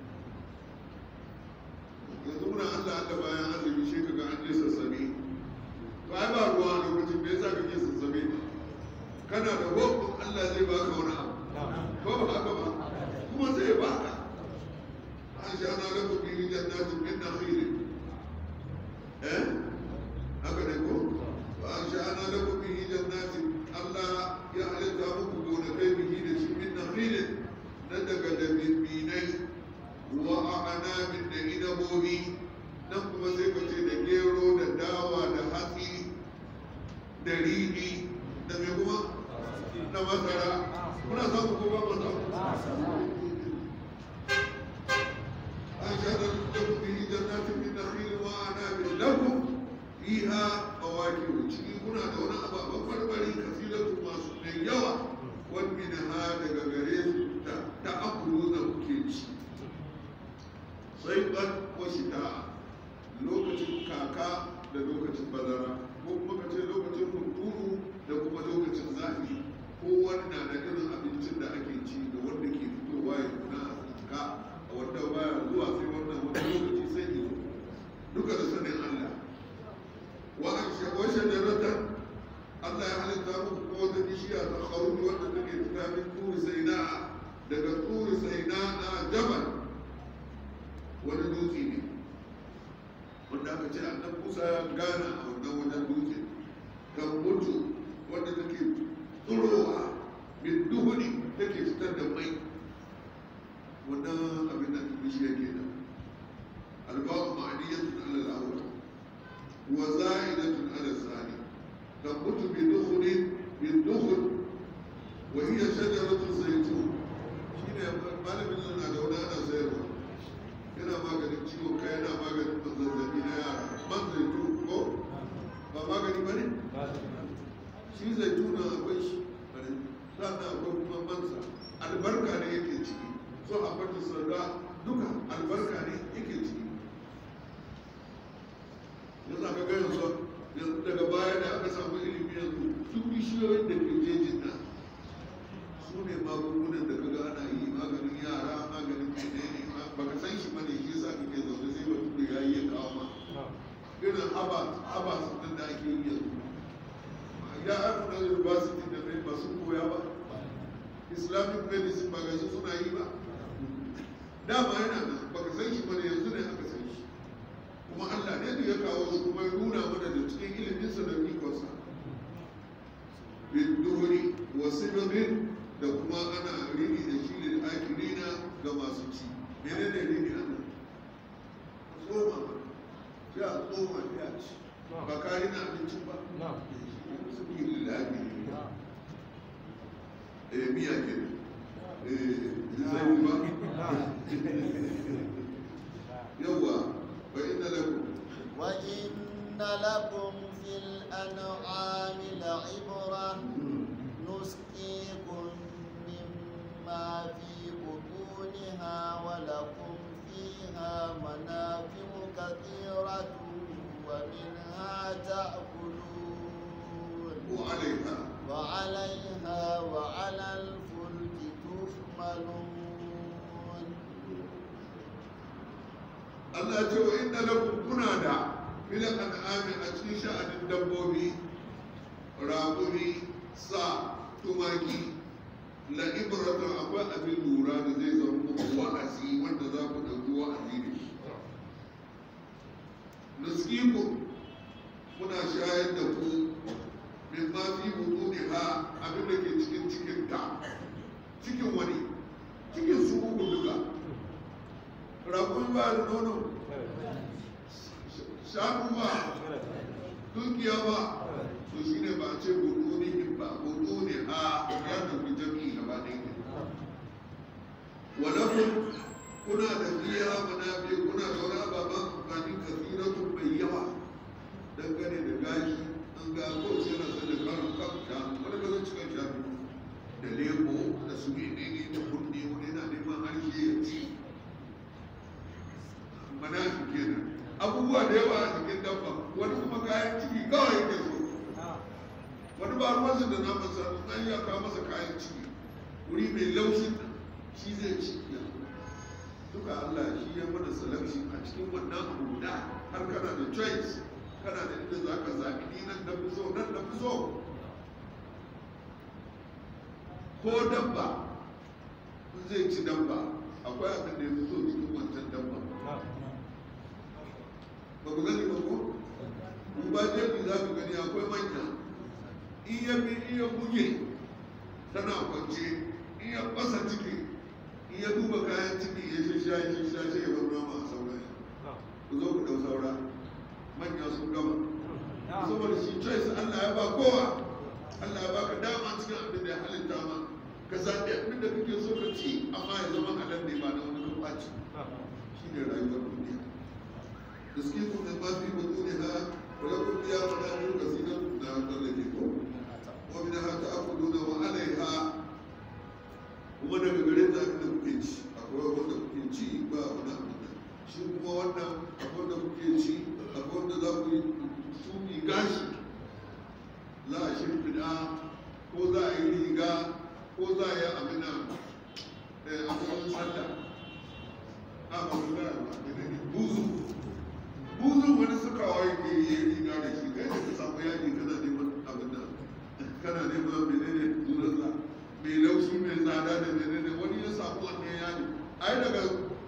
yanzu muna Allah Allah bayan azumi shi kaga an je sassabe ba ba ruwa a lokacin me yasa kake sassabe kana da hukun Allah zai baka wani abu ko ba haka ba kuma zai baka أنشأنا لكم به جنات من نخيل هكذا يقول وأنشأنا لكم به جنات الله يعلم لكم دون كيفه من نخيل ندق دبيني وأعناب دينبوبي نقوم زيكة دجيرو دداوى دهاتي دريدي دميكما نمسرا كنا سابقوا بمسرا أنشأنا لكم به جنات من نخيل وأعناب لكم فيها فواكه تشيكونا دون أبا بفربري كثيرة ما سنين يوى ومنها دغغريس تأكلون كيتش صيفا وشتاء لوكacin kaka da lokacin bazara ko kuma kace lokacin hunturu da kuma lokacin zafi ko wannan da irin abincin da ake ci da wanda ke fitowa ya kuna ka wanda baya zuwa sai wannan wani lokaci sai yi duka da sanin Allah wa an shawashe da ratan Allah ya halitta muku ko wata bishiya ta kharuji wanda take fita min turi saina daga turi saina na jabal wani dutse ne wanda aka ce annan Musa ya gana a wannan wajen dutse kan mutu wanda take tsurowa min duhu duhuni take fitar da mai wannan abin da bishiya kenan albabu ma'aniyatun ala al-awwal wa za'idatun ala al-thani tabutu bi dukhulin bi dukhul wa hiya shajaratu zaytun shine malamin nan da wani ana sayarwa yana maganin ciwon kai yana maganin zazzabi na yara man zaitun ko ba magani bane shi zaituna akwai shi sannan akwai kuma mansa albarka ne yake ciki so a bata sarda duka albarka ne yake ciki yasa ka gaya so daga baya da aka samu ilimi yanzu duk bishiyoyin da ke jejin nan su ne magungunan da kaga ana yi maganin yara maganin menene ba ka san shi bane shi yasa kake zaune sai mutum da ya yi ya kawo ma irin haba haba sun da ake yi yanzu ya aka na university da mai ba sun koya ba islamic medicine ba gashi suna yi ba dama yana nan ba ka san shi bane yanzu ne aka san shi kuma Allah ne da ya kawo shi kuma ya nuna mana da cikin iliminsa da ikonsa bin duhuri wasu babin da kuma ana rini da shi da akirina ga masu ci mene ne rini a nan tsoma sai a tsoma ya ci ba kari na abincin ba su yi lillahi eh miya ke eh zai ba yawa wa inna lakum wa inna lakum fil an'ami la'ibra nusqikum mimma fi butuniha wa lakum fiha manafi'u kathiratun wa minha ta'kulun wa alaiha وعليها وعلى الفلك تحملون Allah ce wa inna lakum kuna da filan an'ami a cikin sha'anin dabbobi raƙumi sa tumaki la ibratan akwai abin lura da zai zama muku wa'azi wanda za ku ɗauki wa'azi da shi nuskiku muna shayar da ku min ma fi butuni ha abin da ke cikin cikin ta cikin wani cikin su uku duka rakun ba da nono shanu ba dukiya ba to shi ne ba ce butuni in ba butuni ha ya tafi jami'i gaba ɗaya wadakun kuna da biya manafi kuna da wani ababen amfani kasiratun mai yawa dangane da gashi an ga kowace yana sai da karin kafta wani ba zai cika shafi da lebo da su menene da kunne wani yana neman harshe ya ci manafi kenan abubuwa da yawa a cikin dabba wani kuma kayan ciki kawai yake so wani ba ruwansa da naman sa an ya kawo masa kayan ciki wuri mai laushin nan shi zai ci duka Allah shi ya mana selection a cikin wannan abu da har kana da choice kana da inda za ka zaɓi ni nan da fi so nan da fi so ko dabba in zai ci dabba akwai abin da ya fi so cikin wancan dabba ba ku gani ba ko in ba jefi za ku gani akwai manya in ya bi in ya buge tana kwance in ya fasa ciki in ya duba kayan ciki ya shisha ya shisha sai ya bar nama a sauran ku zo ku dau saura manya sun gama saboda shi choice Allah ya ba kowa Allah ya baka dama cikin abin da ya halitta ma ka zaɓi abin da kake so ka ci amma ya zama halal ne ba na wani kafaci shi ne rayuwar duniya da suke kuma ba fi mutu ne ha wala kun biya wa na biyu kasinan da tsallake ko wa min ha ta akudu da wa alaiha kuma daga gare ta abin da kuke ci akwai wanda kuke ci ba wani abin da shi kuma wannan akwai wanda kuke ci akwai wanda za ku yi sumi gashi za a shimfiɗa ko za a yi riga ko za a yi abin da abubuwan sallah a magana ba da ne buzu buzu wani sukawa yake yi riga da shi kai da ka samu yaji kana neman abin da kana neman menene zurarsa mai laushi mai tsada da menene wani ya samu wannan yaji ai daga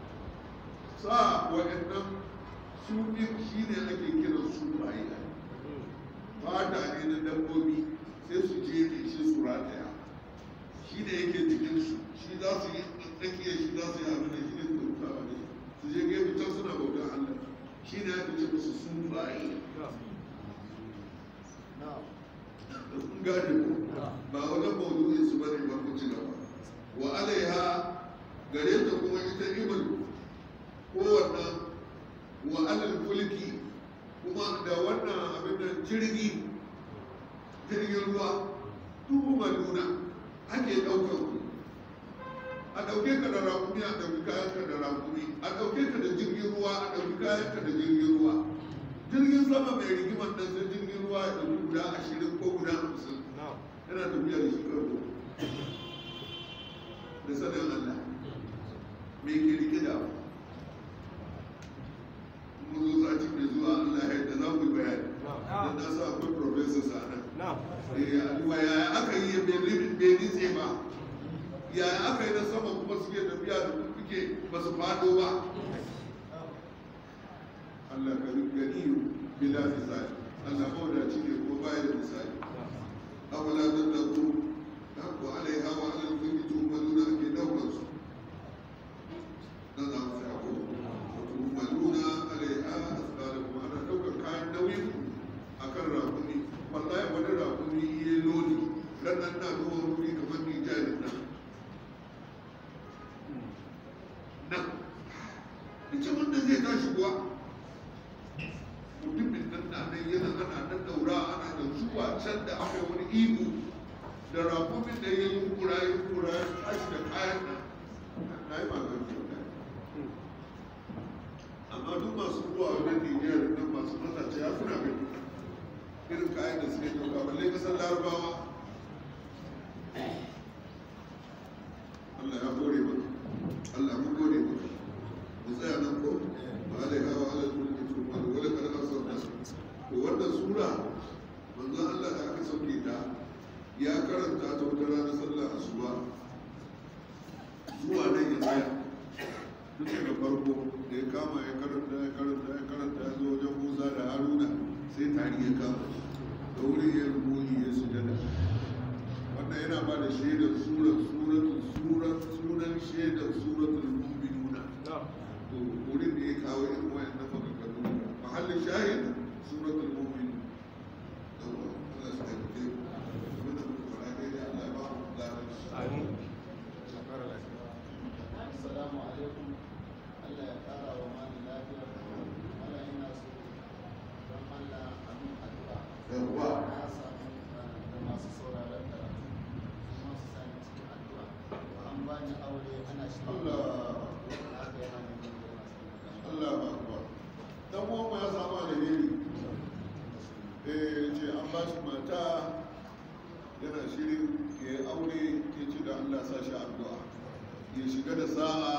sa wa'annan su shi ne ake kiran su bayi fata ne na dabbobi sai su je ne shi su rataya shi ne yake shi ne aka ce musu sufaye gane ko ba wajen maudu'in su bane ba ku ci gaba wa alaiha gare ta kuma ita ibul ko wannan wa alal fulki kuma da wannan abin da jirgi jirgin ruwa dubu maluna ake ɗaukar ku a ɗauke ka da rakumi a ɗauki kayan ka da rakumi a ɗauke ka da jirgin ruwa a ɗauki kayan ka da jirgin ruwa jirgin sama mai rigimar nan sai jirgin ruwa ya ɗauki guda ashirin ko guda hamsin yana tafiya da shi karko da sanin Allah me ke rike da mun zo sati mai zuwa Allah ya yadda za mu yi bayani don na sa akwai professor sa nan yaya aka yi bai nitse ba yaya aka yi na sama kuma suke tafiya da kuke ba su fado ba Allah ka gani bila misali Allah mawadaci ne ko baya da misali أولا تتقوا تقوا عليها وعلى الفلك تهملون أكيد أولادهم نظام فيعقوب وتهملون عليها أثقالكم أنا توقع كان نويكم أكن راكمي والله ولا راكمي يلوني لأن أنا هو رولي كمان نجاهدنا نعم ita wanda zai tashi kuwa mutumin nan na nan yana ana nan daura ana da zuwa can da aka wani ihu da rakumin da ya yi kura ya kura ya tashi da kayan nan na yi magana da amma duk masu zuwa wajen nijiyar nan masu masace ya kuna gani irin kayan da suke dauka balle kasar larabawa Allah ya gode maka Allah mun gode maka mu tsaya nan ko ba da hawa ala kulli tumal wala kada asar nasu to wannan sura manzon Allah da aka sauke ta ya karanta ta wata ranar sallar asuba zuwa nan ya tsaya duk daga farko da ya kama ya karanta ya karanta ya karanta ya zo wajen Musa da Haruna sai tari ya kama da wurin ya rubuci ya sujada wannan yana ba da shaidar surar suratul surat sunan shaidar suratul mu'minuna to wurin da ya kawo irin wayannan maganganu mahallin shahid suratul mu'min Allah ya sake wannan fara dai Allah ya ba mu lafiya amin assalamu alaikum Allah ya kara wa mani lafiya Allah ina so don Allah amin addu'a yawa na samu da masu sauraron karatu kuma su sani cikin addu'a an bani aure ana shi Allah aka yana neman Allah ba kuwa dan uwan ya samu alheri eh ce an ba shi mata yana shirin ya yi aure ya ce da Allah sa shi addu'a ya shiga da sa'a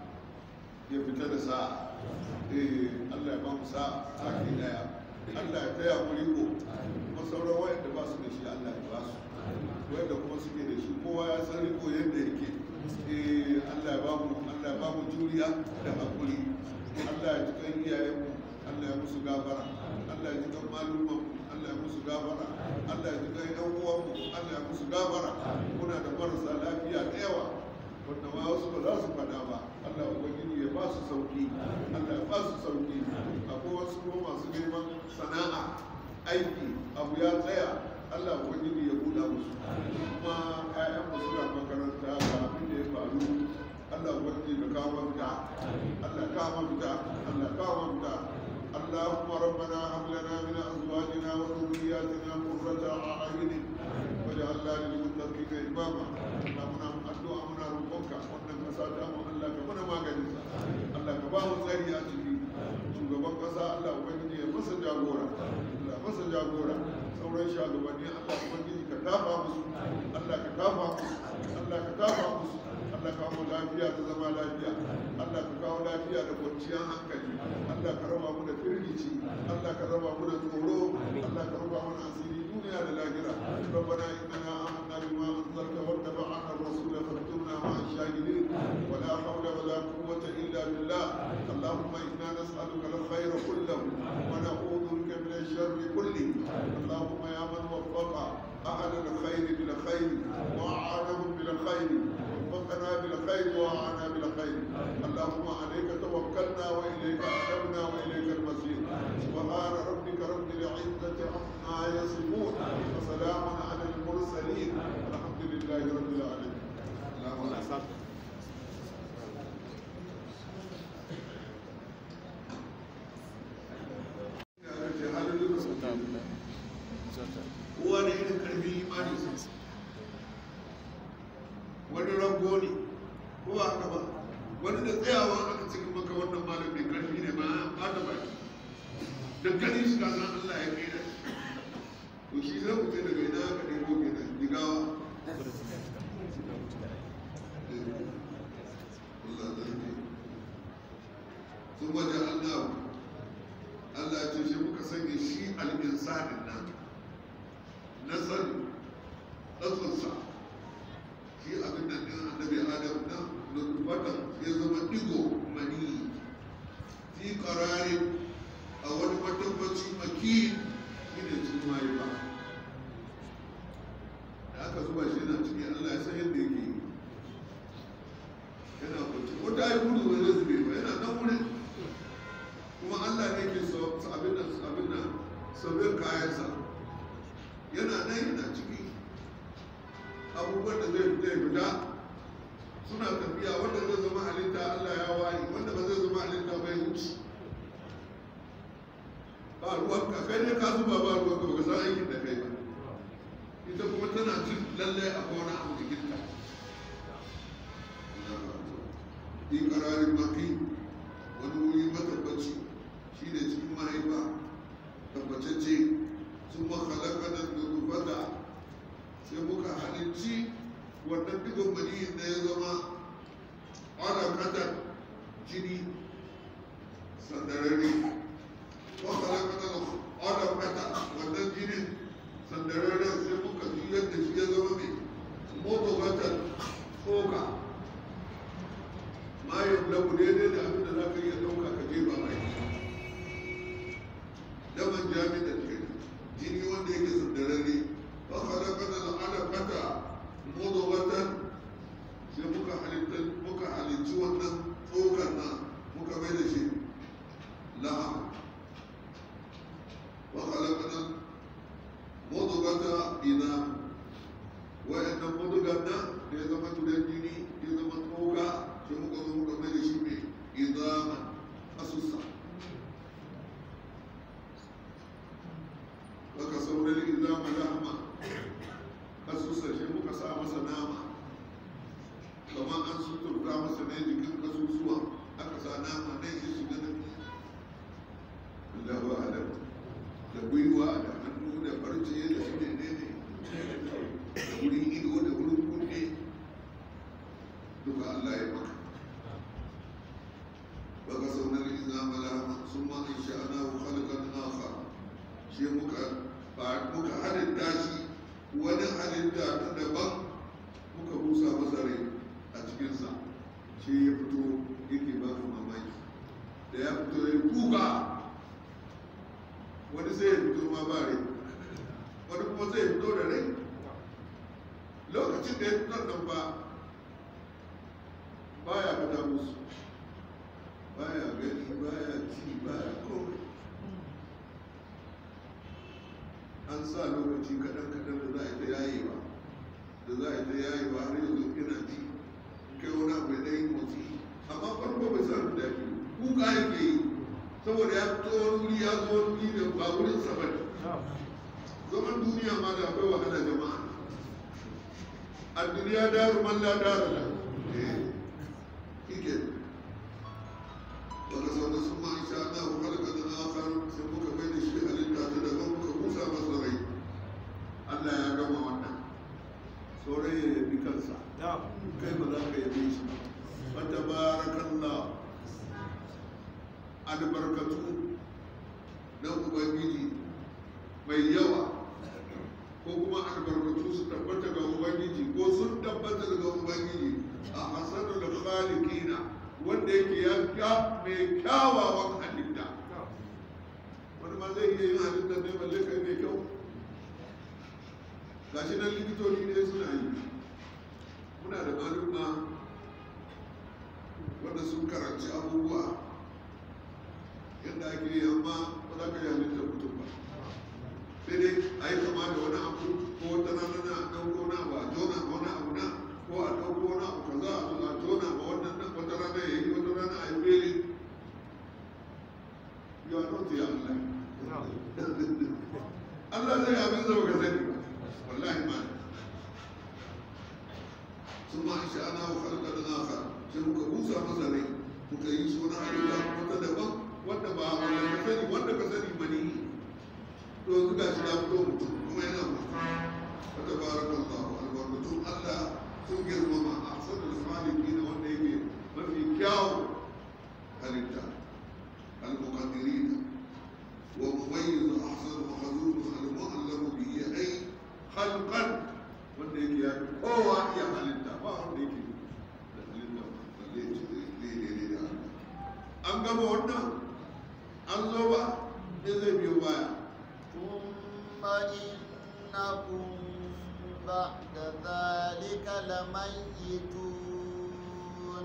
ya fita da sa'a eh Allah ya ba mu sa'a saki daya Allah ya taya mu riko kuma sauran wayanda ba su da shi Allah ya ba su wayanda kuma suke da shi kowa ya san riko yadda yake eh Allah ya ba mu Allah ya ba mu juriya da hakuri Allah ya ji kan iyayenmu Allah ya musu gafara Allah ya ji kan malumman Allah ya musu gafara Allah ya ji kan yan uwanmu Allah ya musu gafara muna da marasa lafiya da yawa wanda ma wasu ba za su faɗa ba Allah ubangiji ya ba su sauki Allah ya ba su sauki akwai wasu kuma masu neman sana'a aiki abu ya tsaya Allah ubangiji ya buɗa musu kuma ƴaƴanmu suna makaranta ga abin da ya faru Allah ubangiji ka kawo mafita Allah ka kawo mafita Allah ka kawo mafita اللهم ربنا هب لنا من ازواجنا وذرياتنا قرة اعين واجعلنا للمتقين اماما اللهم addu'a muna roƙonka wannan ƙasa ta mu Allah ka mana maganin sa Allah ka ba mu tsari a ciki shugaban ƙasa Allah ubangiji ya masa jagora Allah masa jagora sauran shugabanni Allah ubangiji ka tafa musu Allah ka tafa musu Allah ka tafa musu Allah ka kawo lafiya da zama lafiya Allah ka kawo lafiya da kwanciyar hankali Allah ka raba mu da firgici Allah ka raba mu da tsoro Allah ka raba mu da asiri duniya da lahira ربنا إننا آمنا بما أنزلت واتبعنا الرسول فاكتبنا مع الشاهدين ولا حول ولا قوة إلا بالله اللهم إنا نسألك الخير كله ونعوذ بك من الشر كله اللهم يا من وفق أهل الخير بالخير وأعانهم بالخير وفقنا بالخير وأعانا بالخير اللهم عليك توكلنا وإليك أنبنا وإليك المصير لله رب العالمين. اللهم صل kowa da irin karfin imani wani rago ne ko ba haka ba wani da tsayawa aka cikin maka wannan malam mai karfi ne ba ya bata baki da gani shi ka san Allah ya kai da to shi zai wuce daga ina aka ɗebo ke da digawa sun wajen Allah Allah ya ce shi muka sanya shi al-insanin nan nasar ɗansa shi abin da ɗin annabi adam na nutfatan ya zama ɗigo mani fi ƙarari a wani matabbaci maki shi ne cikin mahaifa da aka zuba shi yana ciki Allah ya san yadda yake yi yana kwanci ko ta yi gudu wani zube ba yana nan wurin kuma Allah ne ke abin nan abin nan sabbin kayansa yana nan yana ciki abubuwan da zai fita ya fita suna tafiya wanda zai zama halitta Allah ya wayi wanda ba zai zama halitta bai wuce ba ruwan ka kai ne ka zuba ba ruwan ka baka san aikin da kai ba ita kuma tana jin lallai a wani abu jikin ta iqrarin maqi wani wuri matabbaci shi ne cikin mahaifa tabbatacce sun makalakanar da rufata sai muka halicci wannan digon maniyin da ya zama alaƙatar jini sandararre makalakanar alaƙata wannan jinin sandararren sai muka juyar da shi ya zama mai motobatar tsoka mayan labu daidai da abin da za ka iya ɗauka ka jefa mai daman jami'ar kai jini wanda yake sandararre ba halakata da alakata mudawatan sai muka halitta muka halicci wannan tsokar nan muka mai da shi laham wa halakata mudawata ina wa'annan mudugan nan da ya zama tudan jini ya zama tsoka sai muka zo muka mai da shi mai idaman asusa baka sauran izama lahama kasusa shi muka sa masa nama kamar an suturta masa ne jikin kasusuwa aka sa nama ne ya shiga da Allahu alam da gwiwa da hannu da farce da su ne ne da wurin ido da wurin kunne duka Allah ya maka baka sauran izama lahama sun ma in sha'ana wa khalqan akhar shi muka muka halitta shi wani halitta ta daban muka busa masa rai a cikinsa shi ya fito yake ba ka mamaki da ya fito ya kuka wani sai ya fito ma ba rai wani kuma sai ya fito da rai lokacin da ya fito nan ba baya fita musu baya gani baya ci baya komai an sa lokaci kaɗan-kaɗan da za a yi ta yayewa da za a yi ta yayewa har yanzu ina ji kai wani abu ya ɗaya motsi amma farko bai sa da dafi kuka yake yi saboda ya fito wani wuri ya zo wani wuri da ba wurin sa bane zaman duniya ma da akwai wahala jama'a a duniya daru man la daru la ike daga sau da sun ma insha Allah wa halaka da akhar sai muka bai da shi halitta ta daban muka busa masa rai Allah ya gama wannan sauran ya yabi kansa kai ba za ka yabe shi ba tabarakallah albarkatu na ubangiji mai yawa ko kuma albarkatu su tabbata ga ubangiji ko sun tabbata ga ubangiji a hasanul khaliqina wanda yake ya mai kyawawan halitta wani ma zai iya yin halitta ne balle kai mai kyau gashi nan likitoci ne suna yi muna da malumma wanda sun karanci abubuwa yadda ake yi amma ba za ka yi halittar mutum ba sai dai a yi kama da wani abu ko wata rana na ɗauko na ba jona wani abu sun ma isha ana wa halkar naka sai muka busa masa rai muka yi shi wani halitta kuma ta daban wanda ba wanda ka sani wanda ka sani mani to yanzu ga shi ya fito mutum kuma yana mutum wa tabarakallahu albarkatun Allah sun girmama a sanar saliki na wanda yake mafi kyawun halitta al-muqaddirina wa mumayyiz ahsan mahzun al-mu'allam bihi ay khalqan wanda yake ya kowa iya halitta ba wanda yake da halitta balle ce daidai da Allah an gama wannan an zo ba ne zai biyo baya ثم إنكم بعد ذلك لميتون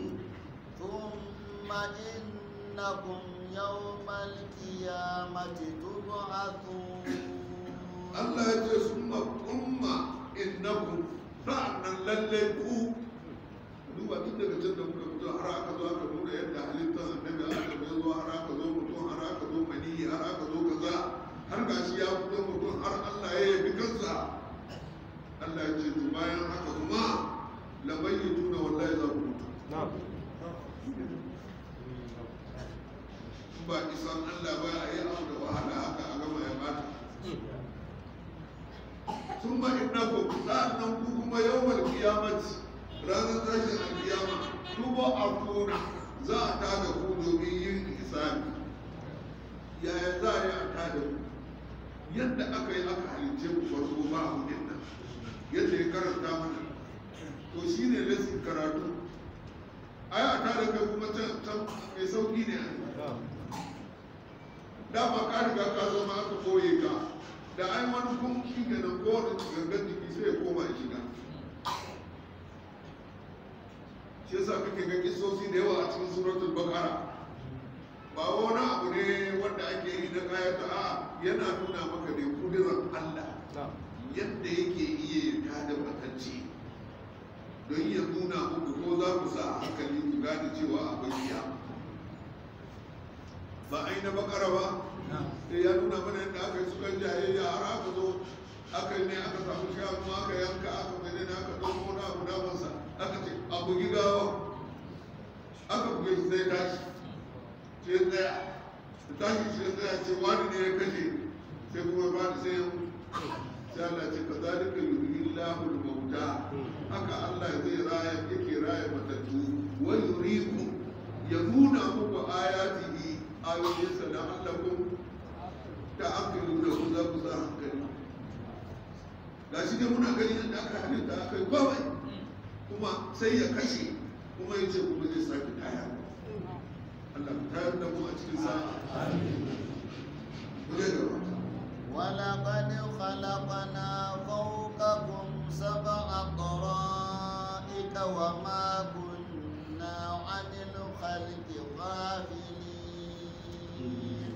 ثم إنكم يوم القيامة تبعثون Allah ya ce summa umma innakum sa'annan lalle ku duba tun daga can da muka fito har aka zo aka nuna yadda halittar annabi Adam ya zo har aka zo mutum har aka zo mani har aka zo kaza har gashi ya fito mutum har Allah ya yabi kansa Allah ya ce to bayan haka kuma la bayyituna wallahi za ku mutu ba isan Allah ba a yi abu da wahala haka a gama ya bata sun ba innakum sa'annan ku kuma yawmal qiyamati ranar tashin alkiyama tuba akuna za a tada ku domin yin hisabi yaya za a yi a tada ku yadda aka yi aka halicce ku farko ba ku dinna yadda ya karanta mana to shine lesson karatu ai a tada kai kuma can mai sauki ne dama ka riga ka zama aka koye ka da ai wani kun shi ke nan kowane gangan jiki sai ya koma ya shiga shi yasa kake ga kisosi da yawa a cikin suratul baqara ba wani abu ne wanda ake yi na kayata a yana nuna maka ne kudirar Allah yadda yake iya ya tada matacce don ya nuna muku ko za ku sa hankali ku gane cewa akwai kiyama ba a yi na bakara ba sai ya nuna mana yadda aka yi sukan jayayya har aka zo aka yi ne aka samu shanu aka yanka aka mene ne aka ɗauko wani abu damansa aka ce a bugi gawa aka buge su sai tashi ce tsaya da tashi ce tsaya ce wani ne ya kashe sai kuma ba da sai sai Allah ce ka zalika yuhyi Allahu al-mauta haka Allah zai raya yake raya matattu wa yuriku ya nuna muku ayatihi ayoyinsa da allakun ta akilu da ku za ku sa hankali ga shi dai muna gani yadda aka halitta aka yi kawai kuma sai ya kashe kuma ya ce kuma zai sake taya Allah ka tayar da mu a cikin sa'a ku zai gaba ولقد خلقنا فوقكم سبع طرائق وما كنا عن الخلق غافلين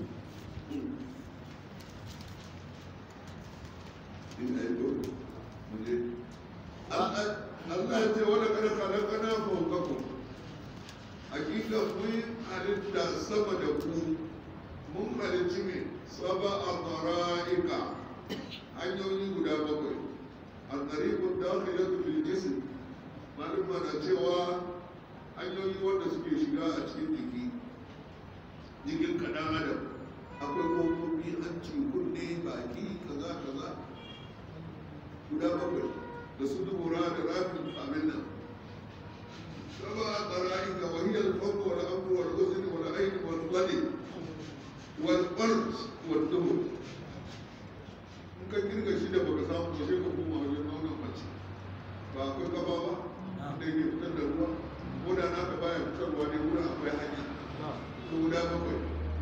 Allah ya ce wani kada kalakana faukaku hakika mun halitta sama da ku mun halitti mai saba a tsara'ika hanyoyi guda bakwai a tsarikun dakhilatu fil jism malum na cewa hanyoyi wanda suke shiga a cikin jiki jikin kaɗan adam akwai ƙofofi hanci kunne baki kaza kaza guda bakwai da su dubura da rafin abin nan saba a tsara'ika wahiyar farko wal amru wal uzri wal aini wal qadi wal farj wal dubur in ka kirga shi da baka samu ba sai ka koma wajen nonon mace ba akwai kafa ba da yake fitar da ruwa ko da naka baya fitarwa ne wurin akwai hanya to guda bakwai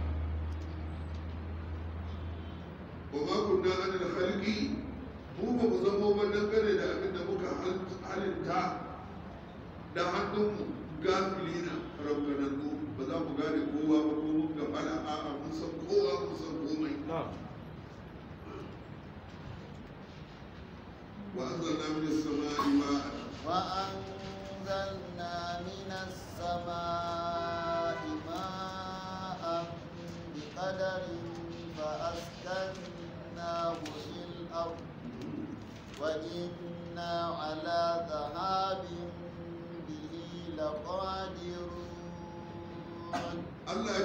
wa ma kunna anil khalqi mu ba mu zama ba dangane da abin da muka halitta da hannunmu gafilina rabbanannu ba za mu gane kowa ba ko mun ga fara a'a mun san kowa mun san komai wa anzalna minas samai ma'an وأنزلنا من السماء ماء بقدر فأسكناه في الأرض وإنا على ذهاب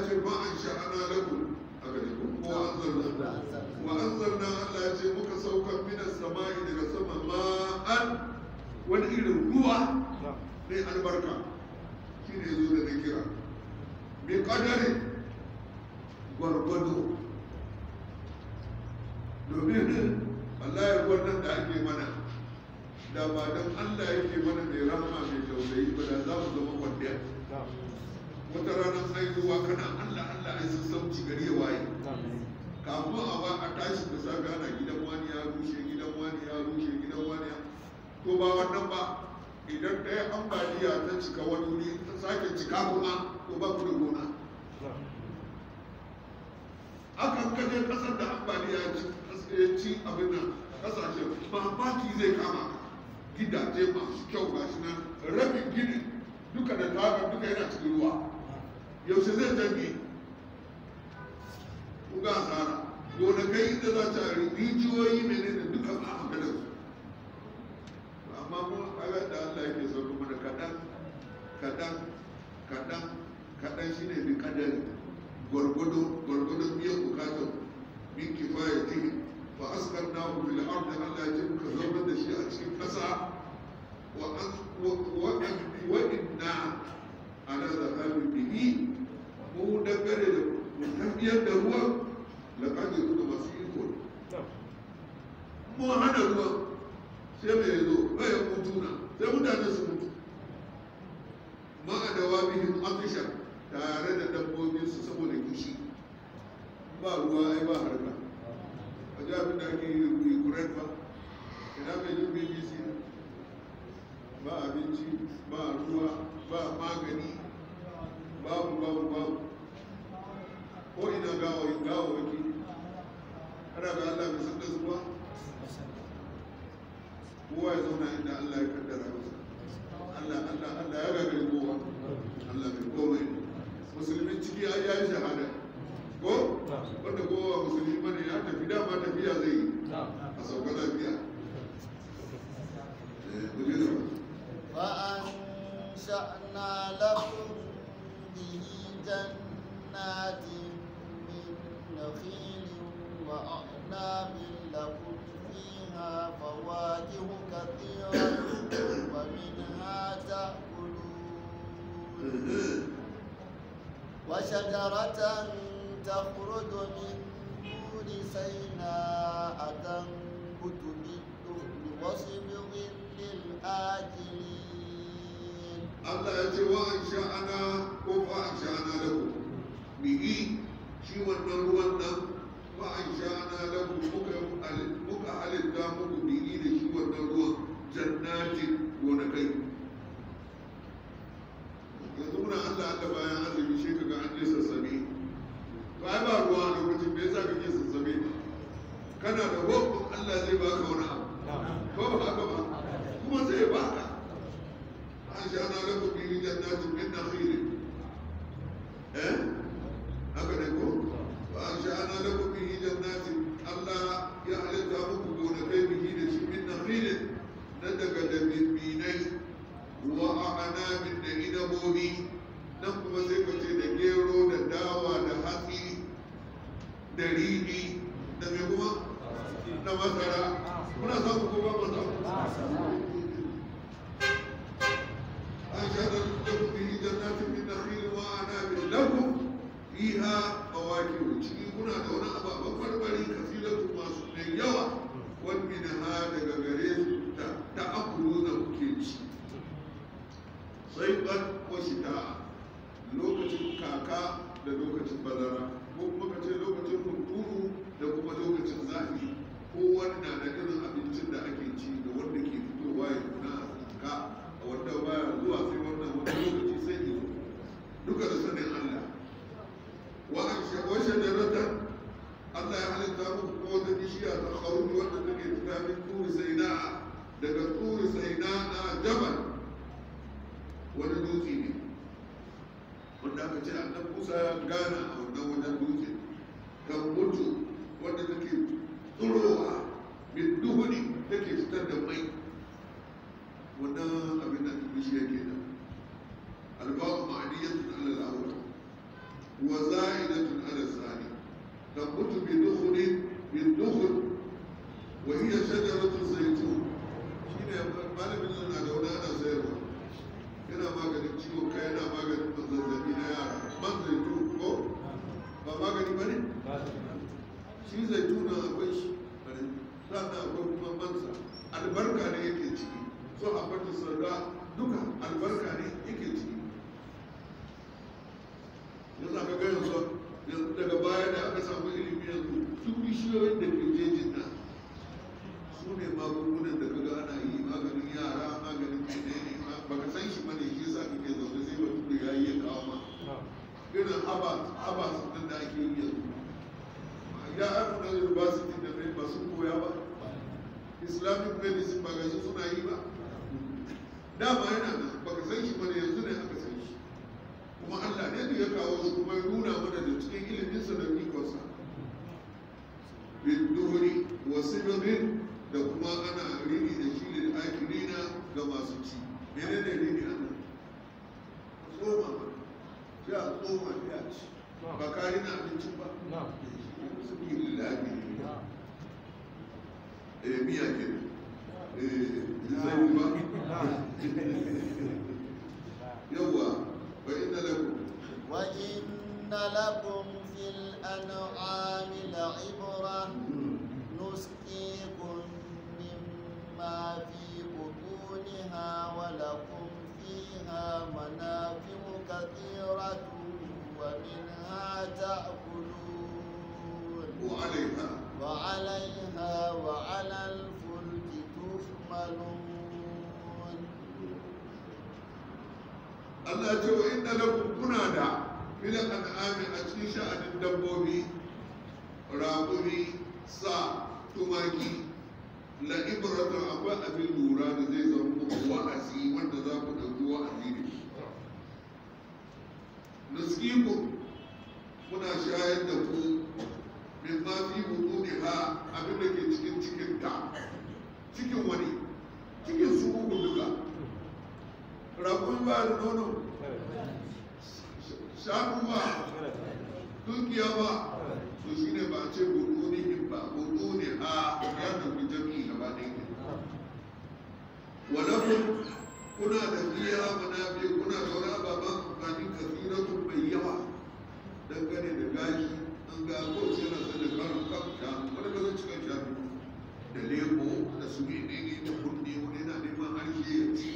ce ma an sha'ana lakum aka ne ko anzalna wa anzalna Allah ya ce muka saukar minas sama'i daga sama ma'an wani irin ruwa ne albarka shi ne zo da na kira mai kadari gwargwado domin Allah ya gwarnan da ake mana da ba don Allah yake mana mai rahama mai tausayi ba da za mu zama kwandiya wata ranar haihuwa kana Allah Allah ai sun sauci gari ya waye kafin a ba a tashi da saga ana gidan wani ya rushe gidan wani ya rushe gidan wani ya to ba wannan ba idan ɗaya ambaliya ta cika wani wuri ta sake cika kuma to ba ku da gona akan kaje kasar da ambaliya ya ci abin nan kasashen mamaki zai kama ka gidaje masu kyau ga shi nan rabin gini duka da tagar duka yana cikin ruwa yaushe zai janye kuga asara gonakai inda za ta rijiyoyi mene da duka ba a maganar su amma mun kaga da Allah yake sauko mana kaɗan kaɗan kaɗan kaɗan shine bi kadari gwargwado gwargwado biyan bukatar min kifaya tihi fa askarnahu fil ardi Allah ya ce muka zaunar da shi a cikin ƙasa wa an wa wa inna ala zahabi bihi mu dangane da mu tafiyar da ruwan laƙadir da masu iko mu hana ruwan sai mai zo bai mutu na sai mutane su mutu ma a dawa bihin afisha tare da dabbobinsu saboda kishi ba ruwa ai ba harka a ji abin da ake yi kuren ba ina mai jin B B C ba abinci ba ruwa ba magani babu babu babu ko ina gawayi gawawaki ana ga Allah bai san da su ba kowa ya zauna inda Allah ya kaddara masa Allah Allah Allah ya gagari kowa Allah bai komai musulmin ciki ai yayi shahada ko wanda kowa musulmi bane ya tafi dama tafiya zai yi a sauka lafiya فأنشأنا لكم به جنات من نخيل وأعناب لكم فيها فواكه كثيرة ومنها تأكلون وشجرة تخرج من طور سيناء تنبت بالدهن وصبغ للآكلين Allah ya ce wa an sha'ana ko fa an sha'ana lahu bihi shi wannan ruwan nan wa an sha'ana lahu muka muka halitta muku bihi da shi wannan ruwan jannatin gonakai yanzu muna Allah Allah bayan azumi shi kaga an je sassabe to ai ba ruwa a lokacin me yasa kake sassabe kana da hukun Allah zai baka wani abu ko ba haka ba kuma zai baka أنشأنا لكم به جنات من نخيل إيه؟ هكذا يقول وأنشأنا لكم به جنات الله يعلم لكم دونكي به من نخيل ندق دبيني وأعناب دإنبوبي نقوم سيكوتي دجيرو دداوى دهاتي دريبي نميكما نمسرا كنا سابقوا بمسا أنشأنا لكم به جنات من نخيل وأعناب لكم فيها فواكه تشيكونا دون أبا بفربري كثيرة ما سنين يوى ومنها دغغريز تأكلون كيتش صيفا وشتاء lokacin kaka da lokacin bazara ko kuma ka ce lokacin hunturu da kuma lokacin zafi ko wani na da irin abincin da ake ci da wanda ke fitowa ya nuna a tsaka wanda baya zuwa sai wannan wani lokaci sai yi duka da sanin Allah wa an shawashe da ratan Allah ya halitta muku ko wata bishiya ta kharuji wanda take fita min turi saina daga turi saina na jabal wani dutse ne wanda aka ce annan Musa ya gana a wannan wajen dutse kan mutu wanda take tsurowa min duhuni take fitar da mai wannan abin da bishiya ke nan albabu ma'aniyyatun alal awwal وزائدة على الثاني تنبت بدخل بالدخل وهي شجرة الزيتون شيء malamin nan na da wani ana sayarwa yana maganin ciwon kai yana maganin zazzabi na yara man zaitun ko ba magani ba ne shi zaituna akwai shi sannan akwai kuma mansa albarka ne yake ciki so a bata sarda duka albarka ne yake ciki yasa ka gaya so daga baya da aka samu ilimi yanzu duk bishiyoyin da ke jejin nan su ne magungunan da kaga ana yi maganin yara maganin menene ba ka san shi bane shi yasa kake zaune sai ba tudu ya yi ya kawo ma irin haba haba sun da ake yi yanzu ya aka na university da mai ba sun koya ba islamic medicine ba gashi suna yi ba dama yana nan ba ka san shi bane yanzu ne aka san shi kuma Allah ne da ya kawo shi kuma ya nuna mana da cikin iliminsa da ikonsa bin duhuri wasu domin da kuma ana rini da shi da akirina ga masu ci mene ne rini a nan tsoma sai a tsoma ya ci ba kari na abincin ba su yi lillahi eh miya ke eh zai ba yawwa wa inna lakum wa inna lakum fil an'ami la'ibra nusqikum ما في بطونها ولكم فيها منافع كثيرة ومنها تأكلون وعليها وعليها وعلى الفلك تحملون Allah ce wa inna lakum kuna da filan an'ami a cikin sha'anin dabbobi raƙumi sa tumaki la ibratan akwai abin lura da zai zama muku wa'azi wanda za ku ɗauki wa'azi da shi nuskiku muna shayar da ku min ma fi butuni ha abin da ke cikin cikin ta cikin wani cikin su uku duka rakun ba da nono shanu ba dukiya ba to shi ne ba ce butuni in ba butuni ha ya tafi jami'i gaba ɗaya walakun kuna da biya manafi kuna da wani ababen amfani kasiratun mai yawa dangane da gashi an ga kowace yana sai da karin kan shanu wani ba zai cika shanu da lebo da su menene da kunne wani yana neman harshe ya ci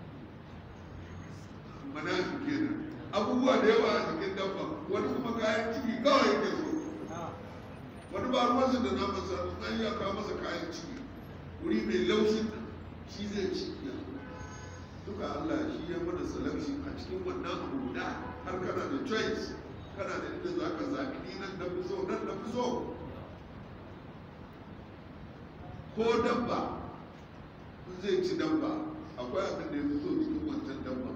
manafi kenan abubuwa da yawa a cikin dabba wani kuma kayan ciki kawai yake so wani ba ruwansa da naman sa an ya kawo masa kayan ciki wuri mai laushin nan shi zai ci duka Allah shi ya mana selection a cikin wannan abu guda har kana da choice kana da inda za ka zaɓi ni nan da fi so nan da fi so ko dabba in zai ci dabba akwai abin da ya fi so cikin wancan dabba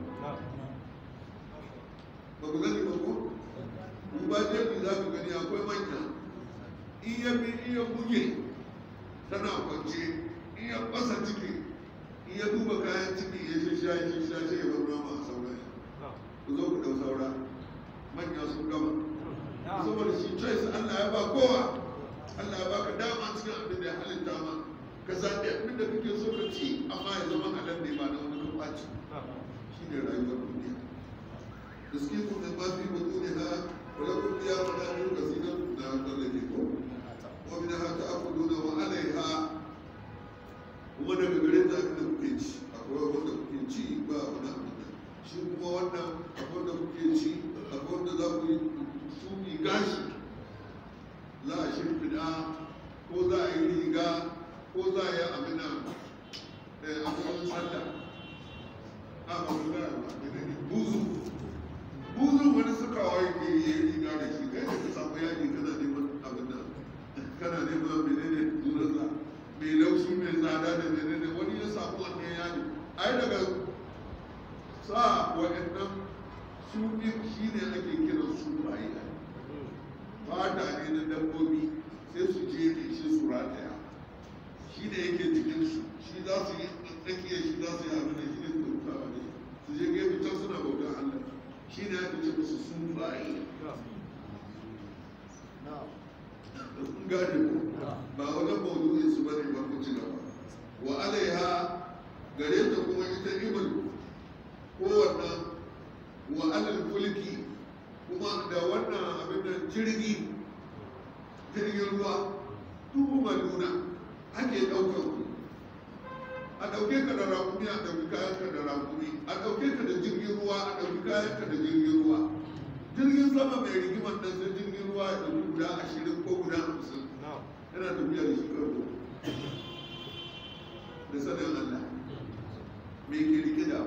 ba ku gani ba ko in ba jefi za ku gani akwai manya in ya bi in ya buge tana kwance in ya fasa ciki in ya duba kayan ciki ya shi sha shi sha shi ya bar nama a saurayi ku zo ku dau saura manya sun gama saboda shi choice Allah ya ba kowa Allah ya baka dama cikin abin da ya halitta ma ka zaɓi abin da kake so ka ci amma ya zama halal ne ba na wani kafaci shi ne rayuwar duniya da suke kuma ba fi mutu ne ha wala kun biya mana biyu ka sinan da tsallake ko wa min ha ta akuduna wa alaiha kuma daga gare ta abin da kuke ci akwai wanda kuke ci ba wani abin da shi kuma wannan akwai wanda kuke ci akwai wanda za ku yi sumi gashi za a shimfiɗa ko za a yi riga ko za a yi abin da abubuwan sallah a magana ba da ne buzu buzu wani sukawa yake yi riga da shi kai da ka samu yaji kana neman abin da kana neman menene turansa mai laushi mai tsada da menene wani ya samu wannan yaji ai daga sa wa'annan su shi ne ake kiran su bayi fata ne na dabbobi sai su je ne shi su rataya shi ne yake jikinsu shi za su yi tsakiyar shi za su yi abin da shi ne su bauta wa ne su je gefe can suna bautar Allah shi ne ake ce musu sun bayi gane ko ba wajen maudu'in su bane ba ku ci gaba wa alaiha gare ta kuma ita ibul ko wannan wa alal fulki kuma da wannan abin da jirgi jirgin ruwa dubu maluna ake ɗaukar ku a ɗauke ka da rakumi a ɗauki kayan ka da rakumi a ɗauke ka da jirgin ruwa a ɗauki kayan ka da jirgin ruwa jirgin sama mai rigimar nan sai jirgin ruwa ya ɗauki guda ashirin ko guda hamsin yana tafiya da shi karko da sanin Allah me ke rike da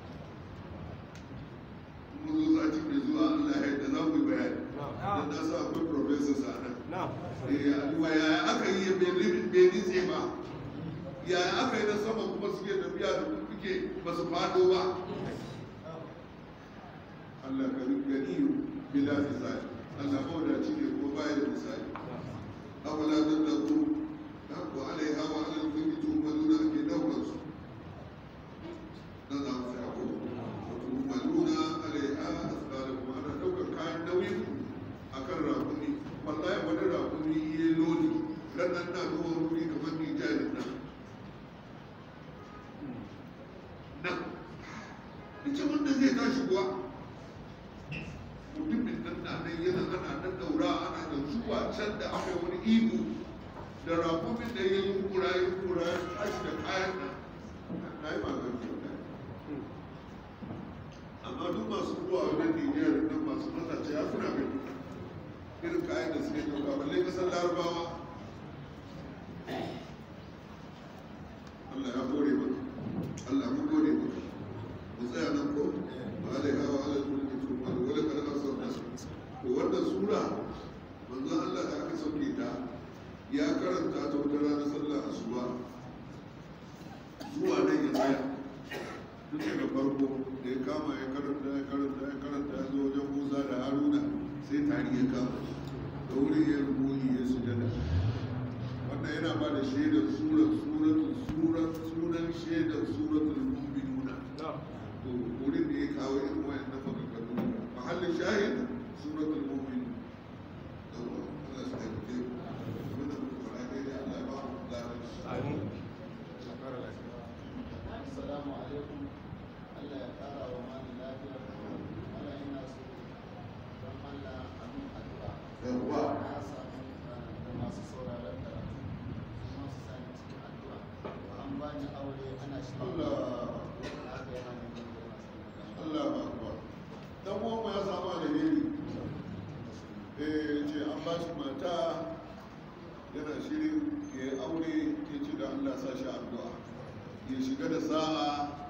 mun zo sati mai zuwa Allah ya yadda za mu yi bayani don na sa akwai professors a nan yaya aka yi bai nitse ba yaya aka yi na sama kuma suke tafiya da kuke ba su fado ba Allah ka gani bila misali Allah mawadaci ne ko baya da misali awala don da ku da ku alaiha wa alal kulli tumaluna ake daukar su dan za mu tsaya ko tumaluna alaiha asqalakum ana daukar kayan nauyin akan rakumi wallahi wani rakumi iya lodi ranar na zuwa wuri kamar nijarin nan nan ita wanda zai tashi kuwa mutumin nan na nan yana ana nan daura ana da zuwa can da aka wani ihu da rakumin da ya yi kura ya kura ya tashi da kayan nan na yi magana kyauta amma duk masu zuwa wajen nijarin nan masu matace ya kuna gani irin kayan da suke dauka balle kasar larabawa Allah ya gode maka Allah mun gode maka mu tsaya nan ko ba da hawa ala kulli tuba wala kada asar nasu to wannan sura manzon Allah da aka sauke ta ya karanta ta wata ranar sallar asuba zuwa nan ya tsaya duk daga farko da ya kama ya karanta ya karanta ya karanta ya zo wajen Musa da Haruna sai tari ya kama da wurin ya rubuyi ya sujada wannan yana ba da shaidar surar suratul surar sunan shaidar suratul mu'minuna to wurin da ya kawo irin wayannan maganganu mahallin shahid suratul mu'min Allah ya tabbata wannan fara dai Allah ya ba mu lafiya amin assalamu alaikum Allah ya kara wa mani lafiya Allah ina so don Allah amin addu'a yawa na samu da masu sauraron karatu kuma su sani cikin addu'a an bani aure ana shi Allah haka yana neman da masu Allah ba kuwa dan uwan ya samu alheri eh ce an ba shi mata yana shirin ya yi aure ya ce da Allah sa shi addu'a ya shiga da sa'a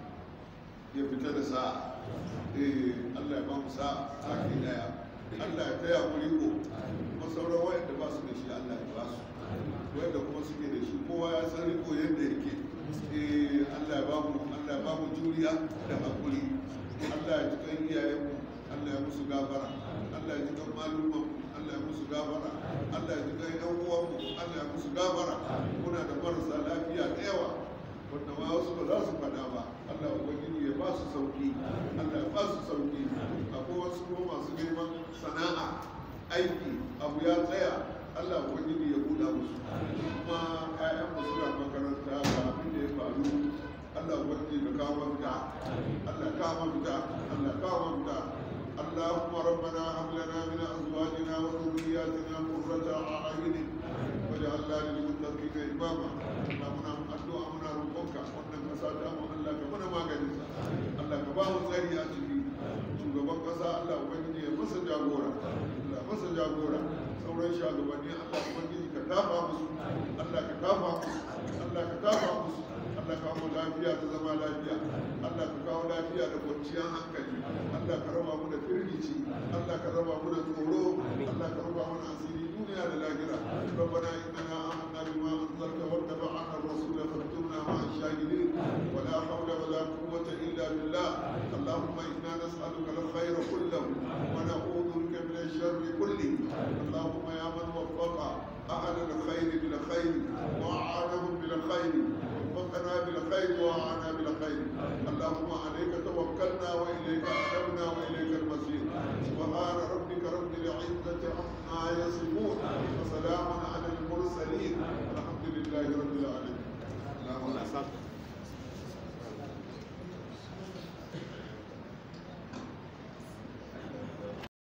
ya fita da sa'a eh Allah ya ba mu sa'a sake daya Allah ya taya mu riko kuma sauran wayanda ba su da shi Allah ya ba su wayanda kuma suke da shi kowa ya san riko yadda yake eh Allah ya ba mu Allah ya ba mu juriya da hakuri Allah ya ji kan iyayenmu Allah ya musu gafara Allah ya ji kan malumman Allah ya musu gafara Allah ya ji kan yan uwanmu Allah ya musu gafara muna da marasa lafiya da yawa wanda ma wasu ba za su faɗa ba Allah ubangiji ya ba su sauki Allah ya ba su sauki akwai wasu kuma masu neman sana'a aiki abu ya tsaya Allah ubangiji ya buɗa musu kuma ƴaƴan mu suna makaranta ga abin da ya faru Allah ubangiji ka kawo mafita Allah ka kawo mafita Allah ka kawo mafita اللهم ربنا هب لنا من ازواجنا وذرياتنا قرة اعين واجعلنا للمتقين اماما اللهم addu'a muna roƙonka wannan ƙasa ta mu Allah ka mana maganin sa Allah ka ba mu tsari a ciki shugaban ƙasa Allah ubangiji ya masa jagora Allah masa jagora sauran shugabanni Allah ubangiji ka tafa musu Allah ka tafa musu Allah ka tafa musu Allah ka kawo lafiya da zama lafiya Allah ka kawo lafiya da kwanciyar hankali Allah ka raba mu da firgici Allah ka raba mu da tsoro Allah ka raba mu da asiri duniya da lahira ربنا إننا آمنا بما أنزلت واتبعنا الرسول فاكتبنا مع الشاهدين ولا حول ولا قوة إلا بالله اللهم إنا نسألك الخير كله ونعوذ بك من الشر كله اللهم يا من وفق أهل الخير بالخير وأعانهم بالخير وفقنا بالخير وأعانا بالخير اللهم عليك توكلنا وإليك أنبنا وإليك المصير سبحان ربك رب العزة عما يصفون